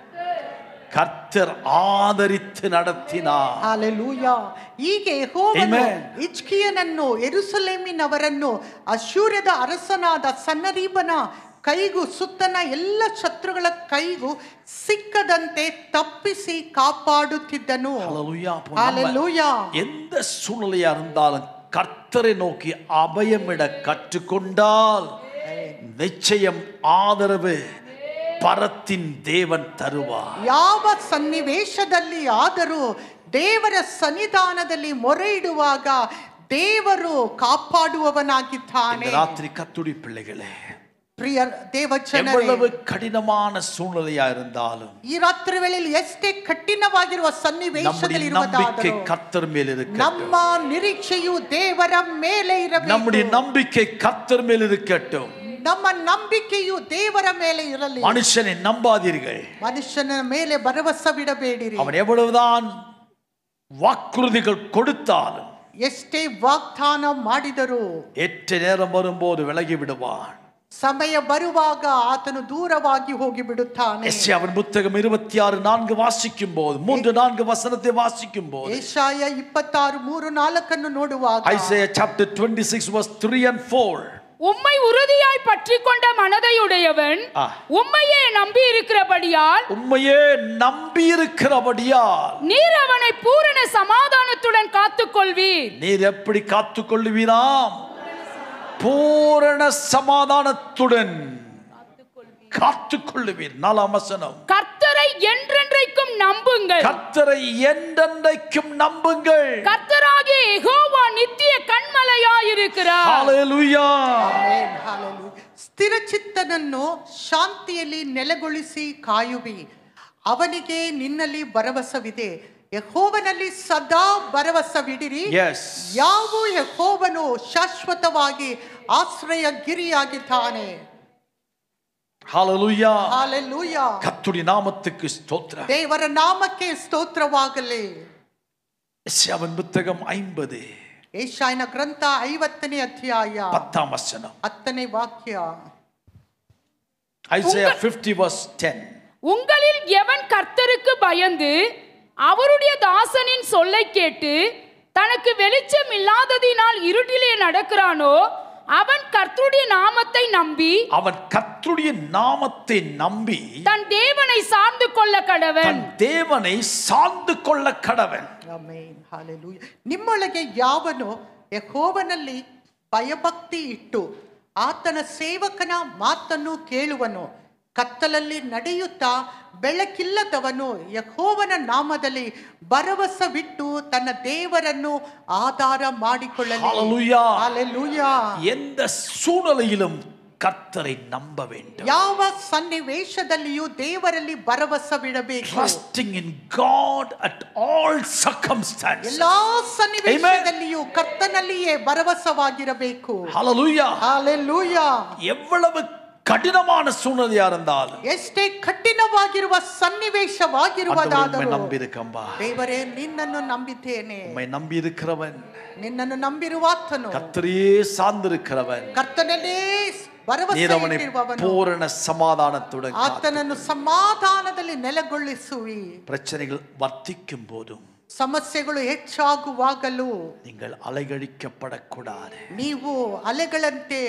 கர்த்தர் ஆதரித்து நடத்தினார். ಹಲ್ಲೇಲೂಯಾ. ಹೀಗೆ ಯೆಹೋವನು ಹಿಜ್ಕೀಯನನ್ನು, ಯೆರೂಸಲೇಮಿನವರನ್ನು ಅಶ್ಶೂರ್ಯದ ಅರಸನಾದ ಸನ್ನರೀಬನ ಕೈಗೂ ಸುತ್ತನ ಎಲ್ಲ ಶತ್ರುಗಳ ಕೈಗೂ ಸಿಕ್ಕದಂತೆ ತಪ್ಪಿಸಿ ಕಾಪಾಡುತ್ತಿದ್ದನು. ஹல்லேலூயா. எந்த சூழ்நிலையா இருந்தாலும் கர்த்தரை நோக்கி அபயமிட கற்றுக்கொண்டால் நிச்சயம் ஆதரவு பரத்தின் தேவன் தருவார். ಯಾವ ಸನ್ನಿವೇಶದಲ್ಲಿ ಆದರೂ ದೇವರ ಸನ್ನಿಧಾನದಲ್ಲಿ ಮೊರೆ ಇಡುವಾಗ ದೇವರು ಕಾಪಾಡುವವನಾಗಿದ್ದಾನೆ. ராத்திரி கர்த்தருடைய பிள்ளைகளே, ಪ್ರಿಯ ದೇವಜನರೇ, எவ்வளவு கடினமான சூழ்நிலையா இருந்தாலும் ಈ ರಾತ್ರಿ ವೇಳೆಯಲ್ಲಿ ಎಷ್ಟೇ ಕಠಿಣವಾಗಿರುವ ಸನ್ನಿವೇಶದಲ್ಲಿ நம்பிக்கை ಇರುವುದಾದರೂ கர்த்தர் மேல் இருக்கட்டும். ನಮ್ಮ ನಿರೀಕ್ಷೆಯು ದೇವರ ಮೇಲೆ ಇರಬೇಕು. நம்முடைய நம்பிக்கை கர்த்தர் மேல் இருக்கட்டும். ನಮ್ಮ ನಂಬಿಕೆಯು ದೇವರ ಮೇಲೆ ಇರಲಿ. மனுஷனை நம்பாதீர்கள். ಮನುಷ್ಯನ ಮೇಲೆ ಭರವಸೆ ಬಿಡಬೇಡಿರಿ. அவன் எவ்வளவுதான் வாக்குறுதிகள் கொடுத்தாலும் ಎಷ್ಟೇ ವಾಗ್ದಾನ ಮಾಡಿದರೂ ஏற்ற நேரம் வரும்போது விலகி விடுவான். ಸಮಯ ಬರುವಾಗ ಆತನು ದೂರವಾಗಿ ಹೋಗಿ ಬಿಡುತ್ತಾನೆ. எஸ்ஐயாவின் புத்தகம் 26:4 வாசிக்கும் போது 3-4 வசனத்தை வாசிக்கும் போது ಯೆಶಾಯ 26:3-4 ನೋಡುವಾಗ Isaiah chapter 26 verse 3 and 4 உம்மை உறுதியாய் பற்றி கொண்ட மனதையுடையவன் உம்மையே நம்பி இருக்கிறபடியால் நீர் அவனை பூரண சமாதானத்துடன் காத்துக்கொள்வீர். நீர் எப்படி காத்துக்கொள்வீராம்? பூரண சமாதானத்துடன் காத்துக்கொள்வீர். 4ஆம் வசனம், கர்த்தரை என்றென்று என்றென்றைக்கும் நம்புங்கள். கர்த்தரை என்றென்றைக்கும் நம்புங்கள். கர்த்தராகிய யெகோவா நித்திய கண்மலையாயிருக்கிறார். ஹalleluya. Amen, hallelujah. ಸ್ಥಿರಚಿತ್ತನನ್ನು ಶಾಂತಿಯಲ್ಲಿ ನೆಲೆಗೊಳಿಸಿ ಕಾಯುವಿ, ಅವನಿಗೆ ನಿನ್ನಲ್ಲಿ ಭರವಸವಿದೆ. ಯೆಹೋವನಲ್ಲಿ ಸದಾ ಭರವಸವಿಡಿರಿ. ಯಾವ ಯೆಹೋವನು ಶಾಶ್ವತವಾಗಿ ಆಶ್ರಯ ಗಿರಿಯಾಗಿದ್ದಾನೆ. ஹalleluya. ಹಲ್ಲೆಲೂಯಾ. கர்த்தருடைய நாமத்துக்கு ஸ்தோத்திரம். ದೇವರ ನಾಮಕ್ಕೆ ಸ್ತೋತ್ರವಾಗಲಿ. ಯೆಶಾಯನ புத்தகம் 50 ಯೆಶಾಯನ ಗ್ರಂಥ 50ನೇ ಅಧ್ಯಾಯ 10ನೇ ವಚನ 10ನೇ ವಾಕ್ಯ. Isaiah 50 verse 10. உங்களில் எவன் கர்த்தருக்கு பயந்து அவருடைய தாசனின் சொல்லை கேட்டு தனக்கு வெளிச்சம் இல்லாததினால் இருட்டிலே நடக்கிறானோ அவன் கர்த்தருடைய நாமத்தை நம்பி தன் தேவனை சார்ந்து கொள்ள கடவன். Amen, hallelujah. ನಿಮ್ಮೊಳಗೆ ಯಾವನು ಯೆಹೋವನಲ್ಲಿ ಭಯಭಕ್ತಿ ಇಟ್ಟು ಆತನ ಸೇವಕನ ಮಾತನ್ನು ಕೇಳುವನು, ಕತ್ತಲಲ್ಲಿ ನಡೆಯುತ್ತಾ ಬೆಳಕಿಲ್ಲದವನು ಯೆಹೋವನ ನಾಮದಲ್ಲಿ ಭರವಸವಿಟ್ಟು ತನ್ನ ದೇವರನ್ನು ಆಧಾರ ಮಾಡಿಕೊಳ್ಳಲಿ. ஹalleluya. எந்த சூழ்நிலையிலும் கர்த்தரை நம்ப வேண்டும். ಯಾವ ಸನ್ನಿವೇಶದಲ್ಲಿಯೂ ದೇವರಲ್ಲಿ ಭರವಸವಿಡಬೇಕು. Trusting in God at all circumstances. ಎಲ್ಲಾ ಸನ್ನಿವೇಶದಲ್ಲಿಯೂ ಕರ್ತನಲ್ಲಿಯೇ ಭರವಸವಾಗಿರಬೇಕು. ஹalleluya. ಹಲ್ಲೆಲೂಯಾ. எவ்வளவு கடினமான சூழ்நிலையா இருந்தாலும், ಎಷ್ಟೇ ಕಠಿಣವಾಗಿರುವ ಸನ್ನಿವೇಶವಾಗಿರುವುದಾದರೂ நம்பியிருக்கம்பா, ದೇವರೇ ನಿನ್ನನ್ನು ನಂಬಿದ್ದೇನೆ. உம்மை நம்பியிருக்கிறவன், ನಿನ್ನನ್ನು ನಂಬಿರುವಾತನು, கர்த்தரையே சார்ந்திருக்கிறவன், ಕರ್ತನಲ್ಲೇ ಭರವಸೆ ಇಟ್ಟಿರುವವನು, பூரண சமாதானத்துடன் ಆತನನ್ನು ಸಮಾಧಾನದಲ್ಲಿ ನೆಲೆಗೊಳಿಸುವಿ. பிரச்சனைகள் வர்த்திக்கும் போதும், ಸಮಸ್ಯೆಗಳು ಹೆಚ್ಚಾಗುವಾಗಲೂ நீங்கள் அலைகழிக்கப்படக்கூடாது. ನೀವು ಅಲೆಗಳಂತೆ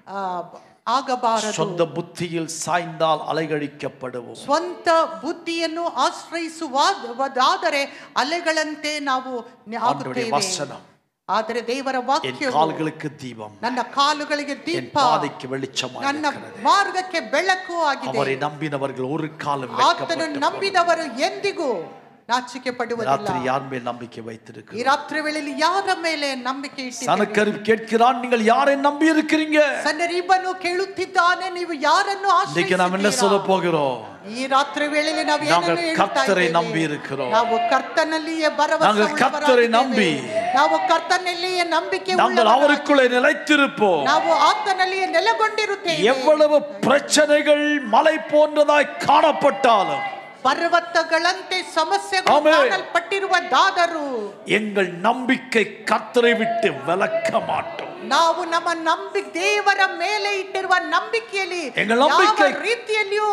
ಆಗಬಾರದು. சொந்த புத்தியில் சாய்ந்தால் அலைகழிக்கப்படுவோம். ಸ್ವಂತ ಬುದ್ಧಿಯನ್ನು ಆಶ್ರಯಿಸುವುದಾದರೆ ಅಲೆಗಳಂತೆ ನಾವು ಆಗುತ್ತೇವೆ. ಆದರೆ ದೇವರ ವಾಕ್ಯವು ಕಾಲುಗಳಿಗೆ ದೀಪಂ, ನನ್ನ ಕಾಲುಗಳಿಗೆ ದೀಪ, ಪಾದಕ್ಕೆ வெளிச்சமாய் ನನ್ನ ಮಾರ್ಗಕ್ಕೆ ಬೆಳಕು ಆಗಿದೆ. அவரை நம்பினவர்கள் ஒரு காலம் ಆತನನ್ನು ನಂಬಿದವರು ಎಂದಿಗೂ ನಾಚಿಕೆ ಪಡುವುದಿಲ್ಲ. ராத்திரி யார் மேல் நம்பிக்கை வைத்திருக்கிறீர்கள்? ಈ ರಾತ್ರಿ ವೇಳೆಯಲ್ಲಿ ಯಾರ ಮೇಲೆ ನಂಬಿಕೆ ಇಟ್ಟಿದ್ದೀರಿ? சனக்கரிப் கேட்கிறான், நீங்கள் யாரை நம்பி இருக்கிறீங்க? ಸನ್ನರೀಬನು ಕೇಳುತ್ತಿದ್ದಾನೆ, ನೀವು ಯಾರನ್ನು இன்னைக்கு நாம் என்ன சொல்ல போகிறோம்? ಈ ರಾತ್ರಿ ವೇಳೆಯಲ್ಲಿ ನಾವು ಏನನ್ನು ಹೇಳ್ತಾ ಕರ್ತரை ಇದ್ದೇವೆ? ನಂಬಿ இருக்கிறோம். ನಾವು ಕರ್ತನಲ್ಲಿಯೇ ಭರವಸೆ நாங்கள் கர்த்தரை நம்பி, ನಾವು ಕರ್ತನಲ್ಲಿಯೇ ನಂಬಿಕೆ நாங்கள் அவருக்குள்ளே நிலைத்திருப்போம். ನಾವು ಆತನಲ್ಲಿಯೇ ನೆಲೆಗೊಂಡಿರುತ್ತೇವೆ. எவ்வளவு பிரச்சனைகள் மலை போன்றதாய் காணப்பட்டாலும், ಪರ್ವತಗಳಂತೆ ಸಮಸ್ಯೆಗಳು ಕಾಣಲ್ಪಟ್ಟಿರುವುದಾದರೂ எங்கள் நம்பிக்கை கர்த்தரை விட்டு விலக மாட்டோம். ನಾವು ನಮ್ಮ ದೇವರ ಮೇಲೆ ಇಟ್ಟಿರುವ ನಂಬಿಕೆಯಲ್ಲಿ ಯಾವ ರೀತಿಯಲ್ಲಿಯೂ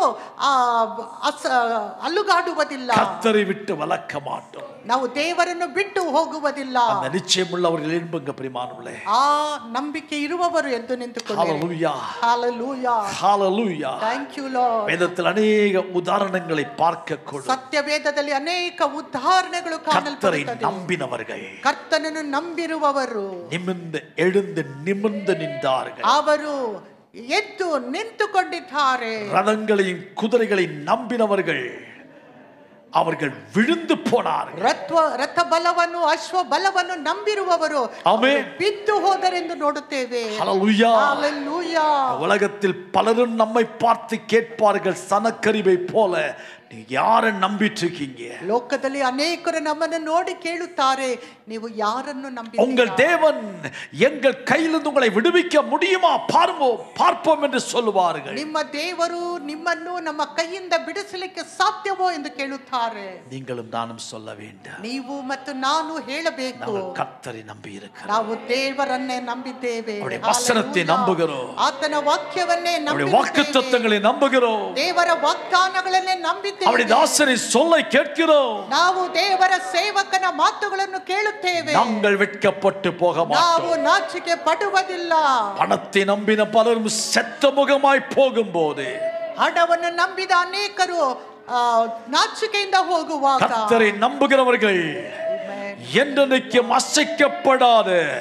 ಅಲುಗಾಡುವುದಿಲ್ಲ. கர்த்தரை விட்டு விலக மாட்டோம். ನಾವು ದೇವರನ್ನು ಬಿಟ್ಟು ಹೋಗುವುದಿಲ್ಲ. அந்த நிச்சயமுள்ளவர்கள் எழும்புங்க பிரியமானவர்களே. ಆ ನಂಬಿಕೆ ಇರುವವರು ಎದ್ದು ನಿಂತುಕೊಳ್ಳಿ. ஹalleluya, hallelujah, hallelujah. Thank you Lord. வேதத்தில் अनेक உதாரணங்களை பார்க்கக்கூடும். ಸತ್ಯವೇದದಲ್ಲಿ ಅನೇಕ ಉದಾಹರಣೆಗಳು ಕಾಣಲ್ಪಡುತ್ತವೆ. கர்த்தரை நம்பினவர்கள், ಕರ್ತನನ್ನು ನಂಬಿರುವವರು நிமிர்ந்து எழுந்து நிமிர்ந்து நின்றார்கள். ಅವರು ಎದ್ದು ನಿಂತುಕೊಂಡಿದ್ದಾರೆ. ரதங்களையும் குதிரைகளையும் நம்பினவர்கள் அவர்கள் விழுந்து போனார்கள். ರಥ ಬಲವನ್ನು ಅಶ್ವ ಬಲವನ್ನು ನಂಬಿರುವವರು ಬಿದ್ದು ಹೋದರೆಂದು ನೋಡುತ್ತೇವೆ. ஹalleluya, ஹalleluya. உலகத்தில் பலரும் நம்மை பார்த்து கேட்பார்கள், சனக்கரிவை போல யாரை நம்பிட்டு இருக்கீங்க? ಲೋಕದಲ್ಲಿ ಅನೇಕರು ನಮ್ಮನ್ನು ನೋಡಿ ಕೇಳುತ್ತಾರೆ, ನೀವು ಯಾರನ್ನು ನಂಬಿದ್ದೀರಾ? உங்கள் தேவன் எங்கள் கையிலிருந்து உங்களை விடுவிக்க முடியுமா பார்ப்போம் என்று சொல்லுவார்கள். ನಿಮ್ಮ ದೇವರು ನಿಮ್ಮನ್ನು ನಮ್ಮ ಕೈಯಿಂದ ಬಿಡಿಸಲಿಕ್ಕೆ ಸಾಧ್ಯವೋ ಎಂದು ಕೇಳುತ್ತಾರೆ. நீங்களும் நானும் சொல்ல வேண்டும், ನೀವು ಮತ್ತು ನಾನು ಹೇಳಬೇಕು, ನಾವು ಕರ್ತரை ನಂಬಿ இருக்கிறோம். ನಾವು ದೇವರನ್ನೇ ನಂಬಿದ್ದೇವೆ. அவருடைய வசனத்தை நம்புகிறோம். ಆತನ ವಾಕ್ಯವನ್ನೇ அவருடைய வாக்குத்தத்தங்களை நம்புகிறோம். ದೇವರ ವಾಗ್ದಾನಗಳನ್ನೇ ನಂಬಿದ್ದೇವೆ. அவருடைய தாசனை சொல்லை கேட்கிறோம். ನಾವು ದೇವರ ಸೇವಕನ ಮಾತುಗಳನ್ನು ಕೇಳುತ್ತೇವೆ. நாங்கள் வெட்கப்பட்டு போக மாட்டோம். ನಾವು ನಾಚಿಕೆ ಪಡುವುದಿಲ್ಲ. பணத்தை நம்பின பலரும் செத்த முகமாய் போகும்போது, ಹಣವನ್ನು ನಂಬಿದ ಅನೇಕರು ನಾಚಿಕೆಯಿಂದ ಹೋಗುವಾಗ, கர்த்தரை நம்புகிறவர்கள் என்றென்றைக்கும் அசைக்கப்படாத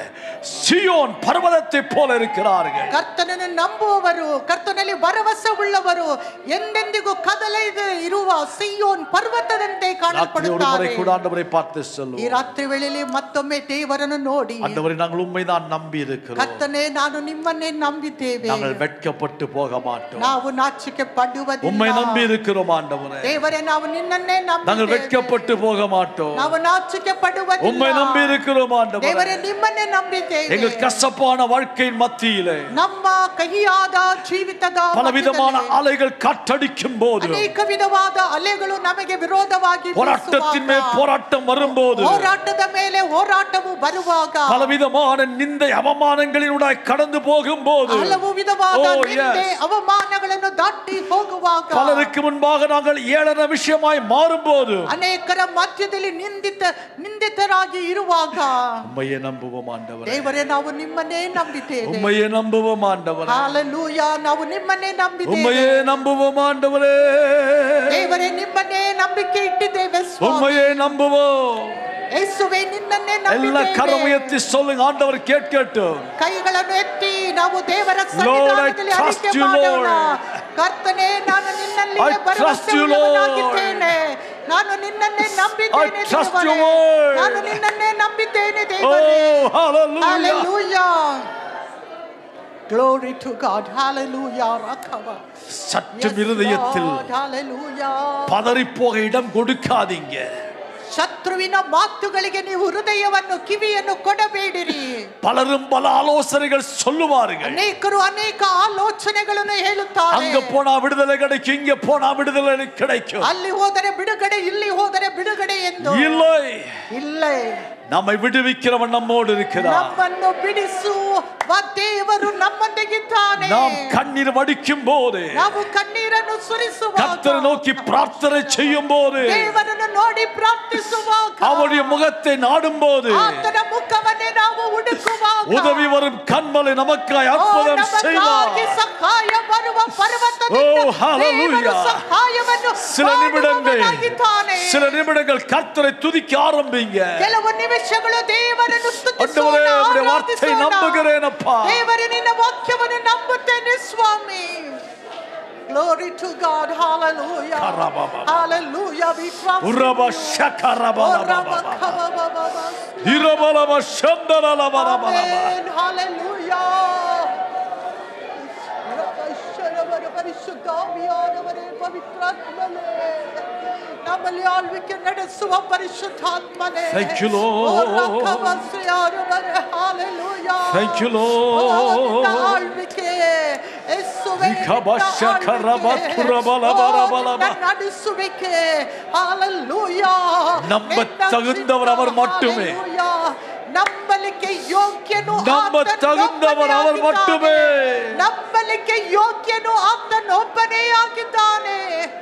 சியோன் பர்வதத்தை போல இருக்கிறார்கள். ಕರ್ತನನ್ನು ನಂಬುವವರು, ಕರ್ತನಲ್ಲಿ ಭರವಸೆ ಉಳ್ಳವರು ಎಂದೆಂದಿಗೂ ಕದಲದೆ ಇರುವ ಸಿಯೋನ್ ಪರ್ವತದಂತೆ ಕಾಣಲ್ಪಡುತ್ತಾರೆ. ஆண்டவரை பார்த்து சொல்லுவோம். ಈ ರಾತ್ರಿ ವೇಳೆಯಲ್ಲಿ ಮತ್ತೊಮ್ಮೆ ದೇವರನ್ನು ನೋಡಿ, ஆண்டவரே நாங்கள் உம்மைதான் நம்பி இருக்கிறோம். ಕರ್ತನೇ ನಾನು ನಿಮ್ಮನ್ನೇ ನಂಬಿದ್ದೇವೆ. நாங்கள் வெட்கப்பட்டு போக மாட்டோம். ನಾವು ನಾಚಿಕೆ ಪಡುವುದಿಲ್ಲ. உம்மை நம்பி இருக்கிறோம் ஆண்டவரே. ದೇವರೇ ನಾವು ನಿನ್ನನ್ನೇ ನಂಬಿದ್ದೇವೆ. நாங்கள் வெட்கப்பட்டு போக மாட்டோம். ನಾವು ನಾಚಿಕೆ ಪಡುವುದಿಲ್ಲ. உம்மை நம்பி இருக்கிறோம் ஆண்டவரே. ದೇವರೇ ನಿಮ್ಮನ್ನೇ ನಂಬಿದ್ದೇವೆ. எங்கள் கசப்பான வாழ்க்கையின் மத்தியிலே ನಮ್ಮ ಕಹಿಯಾದ ಜೀವಿತದ பலவிதமான அலைகள் காற்றடிக்கும் போது, ಅನೇಕ ವಿಧವಾದ ಅಲೆಗಳು ನಮಗೆ ವಿರೋಧವಾಗಿ போராட்டத்தின் மேல் போராட்டம் வரும்போது, ಹೋರಾಟದ ಮೇಲೆ ಹೋರಾಟವು ಬರುವಾಗ, பலவிதமான நிந்தை அவமானங்களினூடாய் கடந்து போகும்போது, ಹಲವು ವಿಧವಾದ ನಿಂದೆ ಅವಮಾನಗಳನ್ನು ದಾಟಿ ಹೋಗುವಾಗ, பலருக்கு முன்பாக நாங்கள் ஏளன விஷயமாய் மாறும்போது, ಅನೇಕರ ಮಧ್ಯದಲ್ಲಿ ನಿಂದಿತರಾಗಿ ಇರುವಾಗ, உம்மையே நம்புவோம் ஆண்டவரே. ದೇವರೇ ನಾವು ನಿಮ್ಮನ್ನೇ ನಂಬಿದ್ದೇವೆ. உம்மையே நம்புவோம் ஆண்டவரೇ. ಹalleluya, ನಾವು ನಿಮ್ಮನ್ನೇ ನಂಬಿದ್ದೇವೆ. உம்மையே நம்புவோம் ஆண்டவரே. ದೇವರೇ ನಿಮ್ಮನ್ನೇ ನಂಬಿಕೆ ಇಟ್ಟಿದ್ದೇವೆ ಸ್ವಾಮಿ. உம்மையே நம்புவோம். ಯೇಸುವೇ ನಿನ್ನನ್ನೇ எல்லா ನಂಬಿದ್ದೇವೆ. கரமுயர்த்தி சொல்லுங்க, ஆண்டவர் கேட்கட்டும். ಕೈಗಳನ್ನು ಎತ್ತಿ ನಾವು ದೇವರ ಸನ್ನಿಧಾನದಲ್ಲಿ ಅರಿಕೆ ಮಾಡೋಣ. ಕರ್ತನೇ, ನಾನು ನಿನ್ನಲ್ಲಿಯೇ ಭರವಸೆಯುಳ್ಳವನಾಗಿದ್ದೇನೆ. ನಾನು ನಿನ್ನನ್ನೇ ನಂಬಿದ್ದೇನೆ ದೇವರೇ. ನಾನು ನಿನ್ನನ್ನೇ ನಂಬಿದ್ದೇನೆ ದೇವರೇ. Hallelujah. Glory to God. Hallelujah. rakava. சற்று இருதயத்தில் பதறி போக இடம் கொடுக்காதீங்க. ಶತ್ರುವಿನ ಮಾತುಗಳಿಗೆ ನೀವು ಹೃದಯವನ್ನು ಕಿವಿಯನ್ನು ಕೊಡಬೇಡಿರಿ. பலரும் பல ஆலோசனைகள் சொல்லுவார்கள். ಅನೇಕರು ಅನೇಕ ಆಲೋಚನೆಗಳನ್ನು ಹೇಳುತ್ತಾರೆ. அங்க போனா விடுதலை கிடைக்கும், இங்க போனா விடுதலை கிடைக்கும், ಅಲ್ಲಿ ಹೋದರೆ ಬಿಡುಗಡೆ, ಇಲ್ಲಿ ಹೋದರೆ ಬಿಡುಗಡೆ ಎಂದು. இல்லை, இல்லை. நம்மை விடுவிக்கிறவன் நம்மோடு இருக்கிறார். ನಮ್ಮನ್ನು ಬಿಡಿಸುವ ದೇವರು ನಮ್ಮೊಂದಿಗಿದ್ದಾನೆ. நாம் கண்ணீர் வடிக்கும் போது, ನಾವು ಕಣ್ಣೀರನ್ನು ಸುರಿಸುವಾಗ, கர்த்தரை நோக்கி பிரார்த்தனை செய்யும் போது, ದೇವರನ್ನು ನೋಡಿ ಪ್ರಾರ್ಥಿಸುವಾಗ, அவருடைய முகத்தை நாடும் போது, ಆತನ ಮುಖವನ್ನೇ ನಾವು ಹುಡುಕುವಾಗ, உதவி வரும் கண்மலை நமக்காய் அற்புதம் செய்வார். ಸಹಾಯ ಬರುವ ಪರ್ವತದಿಂದ ದೇವರು ಸಹಾಯವನ್ನು ಮಾಡುವವನಾಗಿದ್ದಾನೆ. சில நிமிடங்கள் கர்த்தரை துதிக்க ஆரம்பிங்க. ಕೆಲವು ನಿಮಿಷಗಳು ದೇವರನ್ನು ಸ್ತುತಿಸೋಣ, ஆண்டவரே, வார்த்தை நம்புகிறேன் அப்பா. ದೇವರೇ, ನಿನ್ನ ವಾಕ್ಯವನ್ನು ನಂಬುತ್ತೇನೆ ಸ್ವಾಮಿ. Glory to God. Hallelujah. Hallelujah. We trust you. Uraba shakaraba baba. Irabala shandala baba baba. Amen. Hallelujah. ಪರಿಶುದ್ಧಾತ್ಮನೇ, ಪವಿತ್ರಾತ್ಮನೇ, ನಮ್ಮಲ್ಲಿ ಆಳ್ವಿಕೆ ನಡೆಸುವ ಪರಿಶುದ್ಧಾತ್ಮನೇ. Thank you, Lord. Hallelujah. Thank you, Lord. ಆಳ್ವಿಕೆ ಯೇಸುವೇ, ನಡೆಸುವಿಕೆ. Hallelujah. நம்ப தகுந்தவர் அவர் மட்டுமே. ನಂಬಲಿಕ್ಕೆ ಯೋಗ್ಯನು நம்ப தகுந்தவர் அவர் மட்டுமே. ನಂಬಲಿಕ್ಕೆ ಯೋಗ್ಯನು ಆತನೊಬ್ಬನೇ ಆಗಿದ್ದಾನೆ.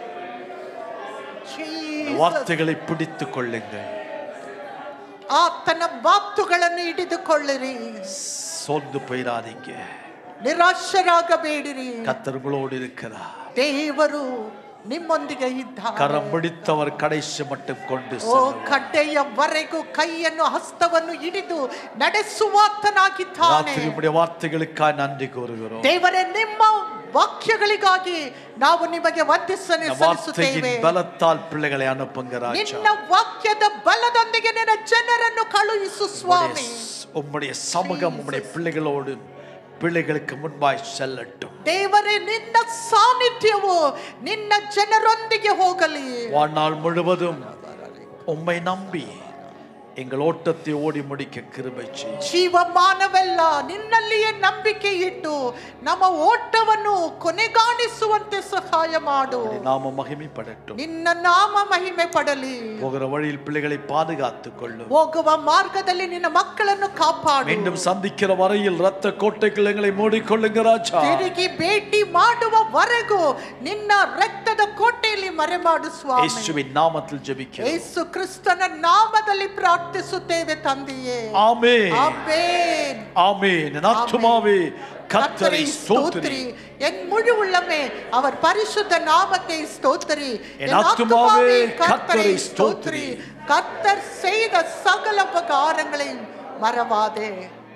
வார்த்தைகளை பிடித்துக் கொள்ளுங்கள். ಆತನ ಮಾತುಗಳನ್ನು ಹಿಡಿದುಕೊಳ್ಳಿರಿ. சோர்ந்து போயிடாதீங்க. ನಿರಾಶರಾಗಬೇಡಿರಿ. கர்த்தர் உங்களோடு இருக்கிறார். ದೇವರು ನಿಮ್ಮೊಂದಿಗೆ ಇದ್ದಾನೆ. கரம் பிடித்தவர் கடைசி மட்டும் கொண்டு ಕಡ್ಡೆಯವರೆಗೂ ಕೈಯನ್ನು ಹಸ್ತವನ್ನು ಹಿಡಿದು ನಡೆಸುವಾತನಾಗಿದ್ದಾನೆ. உம்முடைய வார்த்தைகளுக்காக நன்றி கூறுகிறோம். ದೇವರೇ, ನಿಮ್ಮ ವಾಕ್ಯಗಳಿಗಾಗಿ ನಾವು ನಿಮಗೆ ವಂದಿಸುತ್ತೇವೆ. பலத்தால் பிள்ளைகளை அனுப்புங்க ராஜா. ನಿನ್ನ ವಾಕ್ಯದ ಬಲದೊಂದಿಗೆ ನಿನ್ನ ಜನರನ್ನು ಕಳುಹಿಸು ಸ್ವಾಮಿ. உம்முடைய சமூகம் உம்முடைய பிள்ளைகளோடு பிள்ளைகளுக்கு முன்பாய் செல்லட்டும். ದೇವರೇ, ನಿನ್ನ ಸಾನ್ನಿಧ್ಯವು ನಿನ್ನ ಜನರೊಂದಿಗೆ ಹೋಗಲಿ. வாழ்நாள் முழுவதும் உம்மை நம்பி எங்கள் ஓட்டத்தை ஓடி முடிக்க கிருபை செய்யும். ಜೀವಮಾನವೆಲ್ಲ ನಿನ್ನಲ್ಲಿಯೇ ನಂಬಿಕೆ ಇಟ್ಟು ನಮ್ಮ ಓಟವನ್ನು ಕೊನೆಗಾಣಿಸುವಂತೆ ಸಹಾಯ ಮಾಡು. நாம மகிமைப்படட்டும். ನಿನ್ನ ನಾಮ ಮಹಿಮೆ ಪಡಲಿ. போகிற வழியில் பிள்ளைகளை பாதுகாத்துக் கொள்ளும். ಹೋಗುವ ಮಾರ್ಗದಲ್ಲಿ ನಿನ್ನ ಮಕ್ಕಳನ್ನು ಕಾಪಾಡು. மீண்டும் சந்திக்கிற வரையில் இரத்த கோட்டைகள் எங்களை மூடிக்கொள்ளுங்க ராஜா. ತಿರುಗಿ ಭೇಟಿ ಮಾಡುವವರೆಗೂ ನಿನ್ನ ರಕ್ತದ ಕೋಟೆಯಲ್ಲಿ ಮರೆಮಾಡು ಸ್ವಾಮಿ. ಯೇಸುವಿನ ನಾಮದಲ್ಲಿ ಜೆபிக்கிறோம். ಯೇಸು ಕ್ರಿಸ್ತನ ನಾಮದಲ್ಲಿ ಪ್ರಾರ್ಥಿಸುತ್ತೇವೆ ತಂದೆಯೇ. ஆமென். ஆமென். ஆமென். ஆத்துமாவே கர்த்தரை ஸ்தோத்திரி. என் முழு உள்ளமே அவர் பரிசுத்த நாமத்தை ஸ்தோத்திரி. என் ஆத்துமாவே கர்த்தரை ஸ்தோத்திரி. கர்த்தர் செய்த சகல உபகாரங்களையும் மறவாதே.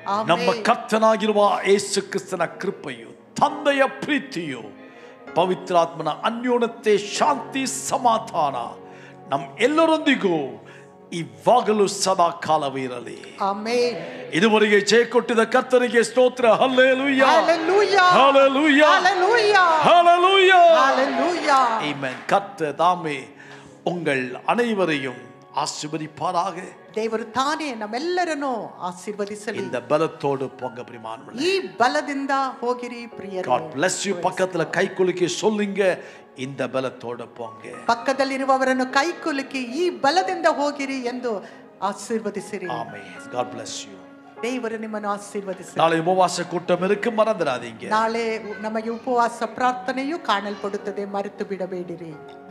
ಆಮೆನ್. ನಮ್ಮ ಕರ್ತನಾಗಿರುವ ಯೇಸು ಕ್ರಿಸ್ತನ ಕೃಪೆಯು, ತಂದೆಯ ಪ್ರೀತಿಯು, ಪವಿತ್ರಾತ್ಮನ ಅನ್ಯೋನ್ಯತೆ, ಶಾಂತಿ, ಸಮಾಧಾನ ನಮ್ಮ ಎಲ್ಲರೊಂದಿಗೂ ಇವಾಗಲೂ ಸದಾ ಕಾಲವಿರಲಿ. ಆಮೆನ್. ಇದುವರೆಗೆ ಜಯ ಕೊಟ್ಟಿದ ಕರ್ತನಿಗೆ ಸ್ತೋತ್ರ. Hallelujah, hallelujah, hallelujah, hallelujah, hallelujah, hallelujah. Amen. கர்த்தர் தாமே உங்கள் அனைவரையும் ஆசீர்வதிப்பாராக. ದೇವರು ತಾನೇ ನಮ್ಮೆಲ್ಲರನ್ನು ಆಶೀರ್ವದಿಸಲಿ. இந்த பலத்தோடு போங்க பிரியமானவர்களே. ಈ ಬಲದಿಂದ ಹೋಗಿರಿ ಪ್ರಿಯರೇ. God bless you. பக்கத்துல கை குலுக்கி சொல்லுங்க, இந்த பலத்தோடு போங்க. ಪಕ್ಕದಲ್ಲಿರುವವರನ್ನು ಕೈ ಕುಲುಕಿ ಈ ಬಲದಿಂದ ಹೋಗಿರಿ ಎಂದು ಆಶೀರ್ವದಿಸಿರಿ. Amen. God bless you. ದೇವರು ನಿಮ್ಮನ್ನು ಆಶೀರ್ವದಿಸಲಿ. நாளை உபவாச கூட்டம் இருக்கு, மறந்துடாதீங்க. ನಾಳೆ ನಮಗೆ ಉಪವಾಸ ಪ್ರಾರ್ಥನೆಯು ಕಾಣಲ್ಪಡುತ್ತದೆ, ಮರೆತು ಬಿಡಬೇಡಿರಿ.